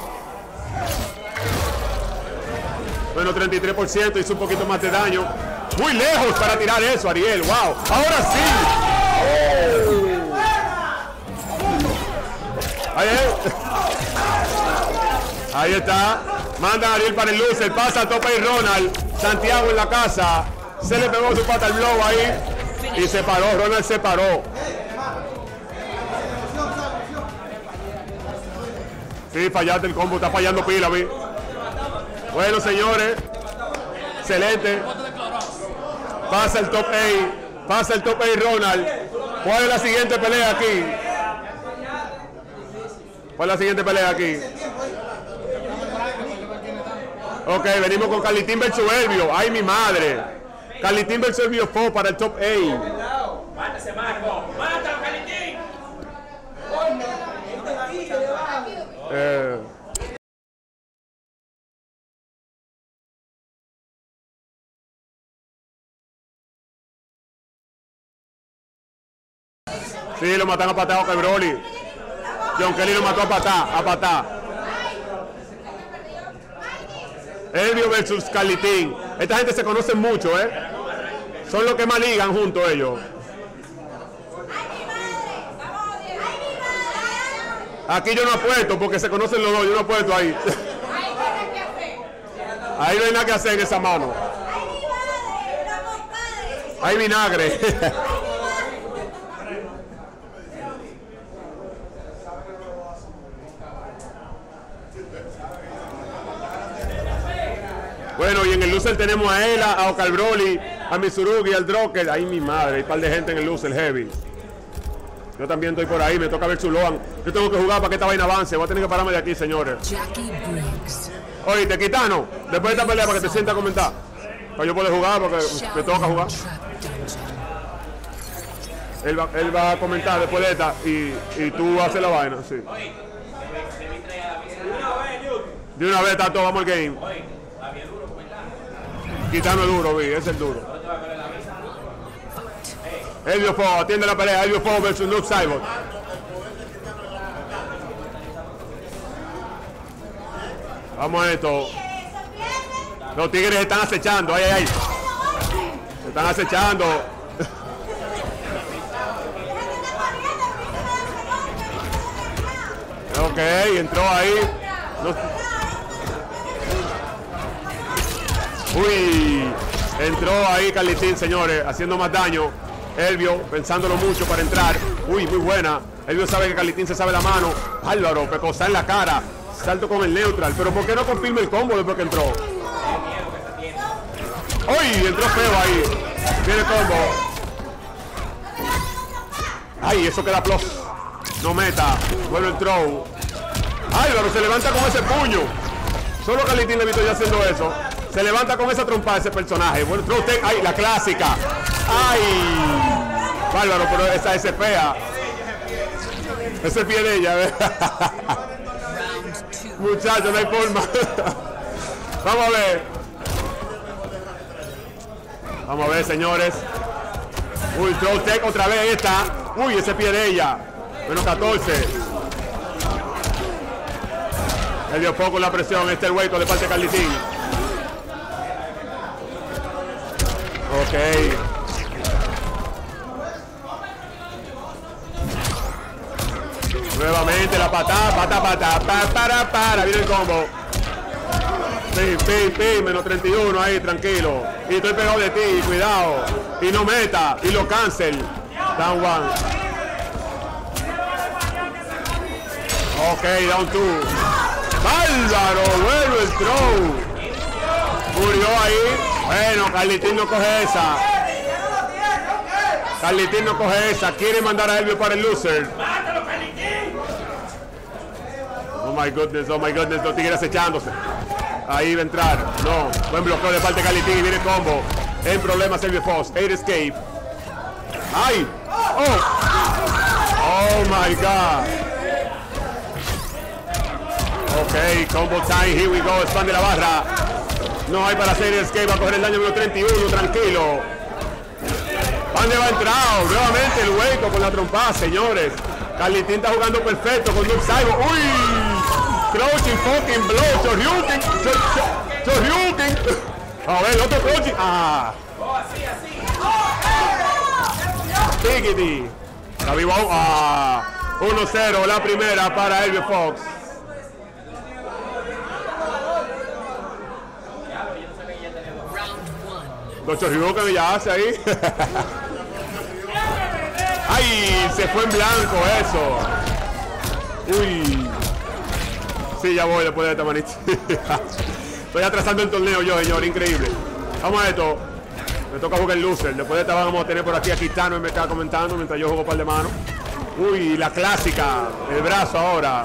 Bueno, treinta y tres por ciento, hizo un poquito más de daño. Muy lejos para tirar eso, Ariel. Wow. Ahora sí. Oh. Ahí, ahí está. Manda a Ariel para el loser. Pasa a tope y Ronald. Santiago en la casa. Se le pegó su fatal blow ahí. Y se paró. Ronald se paró. Sí, fallaste el combo, está fallando pila, vi. Bueno, señores. Excelente. Pasa el top eight. Pasa el top eight Ronald. ¿Cuál es la siguiente pelea aquí? ¿Cuál es la siguiente pelea aquí? Ok, venimos con Carlitín versus Elvio. Ay, mi madre. Carlitín versus Elvio Fox para el top eight. Mátase, Marco. Mátalo, Carlitín. Eh. Sí, lo matan a patada que Broly. John Kelly lo mató a patá, a patá. Elvio versus Carlitín. Esta gente se conoce mucho, ¿eh? Son los que más ligan juntos ellos. Aquí yo no apuesto porque se conocen los dos, yo no apuesto ahí. Ahí no hay nada que hacer en esa mano. Hay vinagre. Bueno, y en el loser tenemos a Ela, a Ocal Broly, a Mitsurugi, al Droker. Ay, mi madre, hay un par de gente en el loser heavy. Yo también estoy por ahí, me toca ver su Loan. Yo tengo que jugar para que esta vaina avance. Voy a tener que pararme de aquí, señores. Jackie Briggs. Oye, te quitano. Después de esta pelea, para que te sientas a comentar. Para yo poder jugar, porque me toca jugar. Él va, él va a comentar después de esta y, y tú haces la vaina, sí. De una vez, Tato, vamos al game. Quitano es duro, vi, es el duro. Elvio Fox, atiende la pelea. Elvio Fox versus Noob Saibot. Vamos a esto. Los tigres están acechando. Ay, ay, ay. Se están acechando. Ok, entró ahí. No. Uy, entró ahí Carlitín, señores, haciendo más daño. Elvio, pensándolo mucho para entrar. Uy, muy buena. Elvio sabe que Carlitín se sabe la mano. Álvaro, pecosa en la cara. Salto con el neutral. Pero ¿por qué no confirma el combo después que entró? Uy, entró feo ahí. Viene combo. Ay, eso queda plus. No meta. Bueno el throw. Álvaro se levanta con ese puño. Solo Carlitín le he visto ya haciendo eso. Se levanta con esa trompa ese personaje. Bueno, throw take. Ay, la clásica. Ay. Bárbaro, pero esa es fea. Ese pie de ella, ¿ves? Muchachos, no hay forma. Vamos a ver. Vamos a ver, señores. Uy, throw take otra vez. Ahí está. Uy, ese pie de ella. Menos catorce. Le dio poco la presión. Este es el hueco de parte de Carlitín. Ok. Nuevamente la patada, pata, pata, pa, para, para. Viene el combo. Pim, pim, pim. Menos treinta y uno ahí, tranquilo. Y estoy pegado de ti, cuidado. Y no meta. Y lo cancel. Down one. Ok, down two. Bárbaro, bueno el throw. Murió ahí. Bueno, Carlitín no coge esa. Carlitín no coge esa. Quiere mandar a Elvio para el loser. Oh my goodness, oh my goodness. Los tigres echándose. Ahí va a entrar. No. Buen bloqueo de parte de Carlitín. Y viene combo. En problemas Elvio Fox. Eight escape. ¡Ay! ¡Oh! ¡Oh my God! Ok, combo time. Here we go. Expande la barra. No hay para hacer escape. Va a coger el daño número treinta y uno. Tranquilo. ¿Dónde va a entrar? Nuevamente el hueco con la trompada, señores. Carlitín está jugando perfecto con Noob Saibot. ¡Uy! Crouching fucking blow. Shoryuken. Shoryuken. A ver, el otro crouching. ¡Ah! Tiggity. La vivo. ¡Ah! uno cero. La primera para Elvio Fox. Los Shoryuken que ya hace ahí. ¡Ay! Se fue en blanco eso. Uy. Sí, ya voy después de esta manita. Estoy atrasando el torneo yo, señor. Increíble. Vamos a esto. Me toca jugar el loser. Después de esta vamos a tener por aquí a Kitano y me está comentando mientras yo juego par de manos. Uy, la clásica. El brazo ahora.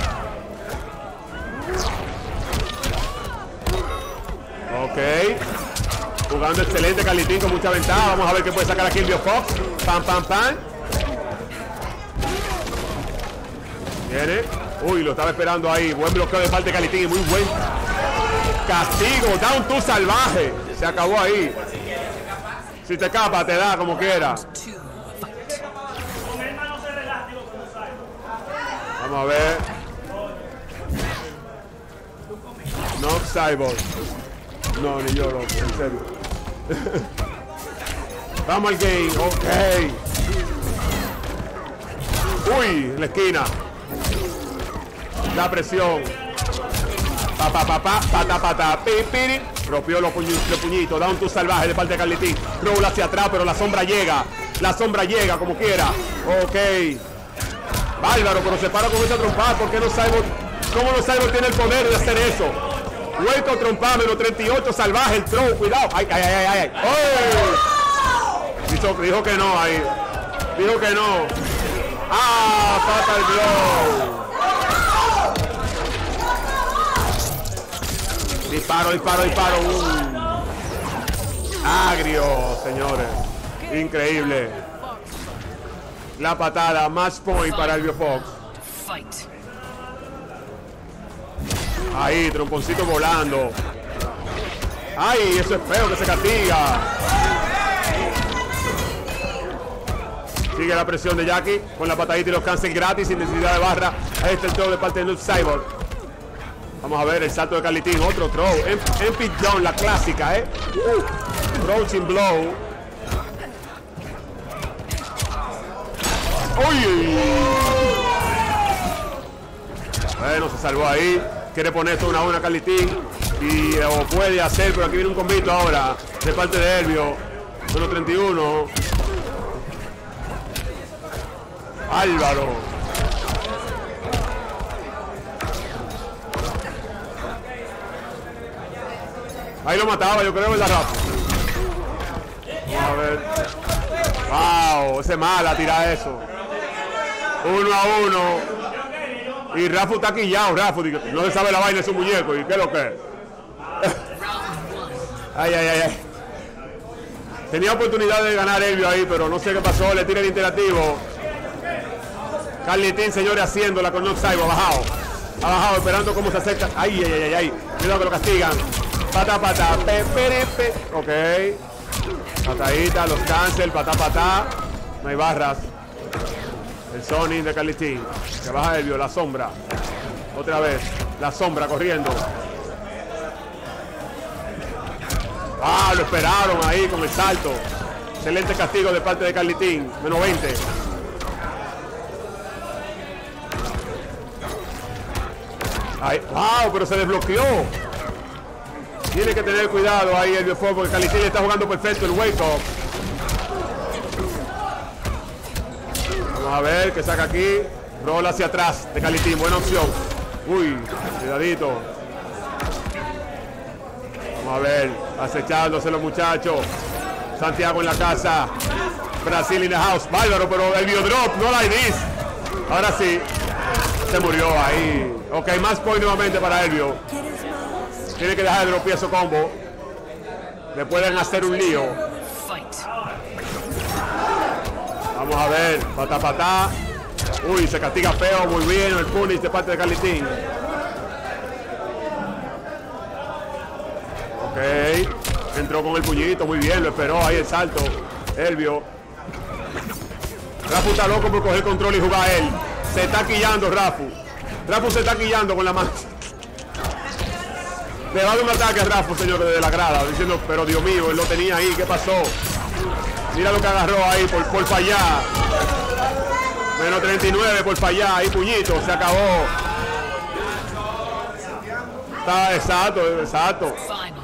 Ok. Jugando excelente Carlitín con mucha ventaja. Vamos a ver qué puede sacar aquí el BioFox. Pam, pam, pam. Viene. Uy, lo estaba esperando ahí. Buen bloqueo de parte de Carlitín y muy buen castigo. Down two salvaje. Se acabó ahí. Si te escapa, te da como quiera. Vamos a ver. No, Cyborg. No, ni yo, loco, en serio. Vamos al game, ok. Uy, en la esquina. La presión. Pa, pa, pa, pa, pata, pata, pi, pi. Rompió los, puñi los puñitos. Down tu salvaje de parte de Carlitín. Roll hacia atrás, pero la sombra llega. La sombra llega como quiera. Ok. Bárbaro, pero se para con esa trompada. ¿Por qué no Cyborg? ¿Cómo no Cyborg tiene el poder de hacer eso? Hueco trompada, menos treinta y ocho, salvaje, el throw, cuidado. Ay, ay, ay, ay, ay. ¡Oh! Dijo, dijo que no ahí. Dijo que no. Ah, fatal blow. Disparo, disparo, disparo. Uh. Agrio, señores. Increíble. La patada, match point para el BioFox. Ahí, tromponcito volando. Ay, eso es feo que se castiga. Sigue la presión de Jackie con la patadita y los cancel gratis sin necesidad de barra. Ahí está el throw de parte de Noob Cyborg. Vamos a ver el salto de Carlitín. Otro throw. En pit down, la clásica, ¿eh? Uh. Crouching blow. ¡Uy! Bueno, se salvó ahí. Quiere poner esto una a una Carlitín. Y lo puede hacer, pero aquí viene un combito ahora. De parte de Elvio. uno treinta y uno. Álvaro. Ahí lo mataba, yo creo, ¿verdad, Rafa? Vamos a ver. Wow, ese mala tira eso. Uno a uno. Y Rafa está quillado, Rafa. No se sabe la vaina de su muñeco. ¿Y qué es lo que es? Ay, ay, ay, ay. Tenía oportunidad de ganar Elvio ahí, pero no sé qué pasó. Le tira el interactivo. Carlitín, señores, haciéndola con Noob Cyborg. Ha bajado. Ha bajado, esperando cómo se acerca. Ay, ay, ay, ay. Cuidado que lo castigan. Pata, pata. Pe, pe, pe. Ok. Patadita, los cancel. Pata, pata. No hay barras. El Sonic de Carlitín. Que baja Elvio, la sombra. Otra vez. La sombra corriendo. Ah, lo esperaron ahí con el salto. Excelente castigo de parte de Carlitín. Menos veinte. Ay, wow, pero se desbloqueó. Tiene que tener cuidado ahí el BioFox porque Carlitín está jugando perfecto el wake up. Vamos a ver qué saca aquí. Roll hacia atrás de Carlitín. Buena opción. Uy, cuidadito. Vamos a ver. Acechándose los muchachos. Santiago en la casa. Brasil in the house. Bárbaro, pero el biodrop. No like this. Ahora sí. Se murió ahí. Ok, más point nuevamente para Elvio. Tiene que dejar de dropear su combo. Le pueden hacer un lío. Vamos a ver. Patá, patá. Uy, se castiga feo. Muy bien el punish de parte de Carlitín. Ok. Entró con el puñito. Muy bien. Lo esperó. Ahí el salto. Elvio. Rafu está loco por coger control y jugar a él. Se está quillando Rafu. Rafu se está quillando con la mano. Le va a dar un ataque a Rafu, señor, desde la grada. Diciendo, pero Dios mío, él lo tenía ahí. ¿Qué pasó? Mira lo que agarró ahí por, por fallar. Menos treinta y nueve por fallar. Ahí puñito, se acabó. Está exacto, exacto.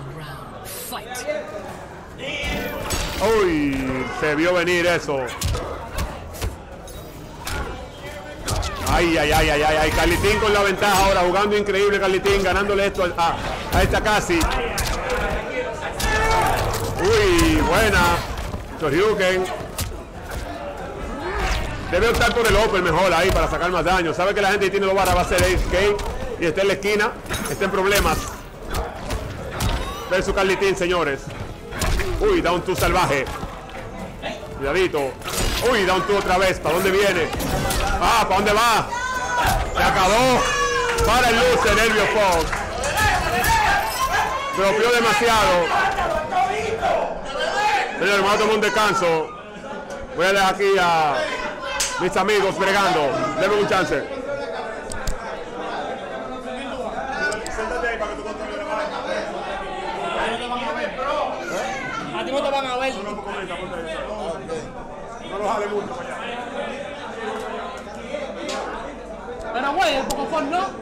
Uy, se vio venir eso. Ay, ay, ay, ay, ay, ay. Carlitín con la ventaja ahora, jugando increíble Carlitín, ganándole esto a, a esta casi. Uy, bueno. Buena. Shoryuken. Debe optar por el Open mejor ahí para sacar más daño. Sabe que la gente que tiene los barras va a ser Ace Kane y está en la esquina. Está en problemas. Versus Carlitín, señores. Uy, da un two salvaje. Cuidadito. Uy, da un two otra vez. ¿Para dónde viene? Ah, ¿para dónde va? Se acabó. Para el luce, Nervio Fox. Dropeó demasiado. Señores, vamos a tomar un descanso. Voy a dejar aquí a mis amigos bregando. Denme un chance. A ti no te van a ver. No lo jale mucho para allá. Pero güey, el Pokémon no.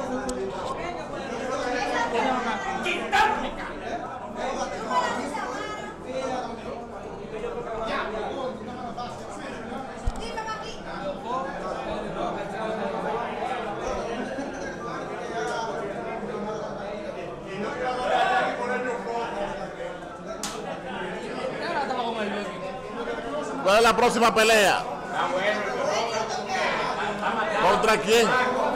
¿Cuál es la próxima pelea? ¿Contra quién?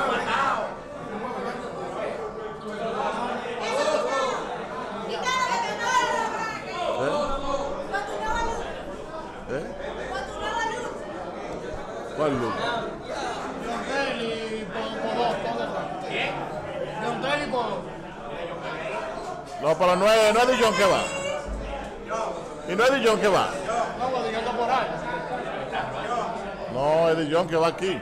¿Eh? ¿Cuál luz? No, pero no es, no es Dillon que va. Y no es Dillon que va. No, es Dillon que va aquí.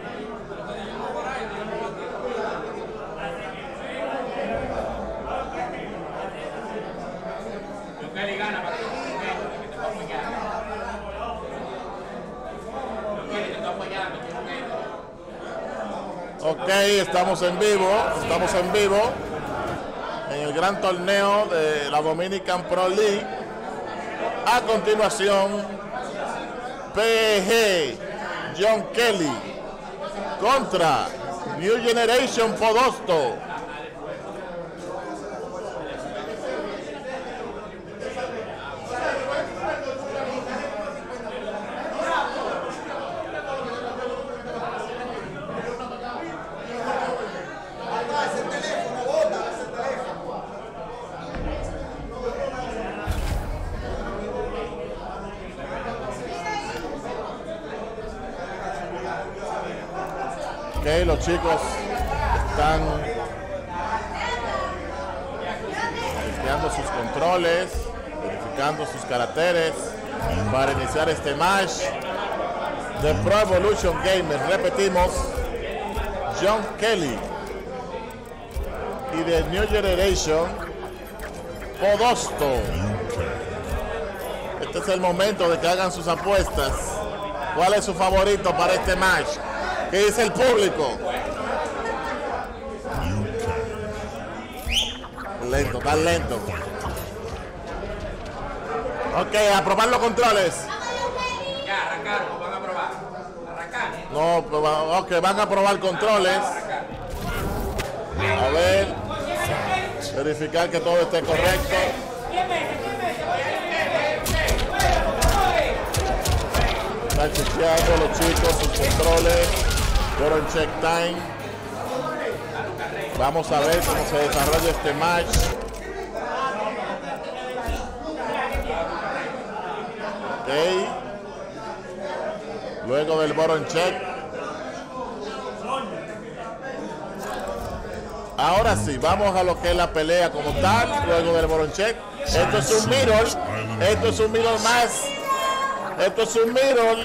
Ok, estamos en vivo, estamos en vivo en el gran torneo de la Dominican Pro League. A continuación, P G John Kelly contra New Generation Podosto. Okay, los chicos están verificando sus controles, verificando sus caracteres para iniciar este match de Pro Evolution Gamers. Repetimos, John Kelly y de New Generation Podosto. Este es el momento de que hagan sus apuestas. ¿Cuál es su favorito para este match? ¿Qué dice el público? Lento, tan lento. Ok, a probar los controles. Ya, arrancaron, van a probar. Arrancar. No, pues, ok, van a probar controles. A ver. Verificar que todo esté correcto. Están chequeando los chicos sus controles. Button check time. Vamos a ver cómo se desarrolla este match. Ok. Luego del button check. Ahora sí, vamos a lo que es la pelea como tal. Luego del button check. Esto es un mirror. Esto es un mirror más. Esto es un mirror.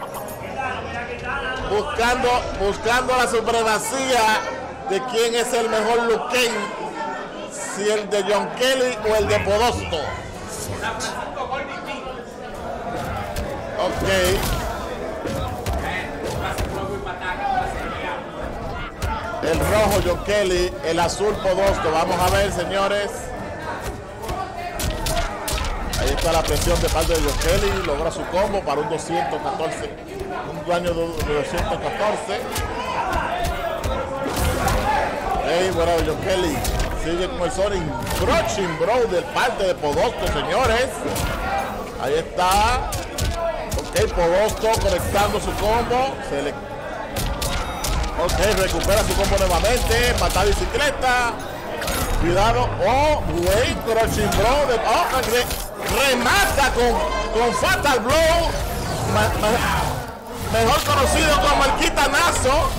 Buscando, buscando la supremacía de quién es el mejor Luken, si el de John Kelly o el de Podosto. Ok. El rojo John Kelly, el azul Podosto. Vamos a ver, señores. Ahí está la presión de parte de John Kelly. Logra su combo para un doscientos catorce. Un daño de doscientos catorce. Hey, bueno, John Kelly sigue con el Sonic Crushing Bro del parte de Podosto, señores. Ahí está. Ok, Podosto conectando su combo. Se le... Ok, recupera su combo nuevamente. Patada bicicleta. Cuidado. Oh, buen crushing blow. De... Oh, re... remata con, con Fatal Blow. Ma... Ma... mejor conocido como el quitanazo.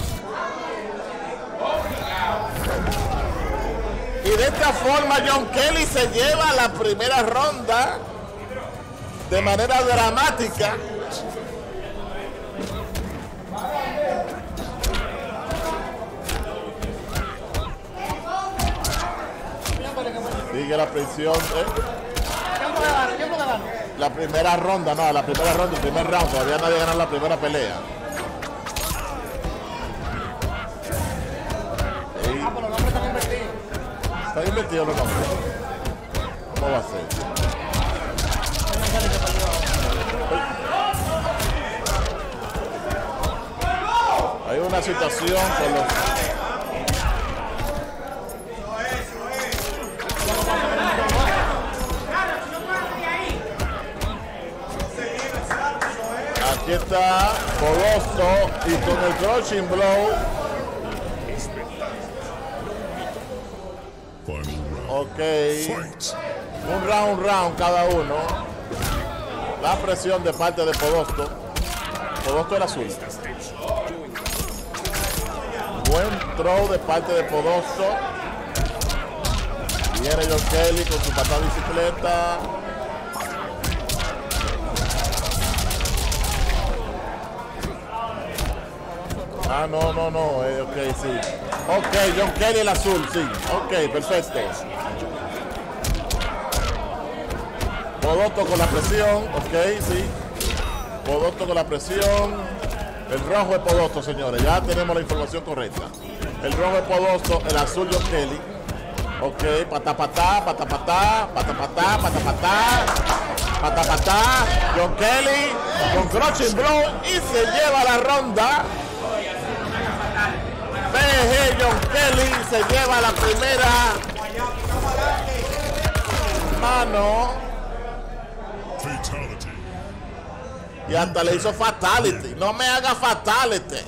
Y de esta forma John Kelly se lleva la primera ronda de manera dramática. Sigue la presión. ¿eh? La primera ronda, no, la primera ronda, el primer round. Todavía nadie ganó la primera pelea. Sí. ¿Están invertidos los nombres? ¿Cómo va a ser? Hay una situación con los... Aquí está Podosto y con el crushing blow. Ok. Un round, un round cada uno. La presión de parte de Podosto. Podosto el azul. Buen throw de parte de Podosto. Viene John Kelly con su patada bicicleta. Ah, no, no, no. Eh, ok, sí. Ok, John Kelly el azul, sí. Ok, perfecto. Podosto con la presión. Ok, sí. Podosto con la presión. El rojo es Podosto, señores. Ya tenemos la información correcta. El rojo es Podosto, el azul John Kelly. Ok, patapatá, patapatá, patapatá, patapatá, patapatá. John Kelly con crushing blow y se lleva la ronda. B G John Kelly se lleva la primera mano. Fatality. Y hasta le hizo fatality. No me haga fatality.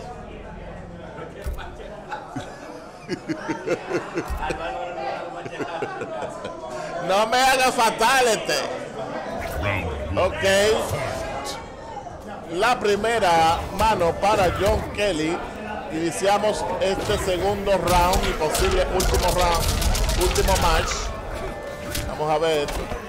No me haga fatality. Ok. La primera mano para John Kelly. Iniciamos este segundo round y posible último round, último match. Vamos a ver.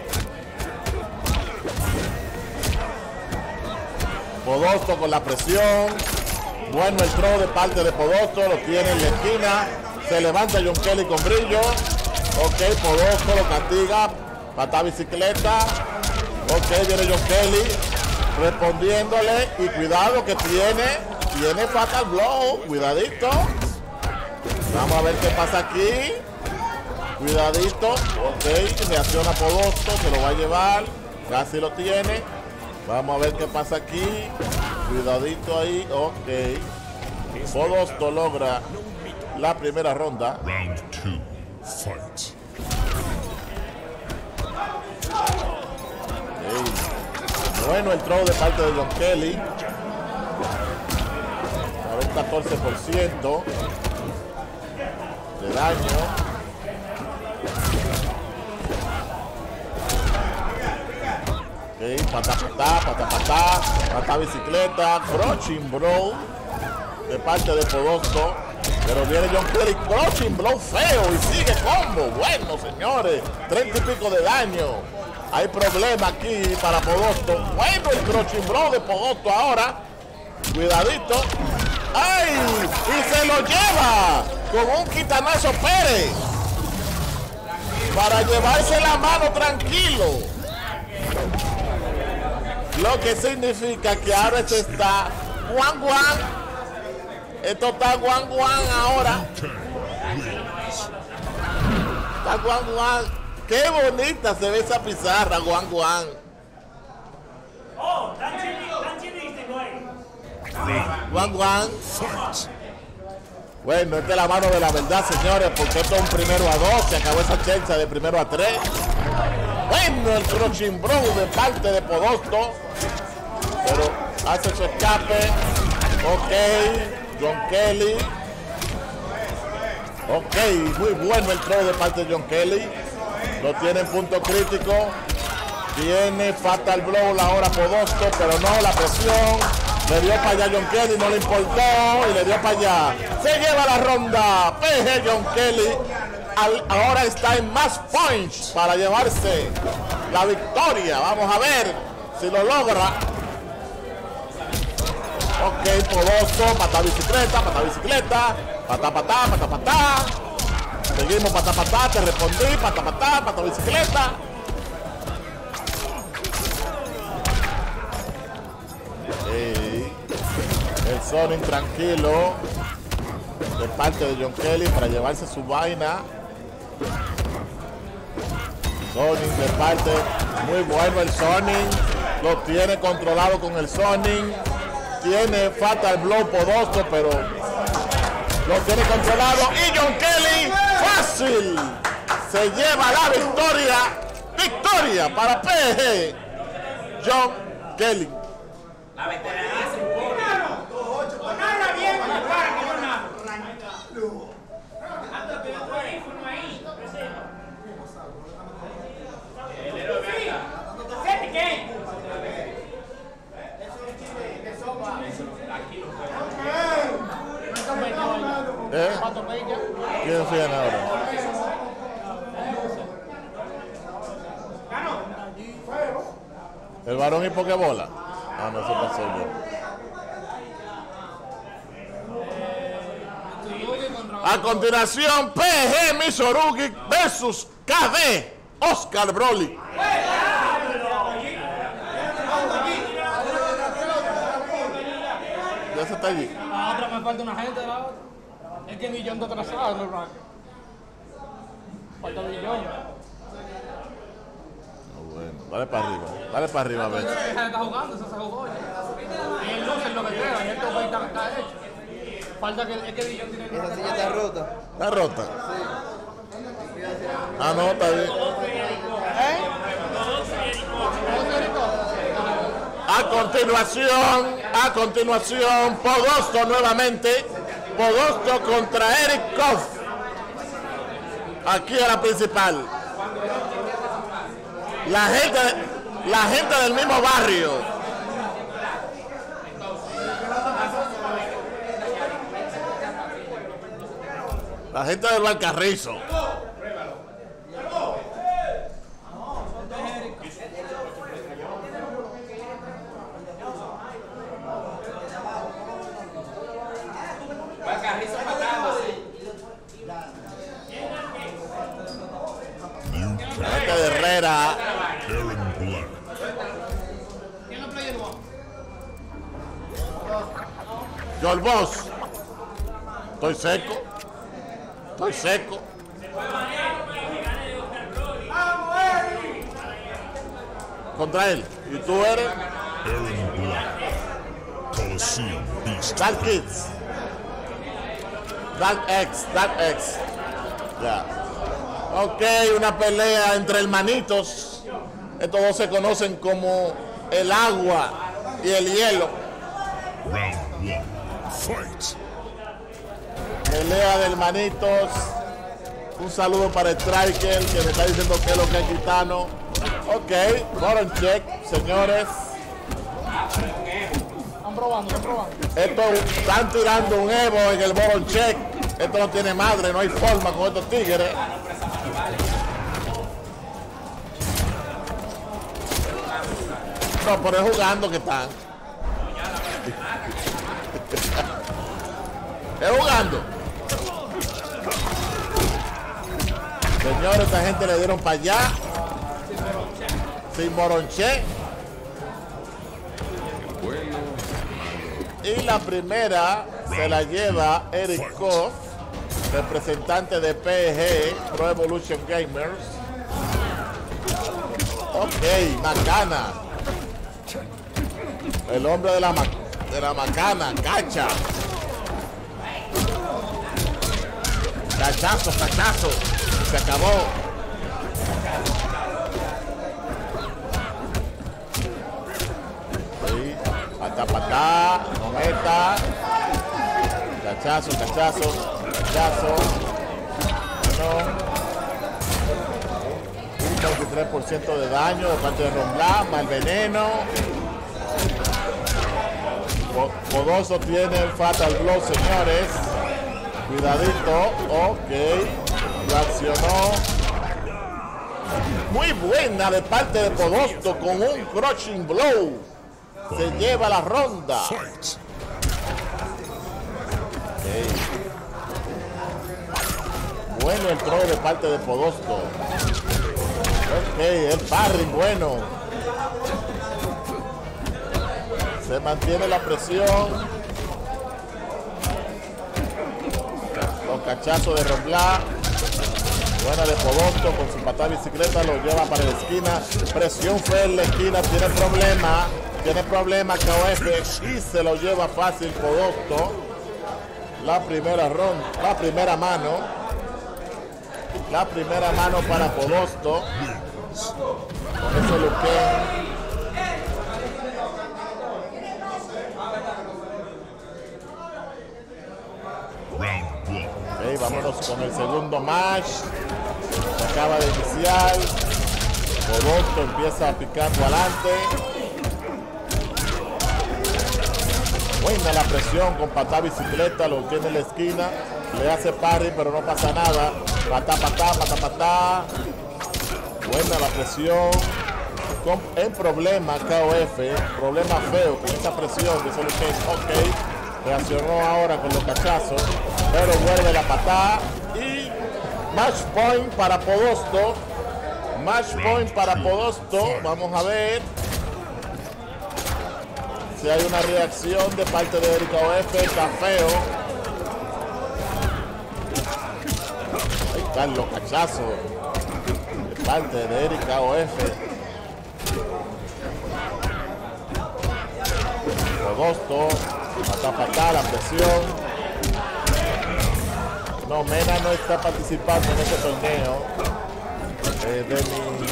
Podosto con la presión. Bueno, el throw de parte de Podosto, lo tiene en la esquina. Se levanta John Kelly con brillo. Ok, Podosto lo castiga. Patada bicicleta. Ok, viene John Kelly respondiéndole. Y cuidado que tiene. Tiene Fatal Blow, cuidadito. Vamos a ver qué pasa aquí. Cuidadito. Ok, reacciona Podosto, se lo va a llevar. Casi lo tiene. Vamos a ver qué pasa aquí. Cuidadito ahí. Ok. Podosto logra la primera ronda. Round two. Fight. Okay. Bueno, el throw de parte de John Kelly. catorce por ciento de daño. Ok, patá, patá, patá, patá, patá bicicleta, crushing blow de parte de Podosto. Pero viene John Kelly, crushing blow feo y sigue combo. Bueno, señores, treinta y pico de daño. Hay problema aquí para Podosto. Bueno, el crushing blow de Podosto ahora. Cuidadito. ¡Ay! Y se lo lleva con un quitanazo Pérez para llevarse la mano tranquilo. Lo que significa que ahora esto está guan guan. Esto está guan guan ahora. Está guan guan. Qué bonita se ve esa pizarra, guan guan. Oh, tan chilito, tan chilístico ahí. Guan guan. Bueno, esta es la mano de la verdad, señores, porque esto es un primero a dos. Se acabó esa chencha de primero a tres. bueno el Crushing Blow de parte de Podosto. Pero hace su escape. Ok, John Kelly. Ok, muy bueno el throw de parte de John Kelly. Lo tiene en punto crítico. Tiene Fatal Blow ahora Podosto, pero no la presión. Le dio para allá John Kelly, no le importó y le dio para allá. Se lleva la ronda. P G John Kelly al, ahora está en más points para llevarse la victoria. Vamos a ver si lo logra. Ok, Podosto, pata bicicleta, pata bicicleta, pata patá, pata patá. Seguimos pata patá, te respondí, pata patá, pata bicicleta. Hey, el Sonic tranquilo de parte de John Kelly para llevarse su vaina. Sonic de parte, muy bueno el Sonic, lo tiene controlado con el Sonic. Tiene Fatal Blow Podosto, pero lo tiene controlado. Y John Kelly, fácil, se lleva la victoria. Victoria para P G John Kelly. La veterana se impone. Narra bien, para que yo narro. Anda, que yo estoy ahí, uno ahí. El héroe, venga. ¿Sete qué? ¿Eh? ¿Quién se gana ahora? ¿El varón y pokebola? Ah, no, eso pasó yo. A continuación, P G Misorugi versus K D Oscar Broly. Ya se está allí. La otra me falta una gente de la otra. Es que Billón está atrasado en el ranking. Falta Billón. Bueno, dale para arriba, dale para arriba a ver. Esa está jugando, esa se jugó ya. Y el luce es lo que queda, y el tope está, está hecho. Falta que, es que Billón tiene... Esa silla está rota. ¿Está rota? Ah, no, está bien. ¿Eh? A continuación, a continuación, Podosto nuevamente. Podosto contra Eric Koff. Aquí a la principal. La gente, la gente del mismo barrio. La gente del Valcarrizo. La gente de Herrera. Aaron Black. Joel Boss. Estoy seco. Estoy seco. Contra él. ¿Y tú eres? Aaron Black. Coliseum Beast. Dark Kids. Dark X. Dark X. Ya. Ok, una pelea entre hermanitos. Estos dos se conocen como el agua y el hielo. Round one. Fight. Pelea de hermanitos. Un saludo para Striker que me está diciendo que es lo que es Gitano. Ok, Moron check, señores. Están probando, están probando. Esto están tirando un Evo en el Moron check. Esto no tiene madre, no hay forma con estos tigres. No, pero es jugando que están. Es jugando. Señores, esta gente le dieron para allá. Sin moronche. Y la primera se la lleva Eric Koff, representante de P G, Pro Evolution Gamers. Ok, Macana. El hombre de la, ma de la macana, cacha. Cachazo, cachazo. Se acabó. Patá, patá, no meta. Cachazo, cachazo, cachazo. Bueno. Un veintitrés por ciento de daño de parte de Ronbla, mal veneno. Podoso tiene el Fatal Blow, señores. Cuidadito. Ok. Reaccionó. Muy buena de parte de Podosto con un Crushing Blow. Se lleva la ronda. Fight. Okay. Bueno el throw de parte de Podosto. Ok, el parry bueno. Se mantiene la presión. Los cachazos de Ronbla. Buena de Podosto con su patada de bicicleta. Lo lleva para la esquina. Presión fue en la esquina. Tiene problema. Tiene problema K O F. Y se lo lleva fácil Podosto. La primera ronda. La primera mano. La primera mano para Podosto. Con ese luque. Okay, vámonos con el segundo match. Se acaba de iniciar. Podosto empieza picando adelante. Buena la presión con patá bicicleta. Lo tiene en la esquina. Le hace parry, pero no pasa nada. Patá, patá, patá, patá. Buena la presión. Con, en problema K O F. Problema feo con esa presión. Que solo que es ok. Reaccionó ahora con los cachazos, pero vuelve la patada y match point para Podosto. Match point para Podosto. Vamos a ver si hay una reacción de parte de Erika O F. Está feo. Ahí están los cachazos de parte de Erika O F. Podosto. Patá, patá, la presión. No, Mena no está participando en este torneo. Eh, de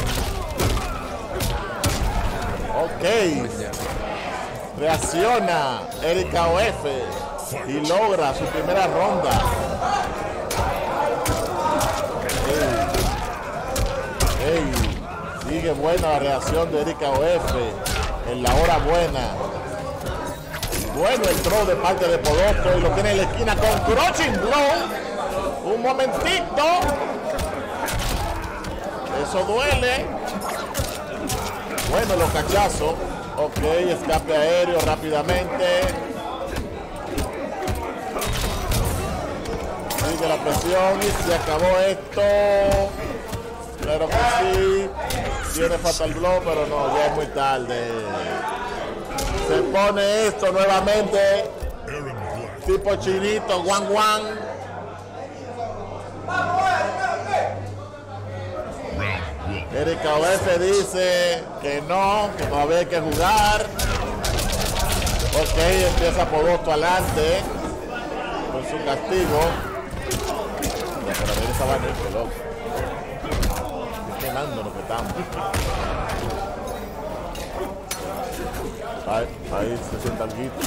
mi... Ok. Reacciona Erika O F y logra su primera ronda. Ey. Ey. Sigue buena la reacción de Erika O F en la hora buena. Bueno el throw de parte de Podosto y lo tiene en la esquina con Crushing Blow. Un momentito. Eso duele. Bueno los cachazos. Ok, escape aéreo rápidamente. Sigue la presión y se acabó esto. Claro que sí. Tiene Fatal Blow, pero no, ya es muy tarde. Se pone esto nuevamente. Tipo chinito, guan guan. Erika O F dice que no, que todavía hay que jugar. Ok, empieza Podosto adelante con su castigo. Ya, pero ver esa vaina, que loco. Estoy quemando lo que estamos. Ahí, ahí se sienta el guito.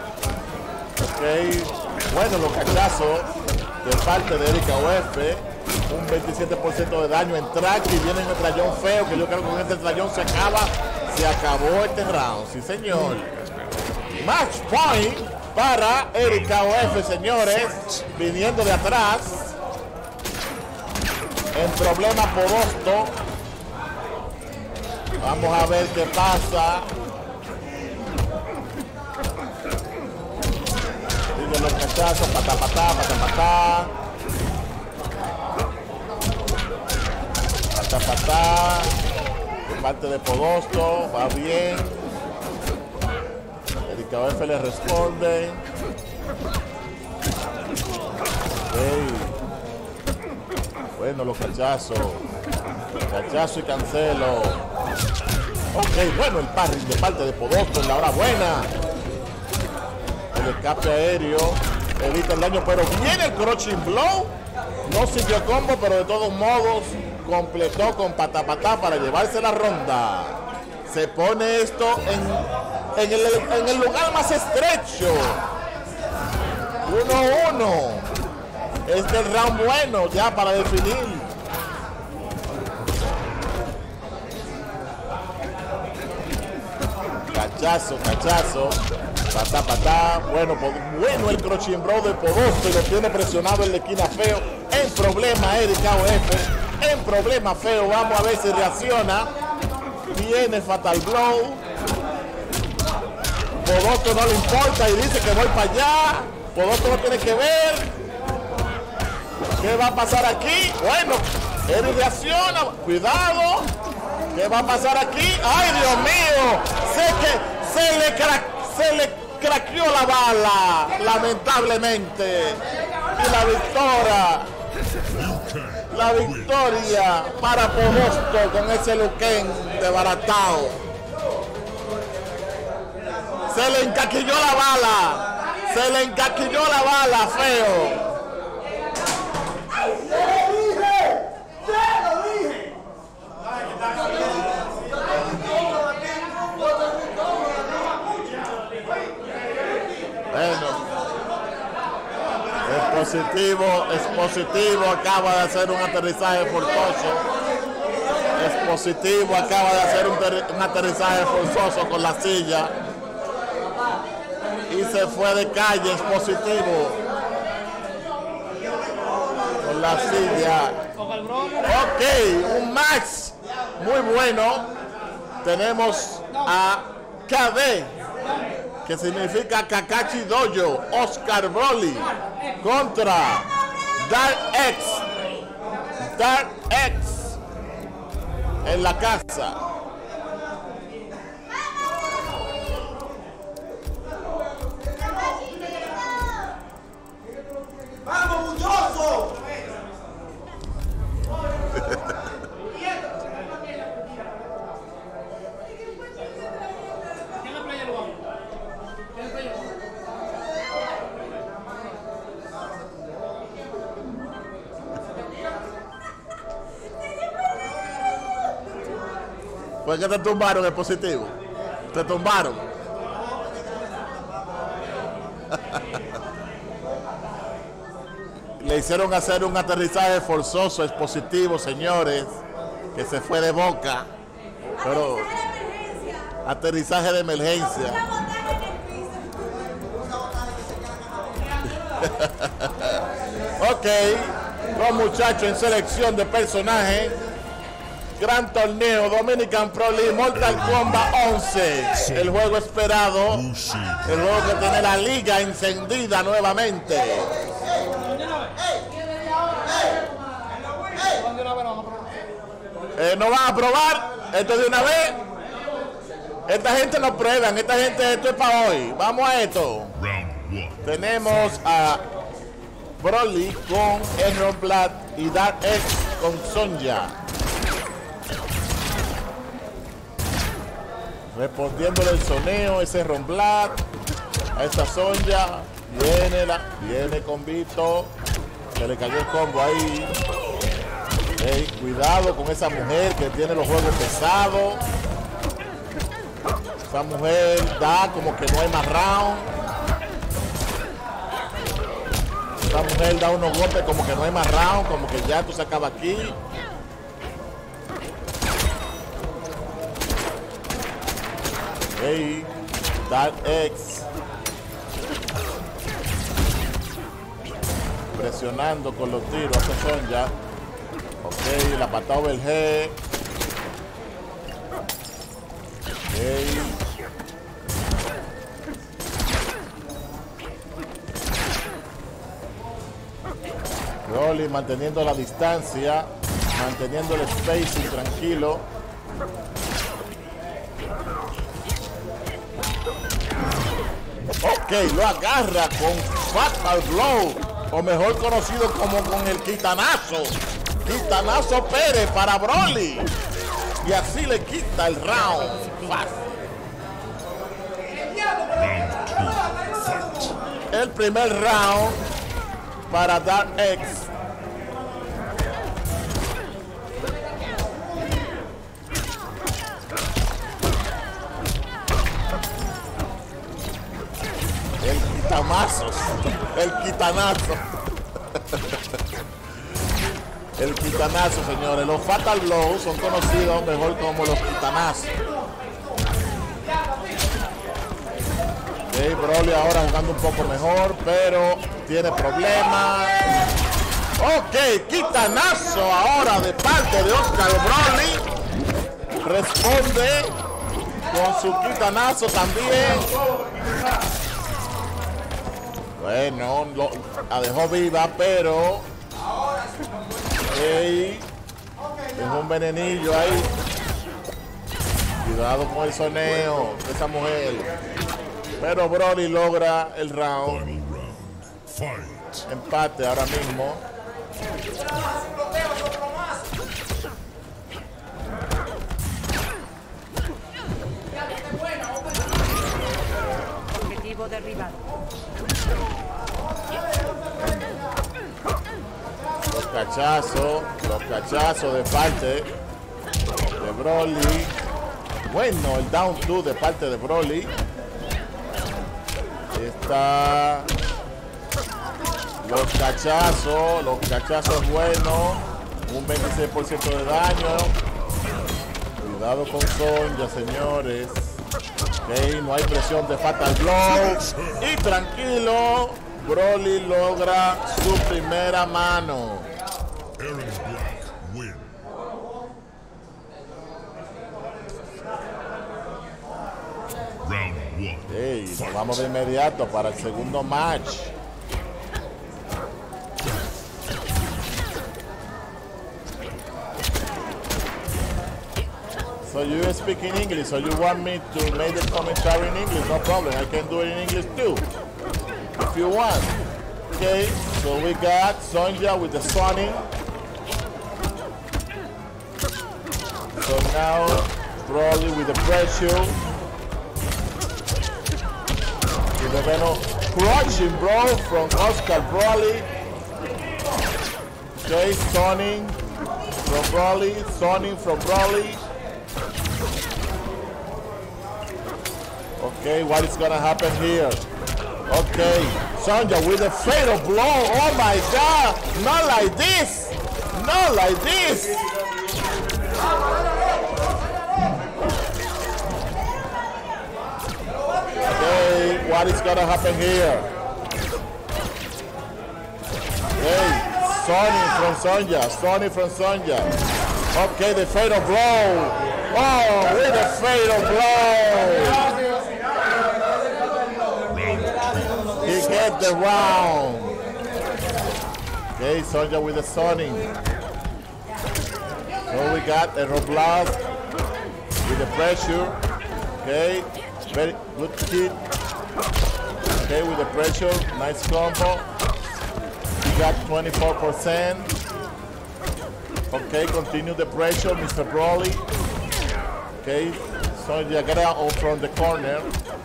Ok, bueno los cachazos de parte de Erika O F. Un veintisiete por ciento de daño en track y viene el trayón feo, que yo creo que con este trayón se acaba, se acabó este round, sí señor. Match point para Erika O F, señores, viniendo de atrás. En problema Podosto. Vamos a ver qué pasa. Sigue los cachazos, patá, patá, patá, patá. Patá, patá. De parte de Podosto, va bien. Erika O F le responde. Okay. Bueno, los cachazos. Cachazo y cancelo. Ok, bueno el parry de parte de Podosto en la hora buena. El escape aéreo evita el daño, pero viene el Crushing Blow. No siguió combo, pero de todos modos completó con patapatá para llevarse la ronda. Se pone esto en, en, el, en el lugar más estrecho. uno uno. Este es el round bueno ya para definir. Cachazo, cachazo. Patá, patá. Bueno, bueno el crochimbro de Podosto y lo tiene presionado en la esquina feo. En problema Eric A O F. En problema feo. Vamos a ver si reacciona. Viene Fatal Blow. Podosto no le importa y dice que voy para allá. Podosto no tiene que ver. ¿Qué va a pasar aquí? Bueno, Eric reacciona. Cuidado. ¿Qué va a pasar aquí? ¡Ay, Dios mío! Sé que se le, cra se le craqueó la bala, lamentablemente. Y la victoria, la victoria para Podosto con ese Luquen desbaratado. Se le encaquilló la bala, se le encaquilló la bala, feo. Bueno, es positivo, es positivo, acaba de hacer un aterrizaje forzoso. Es positivo, acaba de hacer un, un aterrizaje forzoso con la silla. Y se fue de calle, es positivo. Con la silla. Ok, un match muy bueno. Tenemos a K D, que significa Kakashi Dojo, Oscar Broly, contra Dark X. Dark X en la casa. ¡Vamos, muchoso! Fue que te tumbaron el positivo. Te tumbaron. Le hicieron hacer un aterrizaje forzoso, es positivo, señores, que se fue de boca. Pero aterrizaje de emergencia. Ok, los muchachos en selección de personajes. Gran torneo Dominican Pro League Mortal Kombat once. El juego esperado. El juego que tiene la liga encendida nuevamente. Eh, ¿No van a probar esto de una vez? Esta gente no prueban. Esta gente, esto es para hoy. Vamos a esto. Tenemos a Broly con Erron Black y Dark X con Sonya. Respondiéndole el soneo, ese Erron Black a esta Sonya. Viene, la, viene con Vito. Se le cayó el combo ahí. Hey, cuidado con esa mujer que tiene los juegos pesados. Esa mujer da como que no hay más round. Esa mujer da unos golpes como que no hay más round, como que ya esto se acaba aquí. Hey, Dark X. Presionando con los tiros a Sonya. Ok, la patada overhead. Ok. Broly manteniendo la distancia, manteniendo el spacing tranquilo. Ok, lo agarra con Fatal Blow, o mejor conocido como con el Kitanazo. Kitanazo Pérez para Broly. Y así le quita el round. Fácil. El primer round para Dark X. quitamazos. El quitanazo. El quitanazo, señores. Los Fatal Blows son conocidos mejor como los quitanazos. Ok, Broly ahora jugando un poco mejor, pero tiene problemas. Ok, quitanazo ahora de parte de Oscar Broly. Responde con su quitanazo también. Bueno, lo, la dejó viva, pero hey, dejó un venenillo ahí. Cuidado con el soneo de esa mujer. Pero Broly logra el round. Final round. Fight. Empate ahora mismo. Objetivo derribado. Los cachazos, los cachazos de parte de Broly. Bueno, el down two de parte de Broly. Está los cachazos, los cachazos buenos, un veintiséis por ciento de daño. Cuidado con Sonja, señores. Okay, no hay presión de Fatal Blow. Y tranquilo, Broly logra su primera mano. Aaron Black win. Round one. Hey, nos Fight. vamos de inmediato para el segundo match. So you speak in English, so you want me to make the commentary in English, no problem. I can do it in English too, if you want. Okay, so we got Sonja with the Sonic. So now Broly with the pressure. With the Venom crushing bro from Oscar Broly. Okay, Sonic from Broly, Sonic from Broly. Okay, what is gonna happen here? Okay, Sonja with a fatal blow. Oh my God! Not like this! Not like this! Okay, what is gonna happen here? Okay, Sonic from Sonja. Sonic from Sonja. Okay, the fatal blow. Oh, with a fatal blow. He get the round. Okay, Sonja with the Sonic. So we got a Roblox with the pressure. Okay, very good hit. Okay, with the pressure, nice combo. We got twenty-four percent. Okay, continue the pressure, Mister Broly. Okay, Sonja get out from the corner.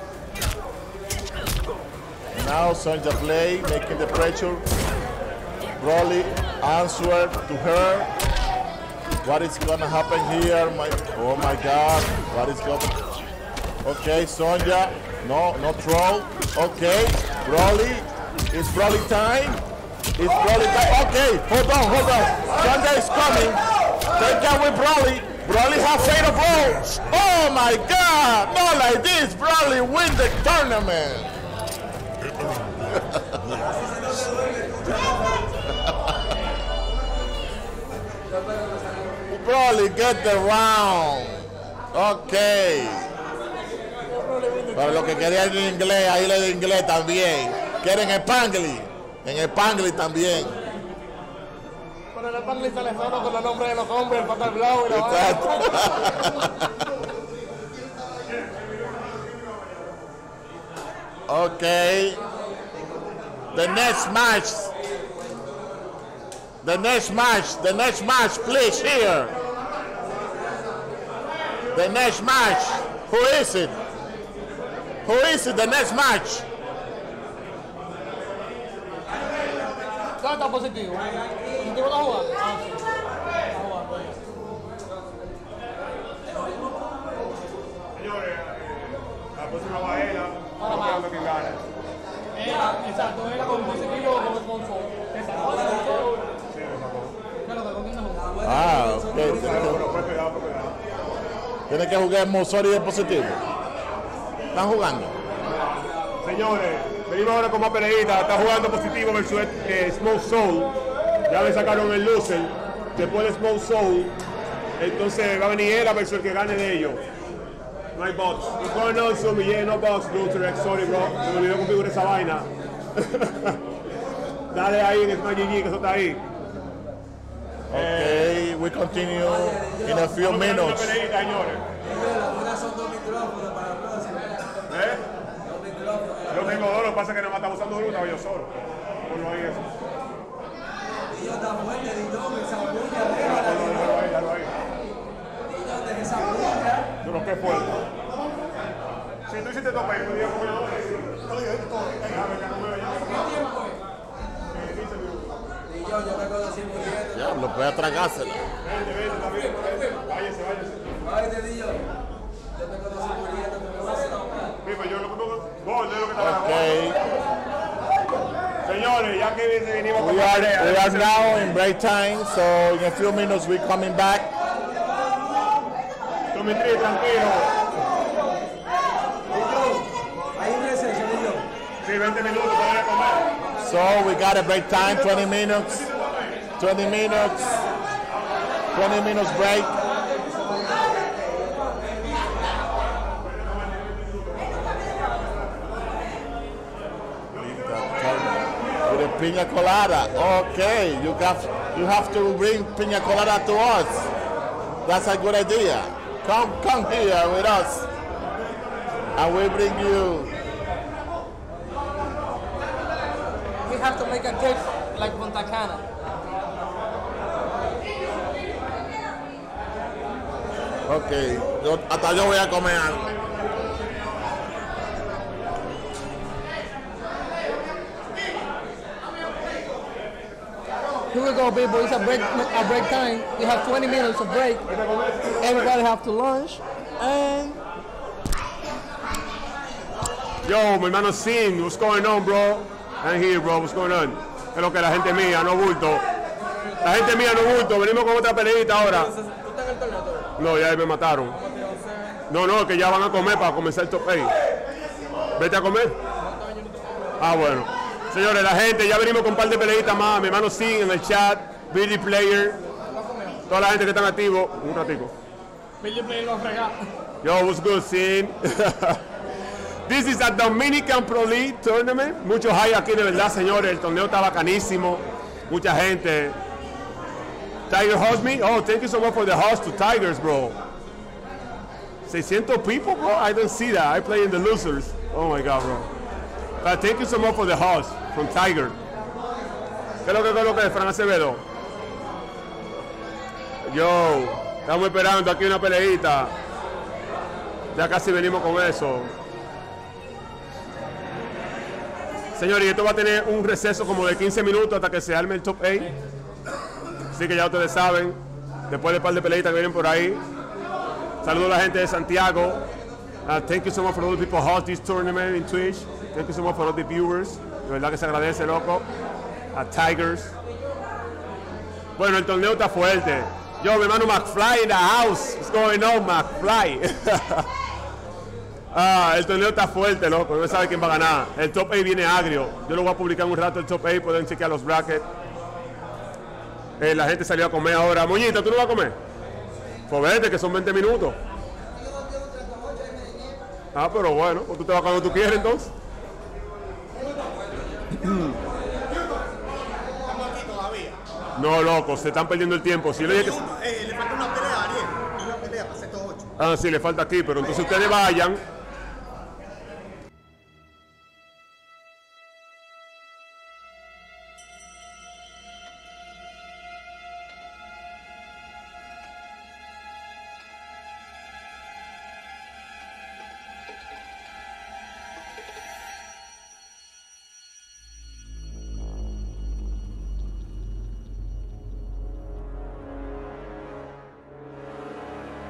Now Sonja play, making the pressure. Broly answer to her. What is gonna happen here? My, oh my God, what is going? Okay, Sonja, no, no throw. Okay, Broly, it's Broly time. It's Broly time. Okay, hold on, hold on. Sonja is coming. Take care with Broly. Broly has fatal blow. Oh my God, not like this. Broly win the tournament. Broly get the round. Okay. Para los que querían en inglés, ahí le di inglés también. Quieren Spanglish, en Spanglish también. Pero el Spanglish sale solo con los nombres de los hombres, el Fatal Blow y la Exacto. Okay. The next match. The next match. The next match, please, here. The next match. Who is it? Who is it? The next match. ¿Dónde está positivo? ¿Positivo está jugando? Ah, sí. Está jugando. Señores, la próxima va a ella. Para más. Que gane. Era, exacto, era con positivo o con sponsor. ¿Te sacó el sponsor? Sí, me sacó. Claro, ¿con quién no jugó? Ah, ok. Tiene que, Pero fue pegado, fue pegado. tiene que jugar Mozori de positivo. ¿Están jugando? Señores, venimos ahora con más peleita. Está jugando positivo versus eh, Smoke Soul. Ya le sacaron el loser. Después de Smoke Soul. Entonces va a venir Era versus el que gane de ellos. No hay bots. What's going on, Sumi? Yeah, no bots, loser. Sorry, bro. Se me olvidó configurar esa vaina. Dale ahí en Smash G G, que eso está ahí. Okay, we continue in a few Vamos a ganar una minutes. peleita, señores. ¿Eh? Yo tengo dos, lo que pasa es que nada más estaba usando uno, estaba yo solo. Ponlo ahí eso. Déjalo ahí, déjalo ahí. Pero qué fuerte. Si tú hiciste tope, yo podía comer ahora. Déjame que no me vaya. quince minutos. Ya, lo puede tragársela. Vente, vente, está bien. Váyase, váyase. Sí, pues yo lo que pongo. Gol, no es lo que estaba Okay, Señores, ya que venimos con we la are, pelea, we are now in break time, so in a few minutes we're coming back. Dimitri, tranquilo. Sí, veinte minutos, podría comer. So we got a break time, twenty minutes, twenty minutes, twenty minutes break. With a piña colada. Okay, you got you have to bring piña colada to us. That's a good idea. Come come here with us. And we bring you. We have to make a gift like Punta Cana. Okay, yo, hasta yo voy a comer algo. Here we go, people. It's a break, a break time. We have twenty minutes of break. Everybody have to lunch. And Yo, mi hermano Sin, what's going on, bro? I'm here, bro, what's going on? Es lo que la gente mía, no bulto. La gente mía, no bulto. Venimos con otra peleita ahora. No, ya me mataron. No, no, que ya van a comer para comenzar el top eight. Vete a comer. Ah, bueno. Señores, la gente, ya venimos con un par de peleitas más. Mi hermano Sin en el chat, Billy Player, toda la gente que están activos. Un ratico. Billy Player lo fregá. Yo, what's good, Sin? This is a Dominican Pro League Tournament. Muchos hay aquí, de verdad, señores. El torneo está bacanísimo. Mucha gente. Tiger host me? Oh, thank you so much for the host to Tigers, bro. seiscientos people, bro? I don't see that. I play in the losers. Oh my God, bro. But thank you so much for the host from Tiger. ¿Qué es lo que, qué es lo que es, Fran Acevedo? Yo, estamos esperando aquí una peleita. Ya casi venimos con eso. Señores, y esto va a tener un receso como de quince minutos hasta que se arme el top eight. Así que ya ustedes saben, después de un par de peleitas que vienen por ahí. Saludos a la gente de Santiago. Uh, thank you so much for all the people who host this tournament in Twitch. Thank you so much for all the viewers. De verdad que se agradece, loco. A Tigers. Bueno, el torneo está fuerte. Yo, mi hermano McFly in the house. What's going on, McFly? Ah, el torneo está fuerte, loco. No sabe quién va a ganar. El top eight viene agrio. Yo lo voy a publicar un rato, el top eight. Pueden chequear los brackets. Eh, la gente salió a comer ahora. Moñita, ¿tú no vas a comer? Pues vete, que son veinte minutos. Ah, pero bueno, pues tú te vas cuando tú quieres, entonces. No, loco, se están perdiendo el tiempo. Si yo le dije que... Eh, le falta una pelea a Ariel. Una pelea para hacer todo ocho. Ah, sí, le falta aquí, pero entonces ustedes vayan.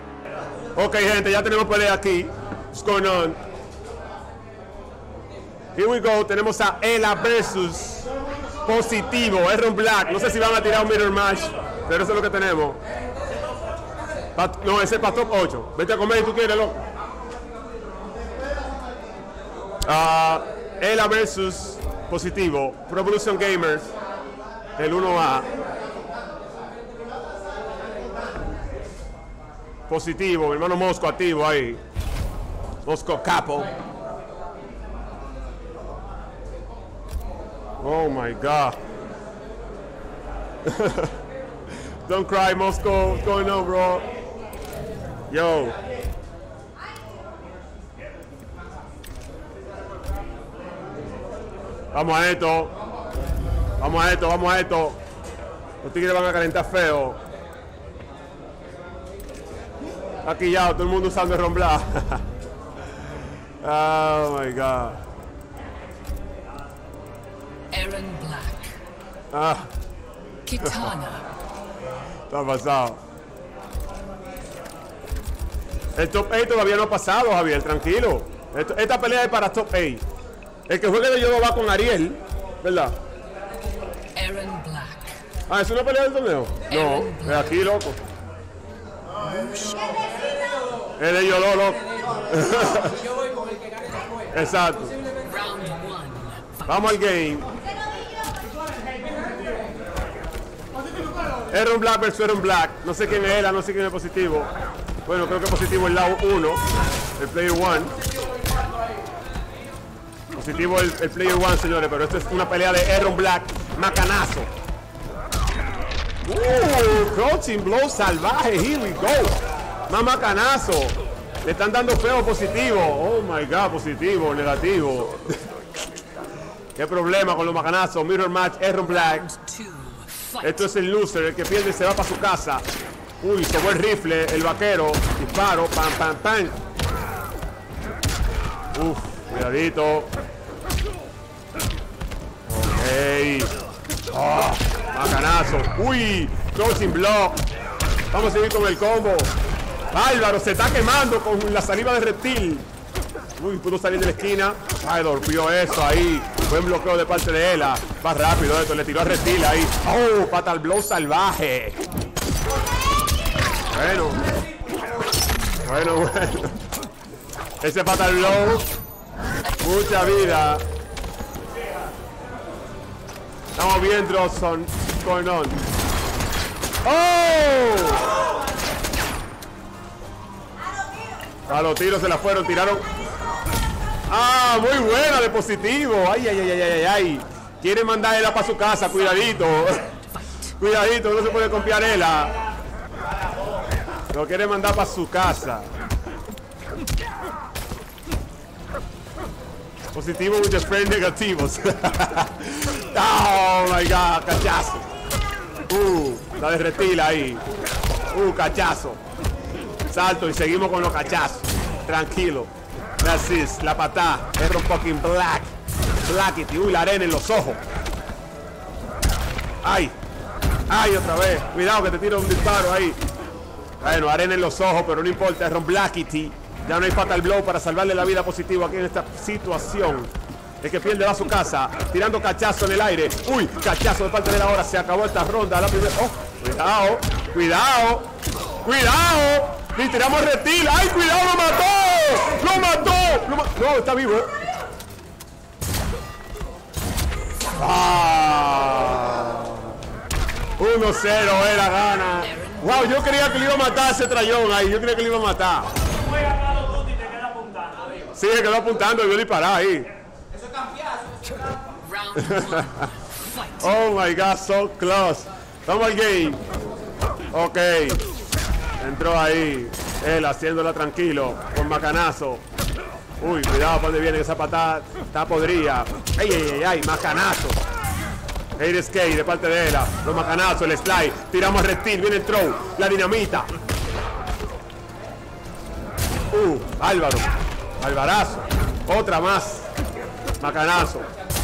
Ok, gente, ya tenemos pelea aquí. What's going on? Here we go. Tenemos a Ela versus Positivo. Aaron Black. No sé si van a tirar un mirror match, pero eso es lo que tenemos. Pat, no, ese es para top ocho. Vete a comer si tú quieres, loco. Uh, Ela versus Positivo. Pro Evolution Gamers. El uno A. Positivo. Mi hermano Mosco activo ahí. Mosco Capo. Oh my God. Don't cry, Moscow. What's going on, bro? Yo. Vamos a esto. Vamos a esto, vamos a esto. Los tigres van a calentar feo. Aquí ya, todo el mundo usando el Rombla. Oh my God. Aaron Black. Ah, Kitana. está pasado. El top ocho todavía no ha pasado, Javier, tranquilo. Esto, esta pelea es para top ocho. El que juegue de Yodo va con Ariel, ¿verdad? Aaron Black. Ah, ¿es una pelea del torneo? No, es aquí, loco. Es de Yodo, loco. Exacto. Round one. Vamos al game. Aaron Black versus Aaron Black. No sé quién es él, no sé quién es Positivo. Bueno, creo que Positivo es el lado uno, el player one. Positivo el, el player one, señores, pero esto es una pelea de Aaron Black, macanazo. Uh, crouching blow salvaje, here we go. Más macanazo. Le están dando feo Positivo. Oh my God, Positivo, negativo. Qué problema con los macanazos. Mirror match, Aaron Black. Esto es el loser, el que pierde se va para su casa. Uy, tomó el rifle, el vaquero. Disparo, pam, pam, pam. Uf, cuidadito. Ok. Oh, macanazo. Uy, closing block. Vamos a seguir con el combo. Álvaro se está quemando con la saliva de reptil. Uy, pudo salir de la esquina. Ay, golpeó eso ahí. Buen bloqueo de parte de Ela. Va rápido esto, le tiró a reptil ahí. Oh, fatal blow salvaje. Bueno. Bueno, bueno. Ese fatal blow. Mucha vida. Estamos bien, Drawson. What's going on? ¡Oh! A los tiros se la fueron, tiraron. ¡Ah! Muy buena de Positivo. ¡Ay, ay, ay, ay, ay, ay! Quiere mandar Ela para su casa, cuidadito. Cuidadito, no se puede confiar Ela. Lo quiere mandar para su casa. Positivo with the friend negativos. Oh my God, cachazo. Uh, la de reptil ahí. Uh, cachazo. Salto y seguimos con los cachazos. Tranquilo. That's it. La patada. Aaron fucking Black. Blackity. Uy, la arena en los ojos. Ay. Ay, otra vez. Cuidado que te tiro un disparo ahí. Bueno, arena en los ojos, pero no importa. Aaron Blackity. Ya no hay fatal blow para salvarle la vida Positivo aquí en esta situación. El que pierde va a su casa. Tirando cachazo en el aire. Uy, cachazo de parte de la hora. Se acabó esta ronda. La primera. Oh, cuidado. Cuidado. Cuidado. Le tiramos reptil. ¡Ay, cuidado! ¡Lo mató! ¡Lo mató! Lo ma no, está vivo. Ah. uno cero era gana. Wow, yo creía que le iba a matar ese trayón ahí. Yo creía que le iba a matar. Sí, se quedó apuntando y yo disparar ahí. Oh my God, so close. Vamos al game. Ok. Entró ahí. Él haciéndola tranquilo. Con macanazo. Uy, cuidado para donde viene esa patada. Está podrida. Ay, ay, ay, ay. Macanazo. Air skate de parte de Ela. Los macanazos, el slide. Tiramos reptil. Viene el throw. La dinamita. Uh, Álvaro. Alvarazo. Otra más. Macanazo.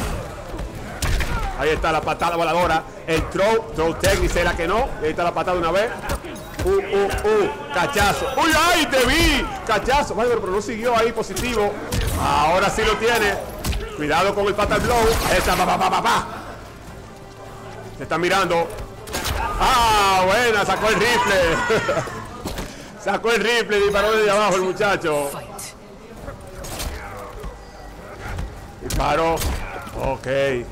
Ahí está la patada voladora. El throw. Throw technique. ¿Será que no? Ahí está la patada una vez. Uh, uh, uh. Cachazo. ¡Uy, ay! ¡Te vi! Cachazo. Álvaro, pero no siguió ahí Positivo. Ahora sí lo tiene. Cuidado con el Fatal Blow. Esta, pa, pa, pa, pa, pa. Se está mirando. Ah, buena, sacó el rifle. Sacó el rifle, disparó desde abajo el muchacho. Fight. Disparó. Ok.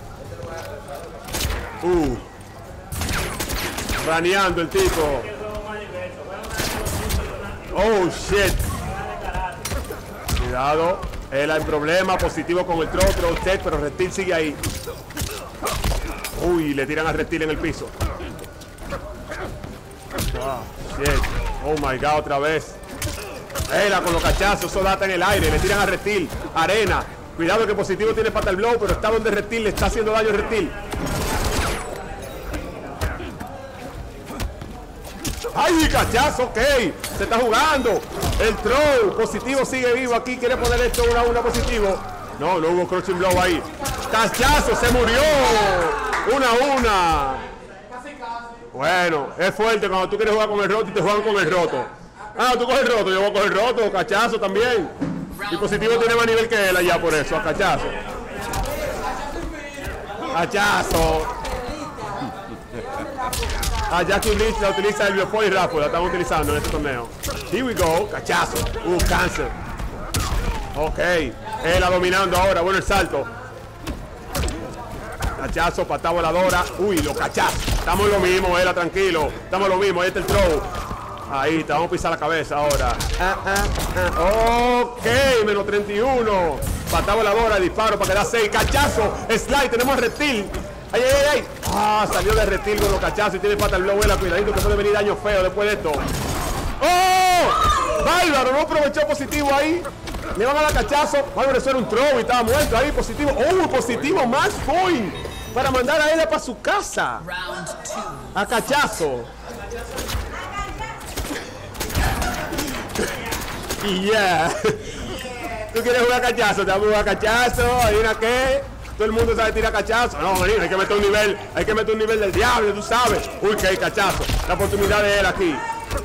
Uh. Raneando el tipo. Oh, shit. Cuidado. Él hay problema. Positivo con el throw, throw set, pero Reptil sigue ahí. Uy, le tiran a Reptil en el piso. Ah, shit. Oh my god, otra vez. Ela con los cachazos, Sodata en el aire. Le tiran a Reptil. Arena. Cuidado que Positivo tiene Fatal Blow, pero está donde Reptil le está haciendo daño a Reptil. ¡Ay, cachazo! ¡Ok! Se está jugando. El throw. Positivo sigue vivo aquí. Quiere poner esto una a una Positivo. No, no hubo crouching blow ahí. ¡Cachazo! ¡Se murió! Una a una. Bueno, es fuerte cuando tú quieres jugar con el roto y te juegan con el roto. Ah, tú coges el roto, yo voy a coger el roto. Cachazo también. Y Positivo tiene más nivel que él allá por eso. Cachazo. Cachazo. Ah, Jackie Lynch la utiliza el Biofoy y Rapo, la estamos utilizando en este torneo. Here we go, cachazo. Uh, cáncer. Ok, él dominando ahora, bueno el salto. Cachazo, patada voladora. Uy, los cachazos. Estamos lo mismo, Ela, tranquilo. Estamos lo mismo, ahí está el throw. Ahí está, vamos a pisar la cabeza ahora. Ah, ah, ah. Ok, menos treinta y uno. Patada voladora, disparo para que da seis. Cachazo, slide, tenemos Reptil. ¡Ay, ay, ay! ¡Ah! Salió de Reptil con los cachazos y tiene Fatal Blow. Ela, cuidadito que puede venir daño feo después de esto. ¡Oh! Bárbaro, no aprovechó Positivo ahí. Le van a dar cachazo. Bárbaro, eso era un throw y estaba muerto ahí. Positivo. ¡Oh! Positivo, más point. Para mandar a Ela para su casa. Round two. A cachazo. Y ya. ¿Tú quieres jugar cachazo? Te vamos a jugar cachazo. ¿Adivina qué? Todo el mundo sabe tirar cachazo. No, manito, hay que meter un nivel. Hay que meter un nivel del diablo, tú sabes. Uy, que hay cachazo. La oportunidad de él aquí.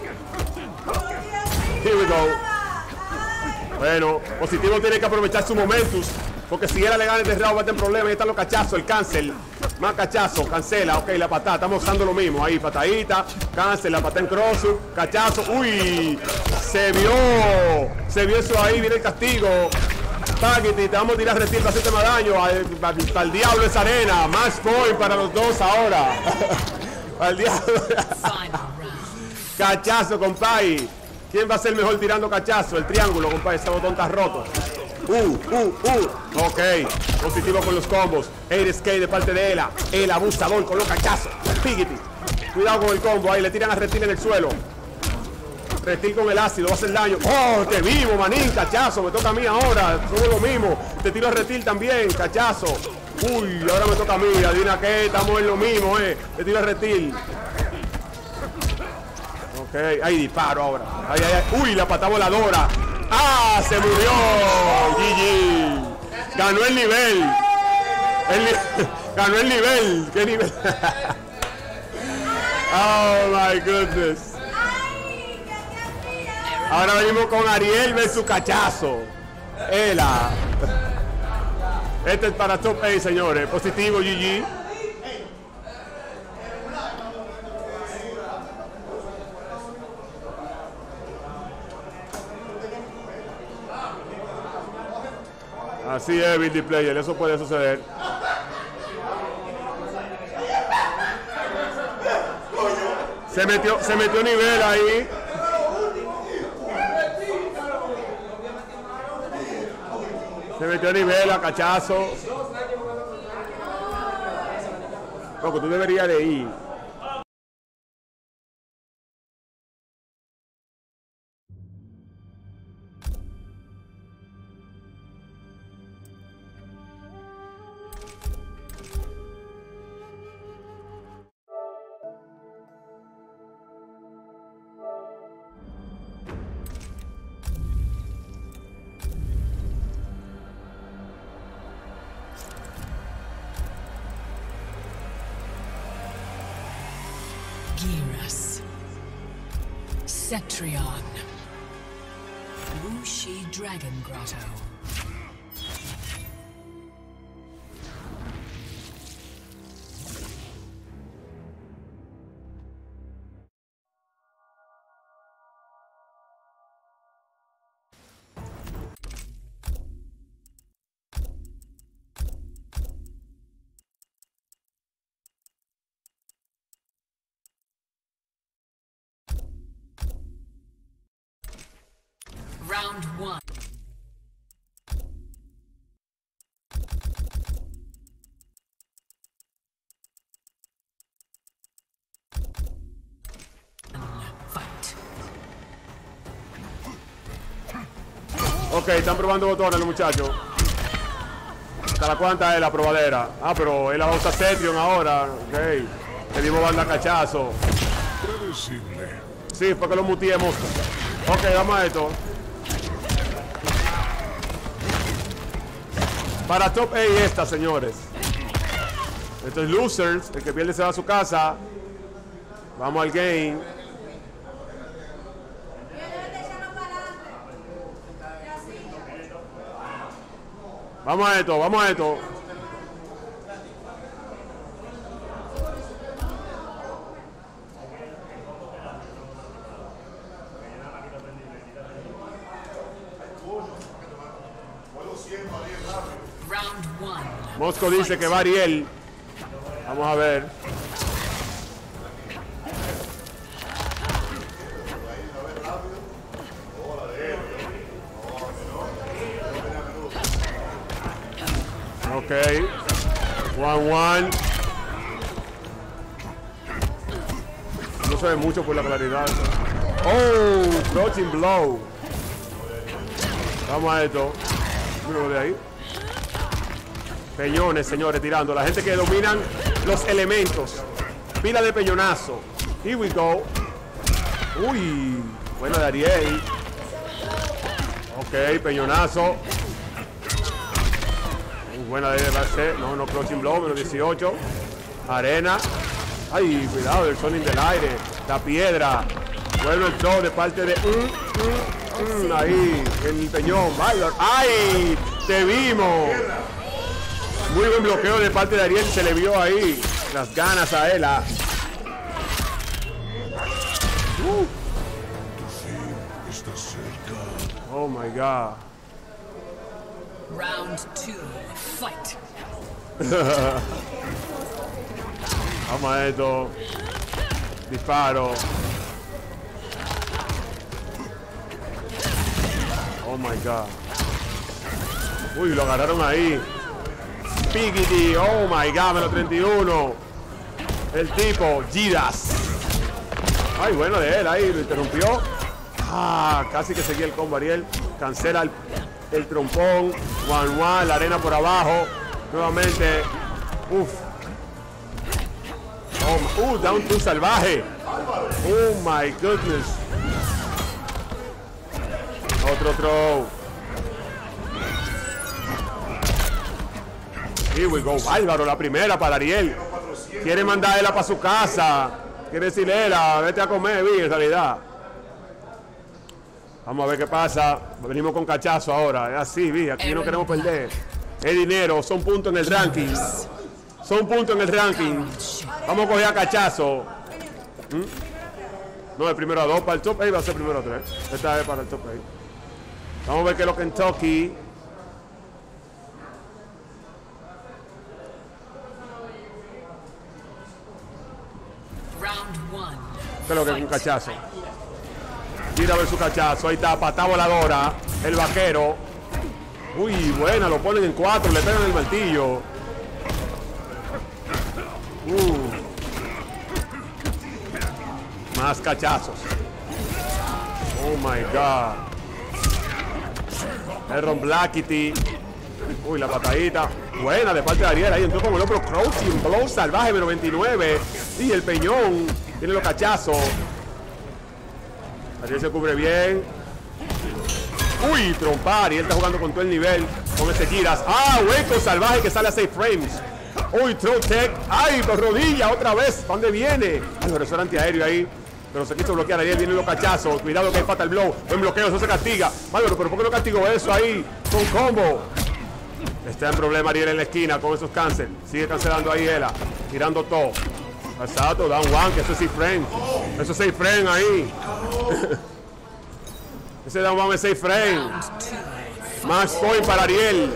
Here we go. Bueno, Positivo tiene que aprovechar su momentum. Porque si él le gana este round va a tener problemas. Ahí están los cachazos, el cancel. Más cachazo, cancela. Ok, la patada. Estamos usando lo mismo. Ahí, patadita. Cancel, la patada en cross. Cachazo. Uy, se vio. Se vio eso ahí. Viene el castigo. Paquiti, te vamos a tirar Reptil para hacerte más daño. Para el diablo esa arena. Más point para los dos ahora. Para el diablo. Cachazo, compadre. ¿Quién va a ser mejor tirando cachazo? El triángulo, compadre. Ese botón está roto. Uh, uh, uh. Ok. Positivo con los combos. Air skate de parte de Ela. El abusador con los cachazos. Paquiti. Cuidado con el combo. Ahí le tiran a Reptil en el suelo. Reptil con el ácido, va a hacer daño. ¡Oh, te vivo, manín! Cachazo, me toca a mí ahora. Somos lo mismo. Te tiro a Reptil también, cachazo. Uy, ahora me toca a mí. Adivina qué, estamos en lo mismo, eh. Te tiro a Reptil. Ok, ahí disparo ahora. Ay, ay, ay. Uy, la patada voladora. ¡Ah, se murió! G G. Ganó el nivel. El ni Ganó el nivel. ¿Qué nivel? Oh, my goodness. Ahora venimos con Ariel versus Cachazo. Ela. Este es para top eight, señores. Positivo, G G. Así es, Billy Player. Eso puede suceder. Se metió, se metió nivel ahí. Se metió a nivel a cachazo. No, que tú deberías de ir. Geras. Cetrion. Wuxi Dragon Grotto. Ok, están probando botones los muchachos. ¿Hasta la cuánta es la probadera? Ah, pero él la va a usar Cetrion ahora. Ok. Le dimos banda cachazo. Predecible. Sí, fue que lo mutiemos. Ok, vamos a esto. Para top A esta, señores. Esto es losers. El que pierde se va a su casa. Vamos al game. Vamos a esto, vamos a esto. Round one. Mosco dice que va Ariel. Vamos a ver. Ok. One, one. No se ve mucho por la claridad. Oh, crouching blow. Vamos a esto. Míralo de ahí. Peñones, señores, tirando. La gente que dominan los elementos. Pila de peñonazo. Here we go. Uy, buena de Ariel. Ok, peñonazo. Buena de base. No, no, crouching blow, menos dieciocho. Arena. Ay, cuidado, el Sonic del aire. La piedra. Vuelve el show de parte de. Mm, mm, mm, ahí, el peñón. Vaya. ¡Ay! ¡Te vimos! Muy buen bloqueo de parte de Ariel. Se le vio ahí las ganas a él. ¿Ah? Uh. Oh my God. Round two. Fight. Vamos a esto. Disparo. Oh my God. Uy, lo agarraron ahí. Piggity. Oh my God, menos treinta y uno. El tipo, Gidas. Ay, bueno de él ahí, lo interrumpió. Ah, casi que seguía el combo Ariel. Cancela el, el trompón. One, one, la arena por abajo. Nuevamente. Uf. Oh, uh, down two salvaje. Oh my goodness. Otro throw. Here we go. Bárbaro, la primera para Ariel. Quiere mandarla para su casa. Quiere decirle, "Ela, vete a comer, vi, en realidad." Vamos a ver qué pasa. Venimos con cachazo ahora. Es así, vi. Aquí no queremos perder. Es dinero. Son puntos en el ranking. Son puntos en el ranking. Vamos a coger a cachazo. ¿Mm? No, el primero a dos para el top. Ahí va a ser primero a tres. Esta es para el top ahí. Vamos a ver qué es lo que Kentucky. ¿Qué es lo que es un cachazo? Tira a ver su cachazo. Ahí está, patada voladora. El vaquero. Uy, buena, lo ponen en cuatro. Le pegan el martillo. Uh. Más cachazos. Oh my God. Aaron Blackity. Uy, la patadita. Buena de parte de Ariel. Ahí entró con el otro crouching blow salvaje, menos veintinueve. Y el peñón. Tiene los cachazos. Ariel se cubre bien. Uy, trompar. Y él está jugando con todo el nivel. Con ese giras. Ah, hueco salvaje que sale a seis frames. Uy, throw tech. Ay, por rodilla otra vez. ¿Para dónde viene? Ay, pero eso era antiaéreo ahí. Pero se quiso bloquear. Ariel vienen los cachazos. Cuidado que hay pata el blow. Buen bloqueo, eso se castiga. Bárbaro, pero ¿por qué no castigó eso ahí? Con combo. Está en problema Ariel en la esquina con esos cancel. Sigue cancelando ahí Ela. Tirando todo. Exacto, down one, que eso es seis frame. Eso es seis frame ahí. Ese down one es seis frame. Max point para Ariel.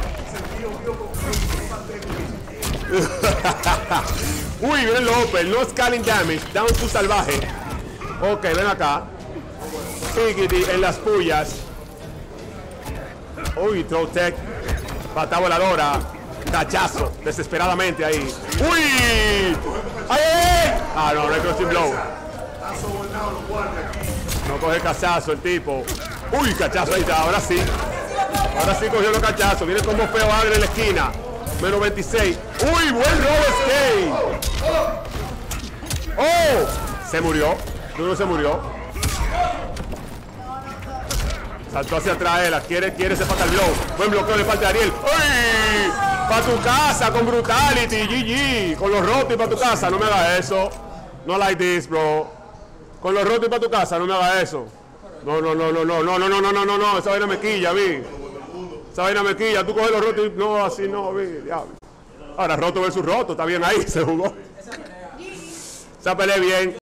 Uy, viene el open. No scaling damage. Down two salvaje. Ok, ven acá. Piggity en las pullas. Uy, throw tech. Pata voladora. Cachazo. Desesperadamente ahí. ¡Uy! ¡Ay, ay! Ah, no, no hay crossing blow. No coge cachazo el tipo. ¡Uy, cachazo! Ahí está, ahora sí. Ahora sí cogió los cachazos. Viene como feo Agre en la esquina. Menos veintiséis. ¡Uy! Buen robo skate. ¡Oh! Se murió. Duro se murió. Saltó hacia atrás él. Quiere, quiere ese fatal blow. Buen bloqueo de parte de Ariel. ¡Uy! Para tu casa con Brutality. G G. Con los rotos y para tu casa. No me hagas eso. No like this, bro. Con los rotos y para tu casa. No me hagas eso. No, no, no, no, no, no, no, no, no, no, no, no. Esa vaina me quilla, vi. Esa vaina me quilla. Tú coges los rotos y... No, así no, vi. Diablo. Ahora roto versus roto. Está bien ahí. Se jugó. Esa pelea bien.